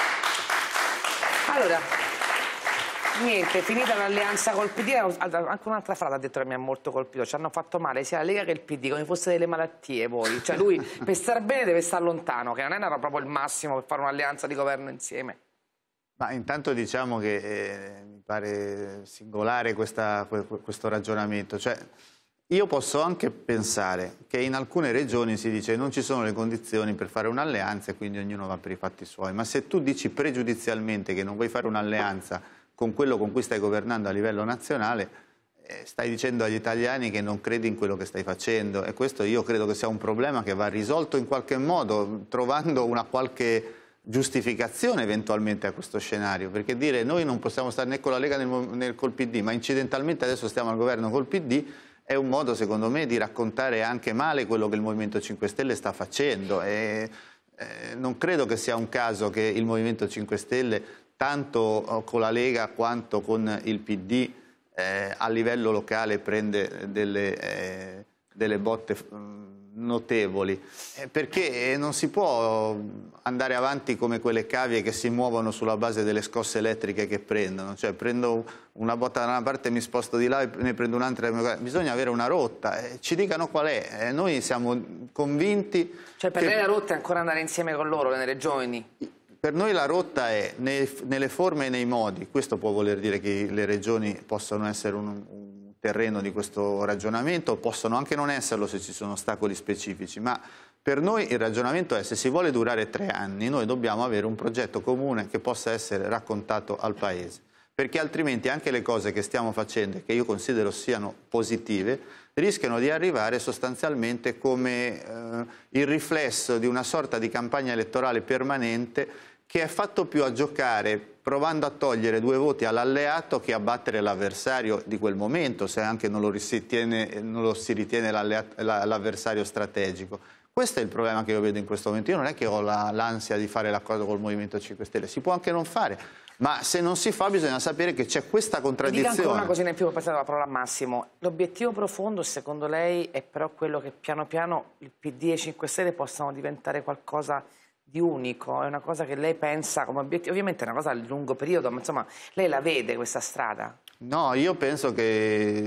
Allora, niente, finita l'alleanza col P D, anche un'altra frase ha detto che mi ha molto colpito: ci hanno fatto male sia la Lega che il P D, come fosse delle malattie voi, cioè lui per star bene deve stare lontano, che non era proprio il massimo per fare un'alleanza di governo insieme. Ma intanto diciamo che eh, mi pare singolare questa, questo ragionamento. Cioè, io posso anche pensare che in alcune regioni si dice non ci sono le condizioni per fare un'alleanza e quindi ognuno va per i fatti suoi, ma se tu dici pregiudizialmente che non vuoi fare un'alleanza con quello con cui stai governando a livello nazionale, eh, stai dicendo agli italiani che non credi in quello che stai facendo, e questo io credo che sia un problema che va risolto in qualche modo, trovando una qualche giustificazione eventualmente a questo scenario, perché dire noi non possiamo stare né con la Lega né, né col P D, ma incidentalmente adesso stiamo al governo col P D, è un modo, secondo me, di raccontare anche male quello che il Movimento cinque Stelle sta facendo. E, eh, non credo che sia un caso che il Movimento cinque Stelle, tanto con la Lega quanto con il P D, eh, a livello locale prende delle, eh, delle botte notevoli, eh, perché non si può andare avanti come quelle cavie che si muovono sulla base delle scosse elettriche che prendono, cioè prendo una botta da una parte e mi sposto di là e ne prendo un'altra, bisogna avere una rotta, eh, ci dicano qual è, eh, noi siamo convinti. Cioè per che... lei la rotta è ancora andare insieme con loro nelle regioni? Per noi la rotta è nei, nelle forme e nei modi, questo può voler dire che le regioni possono essere un, un terreno di questo ragionamento, possono anche non esserlo se ci sono ostacoli specifici, ma per noi il ragionamento è: se si vuole durare tre anni noi dobbiamo avere un progetto comune che possa essere raccontato al Paese, perché altrimenti anche le cose che stiamo facendo e che io considero siano positive rischiano di arrivare sostanzialmente come eh, il riflesso di una sorta di campagna elettorale permanente che è fatto più a giocare provando a togliere due voti all'alleato che a battere l'avversario di quel momento, se anche non lo si ritiene, non lo si ritiene l'avversario strategico. Questo è il problema che io vedo in questo momento. Io non è che ho l'ansia di fare l'accordo col Movimento cinque Stelle, si può anche non fare, ma se non si fa bisogna sapere che c'è questa contraddizione. Mi dica ancora una cosina in più, poi passare la parola a Massimo. L'obiettivo profondo, secondo lei, è però quello che piano piano il P D e i cinque Stelle possano diventare qualcosa di unico? È una cosa che lei pensa come obiettivo? Ovviamente è una cosa a lungo periodo, ma insomma lei la vede questa strada? No, io penso che,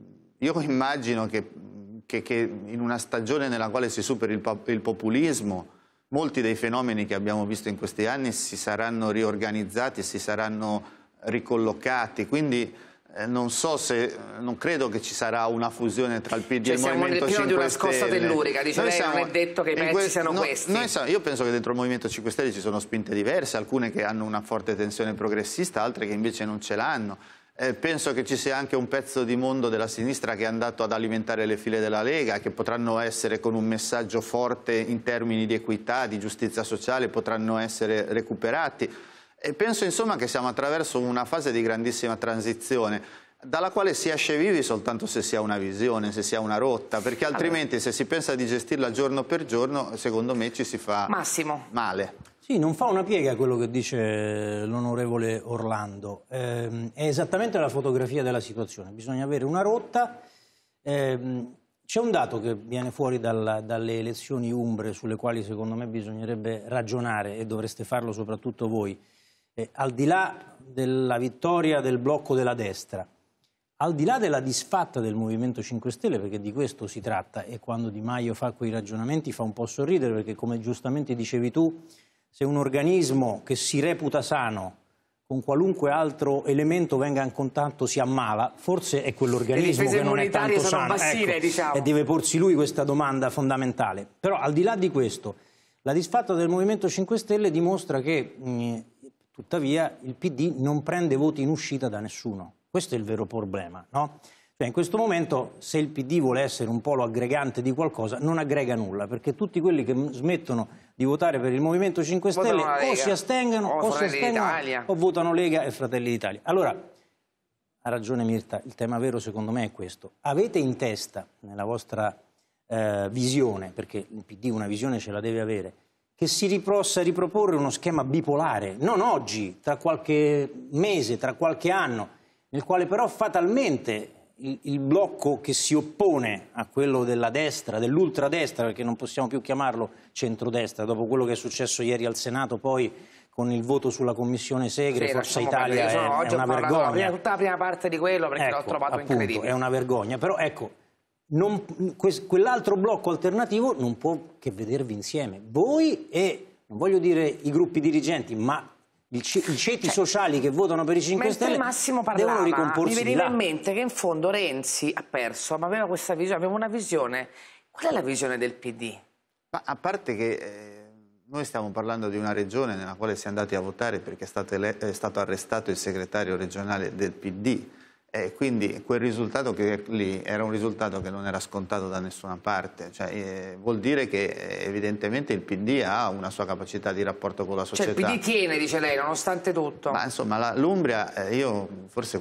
io immagino che, che, che in una stagione nella quale si superi il, il populismo, molti dei fenomeni che abbiamo visto in questi anni si saranno riorganizzati, si saranno ricollocati, quindi eh, non so se, non credo che ci sarà una fusione tra il P D cioè, e il Movimento cinque Stelle. Siamo di una scossa tellurica, dice lei, non è detto che i pezzi que siano no, questi. Noi siamo, io penso che dentro il Movimento cinque Stelle ci sono spinte diverse, alcune che hanno una forte tensione progressista, altre che invece non ce l'hanno. Eh, penso che ci sia anche un pezzo di mondo della sinistra che è andato ad alimentare le file della Lega, che potranno essere, con un messaggio forte in termini di equità, di giustizia sociale, potranno essere recuperati. E penso insomma che siamo attraverso una fase di grandissima transizione, dalla quale si esce vivi soltanto se si ha una visione, se si ha una rotta, perché altrimenti se si pensa di gestirla giorno per giorno, secondo me ci si fa Massimo. male. Sì, non fa una piega quello che dice l'onorevole Orlando, eh, è esattamente la fotografia della situazione, bisogna avere una rotta. Eh, c'è un dato che viene fuori dal, dalle elezioni umbre sulle quali secondo me bisognerebbe ragionare e dovreste farlo soprattutto voi, eh, al di là della vittoria del blocco della destra, al di là della disfatta del Movimento cinque Stelle, perché di questo si tratta, e quando Di Maio fa quei ragionamenti fa un po' sorridere, perché come giustamente dicevi tu, se un organismo che si reputa sano con qualunque altro elemento venga in contatto si ammala, forse è quell'organismo che non è tanto sano, bassine, ecco, diciamo. E deve porsi lui questa domanda fondamentale. Però al di là di questo, la disfatta del Movimento cinque Stelle dimostra che mh, tuttavia il P D non prende voti in uscita da nessuno. Questo è il vero problema, no? Cioè in questo momento, se il P D vuole essere un polo aggregante di qualcosa, non aggrega nulla, perché tutti quelli che smettono di votare per il Movimento cinque Stelle o si astengono o, o, si astengono, o votano Lega e Fratelli d'Italia. Allora, ha ragione Mirta, il tema vero secondo me è questo. Avete in testa, nella vostra eh, visione, perché il P D una visione ce la deve avere, che si possa riproporre uno schema bipolare, non oggi, tra qualche mese, tra qualche anno, nel quale però fatalmente il, il blocco che si oppone a quello della destra, dell'ultradestra, perché non possiamo più chiamarlo centrodestra, dopo quello che è successo ieri al Senato poi con il voto sulla Commissione Segre, sì, Forza Italia è, no, è una vergogna. Prima, tutta la prima parte di quello perché ecco, l'ho trovato appunto, incredibile. È una vergogna, però ecco, quell'altro blocco alternativo non può che vedervi insieme. Voi e, non voglio dire i gruppi dirigenti, ma I ceti sociali che votano per i cinque Mentre Stelle Massimo devono parlava, ricomporsi mi veniva di là. in mente che in fondo Renzi ha perso, ma aveva questa visione, aveva una visione. Qual è la visione del P D? Ma a parte che eh, noi stiamo parlando di una regione nella quale si è andati a votare perché è stato, è stato arrestato il segretario regionale del P D. E quindi quel risultato che lì era un risultato che non era scontato da nessuna parte, cioè, eh, vuol dire che eh, evidentemente il P D ha una sua capacità di rapporto con la società. Cioè il P D tiene, dice lei, nonostante tutto. Ma insomma l'Umbria, eh, io forse,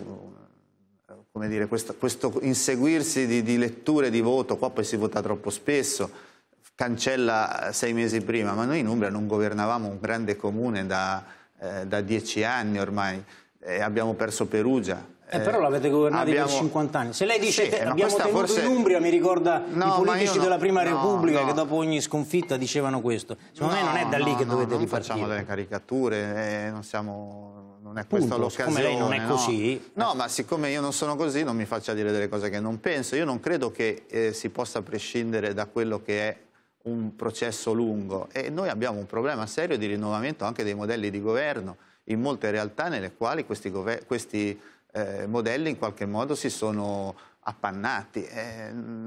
come dire, questo, questo inseguirsi di, di letture di voto, qua poi si vota troppo spesso, cancella sei mesi prima, ma noi in Umbria non governavamo un grande comune da, eh, da dieci anni ormai, eh, abbiamo perso Perugia. Eh, però l'avete governato abbiamo... per cinquanta anni. Se lei dice sì, che abbiamo tenuto forse... in Umbria, mi ricorda no, i politici no, della Prima no, Repubblica no. che dopo ogni sconfitta dicevano questo. Secondo no, me non è da lì no, che no, dovete non ripartire. facciamo delle caricature, eh, non, siamo, non è Punto, questa l'occasione. Siccome lei non è no. così... No, ma siccome io non sono così non mi faccia dire delle cose che non penso. Io non credo che eh, si possa prescindere da quello che è un processo lungo e noi abbiamo un problema serio di rinnovamento anche dei modelli di governo in molte realtà nelle quali questi, questi eh, modelli in qualche modo si sono appannati. È,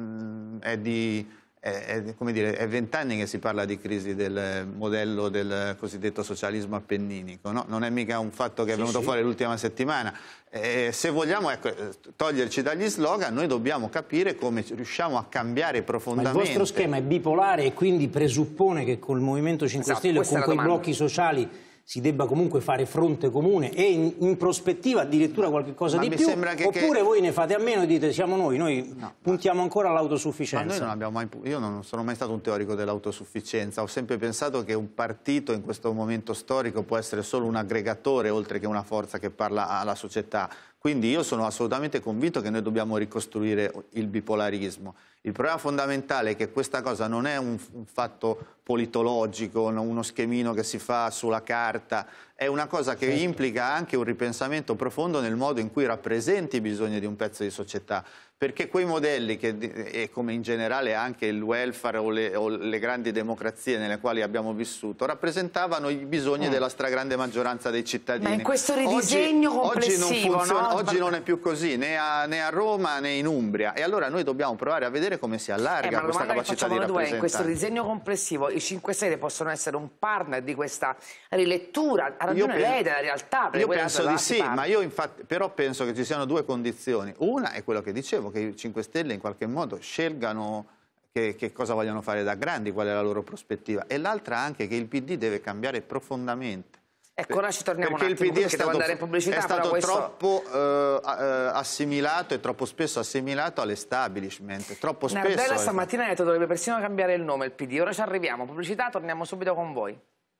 è di... È, come dire, è vent'anni che si parla di crisi del modello del cosiddetto socialismo appenninico, no? Non è mica un fatto che è venuto sì, fuori sì. l'ultima settimana. Eh, se vogliamo ecco, toglierci dagli slogan, noi dobbiamo capire come riusciamo a cambiare profondamente. Ma il vostro schema è bipolare e quindi presuppone che col Movimento cinque esatto, Stelle o con quei domanda. blocchi sociali si debba comunque fare fronte comune e in, in prospettiva addirittura qualche cosa ma di mi più, sembra che, oppure che... voi ne fate a meno e dite siamo noi, noi no, puntiamo ancora all'autosufficienza. Ma noi non abbiamo mai, io non sono mai stato un teorico dell'autosufficienza, ho sempre pensato che un partito in questo momento storico può essere solo un aggregatore oltre che una forza che parla alla società. Quindi io sono assolutamente convinto che noi dobbiamo ricostruire il bipolarismo. Il problema fondamentale è che questa cosa non è un, un fatto politologico, uno schemino che si fa sulla carta, è una cosa che certo. implica anche un ripensamento profondo nel modo in cui rappresenti i bisogni di un pezzo di società. Perché quei modelli, che, e come in generale anche il welfare o le, o le grandi democrazie nelle quali abbiamo vissuto, rappresentavano i bisogni mm. della stragrande maggioranza dei cittadini. Ma in questo ridisegno oggi, complessivo, oggi, non, funziona, no? oggi non è più così, né a, né a Roma né in Umbria. E allora noi dobbiamo provare a vedere come si allarga eh, questa capacità di rappresentare. In questo disegno complessivo i cinque Stelle possono essere un partner di questa rilettura. Ha ragione lei della realtà. Io penso di sì, ma io infatti però penso che ci siano due condizioni. Una è quello che dicevo, che i cinque Stelle in qualche modo scelgano che, che cosa vogliono fare da grandi, qual è la loro prospettiva, e l'altra anche che il P D deve cambiare profondamente. Ecco, ora ci torniamo perché un attimo, il P D è stato, andare in pubblicità, è stato questo... troppo eh, assimilato e troppo spesso assimilato all'establishment. Troppo spesso. Nardella stamattina ha detto che dovrebbe persino cambiare il nome il P D. Ora ci arriviamo, pubblicità, torniamo subito con voi.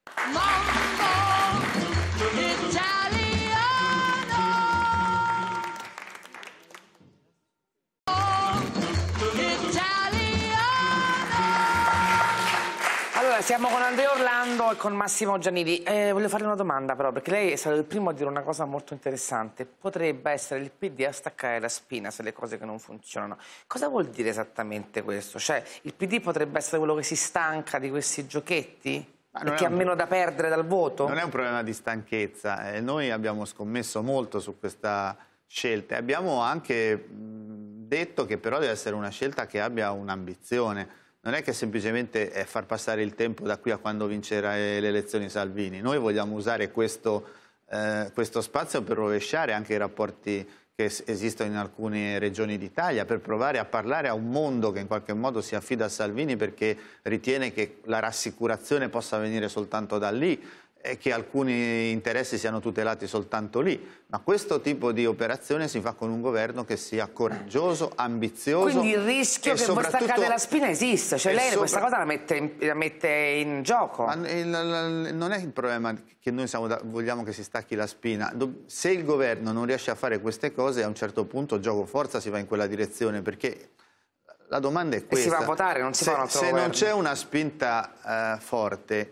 Allora, siamo con Andrea Orlando e con Massimo Giannini. Eh, voglio farle una domanda però, perché lei è stato il primo a dire una cosa molto interessante. Potrebbe essere il P D a staccare la spina se le cose che non funzionano. Cosa vuol dire esattamente questo? Cioè, il P D potrebbe essere quello che si stanca di questi giochetti? E che ha meno da perdere dal voto? Non è un problema di stanchezza. Eh, noi abbiamo scommesso molto su questa scelta. Abbiamo anche mh, detto che però deve essere una scelta che abbia un'ambizione. Non è che semplicemente è far passare il tempo da qui a quando vincerà le elezioni Salvini. Noi vogliamo usare questo, eh, questo spazio per rovesciare anche i rapporti che esistono in alcune regioni d'Italia, per provare a parlare a un mondo che in qualche modo si affida a Salvini perché ritiene che la rassicurazione possa venire soltanto da lì e che alcuni interessi siano tutelati soltanto lì. Ma questo tipo di operazione si fa con un governo che sia coraggioso, ambizioso. Quindi il rischio che voi staccate la spina esiste, cioè lei sopra... questa cosa la mette in, la mette in gioco. Ma il, il, non è il problema che noi siamo da, vogliamo che si stacchi la spina. Se il governo non riesce a fare queste cose, a un certo punto gioco forza si va in quella direzione, perché la domanda è questa. E si va a votare, non si se, fa un altro Se governo. non c'è una spinta eh, forte,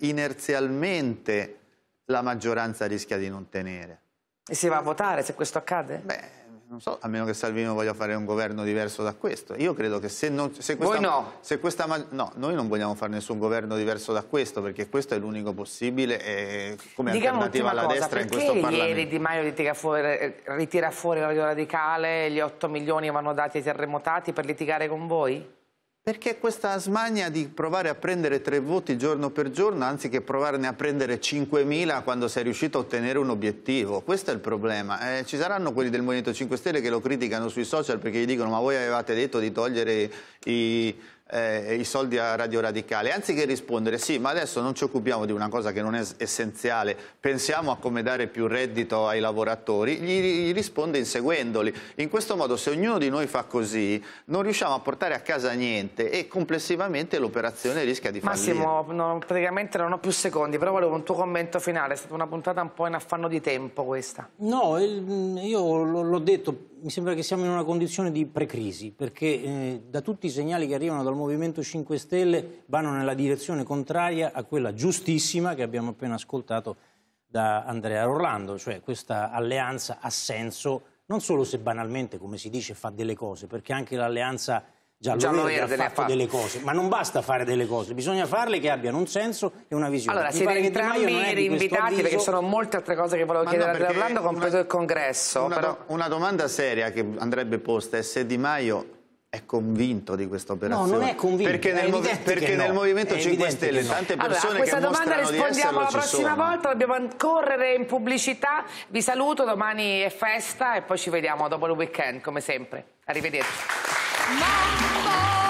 inerzialmente la maggioranza rischia di non tenere. E si va a votare se questo accade? Beh, Non so, a meno che Salvini voglia fare un governo diverso da questo. Io credo che se non... Se questa, Voi no? Se questa, no, noi non vogliamo fare nessun governo diverso da questo, perché questo è l'unico possibile e come Diciamo alternativa alla cosa, destra in questo perché Parlamento. ieri Di Maio ritira fuori, ritira fuori Radio Radicale, gli otto milioni vanno dati ai terremotati per litigare con voi? Perché questa smania di provare a prendere tre voti giorno per giorno, anziché provarne a prendere cinquemila quando sei riuscito a ottenere un obiettivo. Questo è il problema. Eh, ci saranno quelli del Movimento cinque Stelle che lo criticano sui social perché gli dicono ma voi avevate detto di togliere i... Eh, i soldi a Radio Radicale, anziché rispondere sì, ma adesso non ci occupiamo di una cosa che non è essenziale, pensiamo a come dare più reddito ai lavoratori, gli, gli risponde inseguendoli. In questo modo, se ognuno di noi fa così, non riusciamo a portare a casa niente e complessivamente l'operazione rischia di fallire. Massimo, no, praticamente non ho più secondi, però volevo un tuo commento finale. È stata una puntata un po' in affanno di tempo questa. No, io l'ho detto, mi sembra che siamo in una condizione di precrisi, perché eh, da tutti i segnali che arrivano dal Movimento cinque Stelle vanno nella direzione contraria a quella giustissima che abbiamo appena ascoltato da Andrea Orlando, cioè questa alleanza ha senso non solo se banalmente, come si dice, fa delle cose, perché anche l'alleanza giallo-verde ha fatto delle cose, ma non basta fare delle cose, bisogna farle che abbiano un senso e una visione. Allora, siete entrambi rinvitati perché ci sono molte altre cose che volevo chiedere a Orlando, compreso il congresso. Una, però... una domanda seria che andrebbe posta è se Di Maio è convinto di questa operazione. No, non è convinto. Perché nel, mov perché nel no. Movimento cinque Stelle no. tante persone allora, a questa che domanda rispondiamo la prossima sono. volta, dobbiamo correre in pubblicità. Vi saluto, domani è festa e poi ci vediamo dopo il weekend come sempre. Arrivederci. Mamma!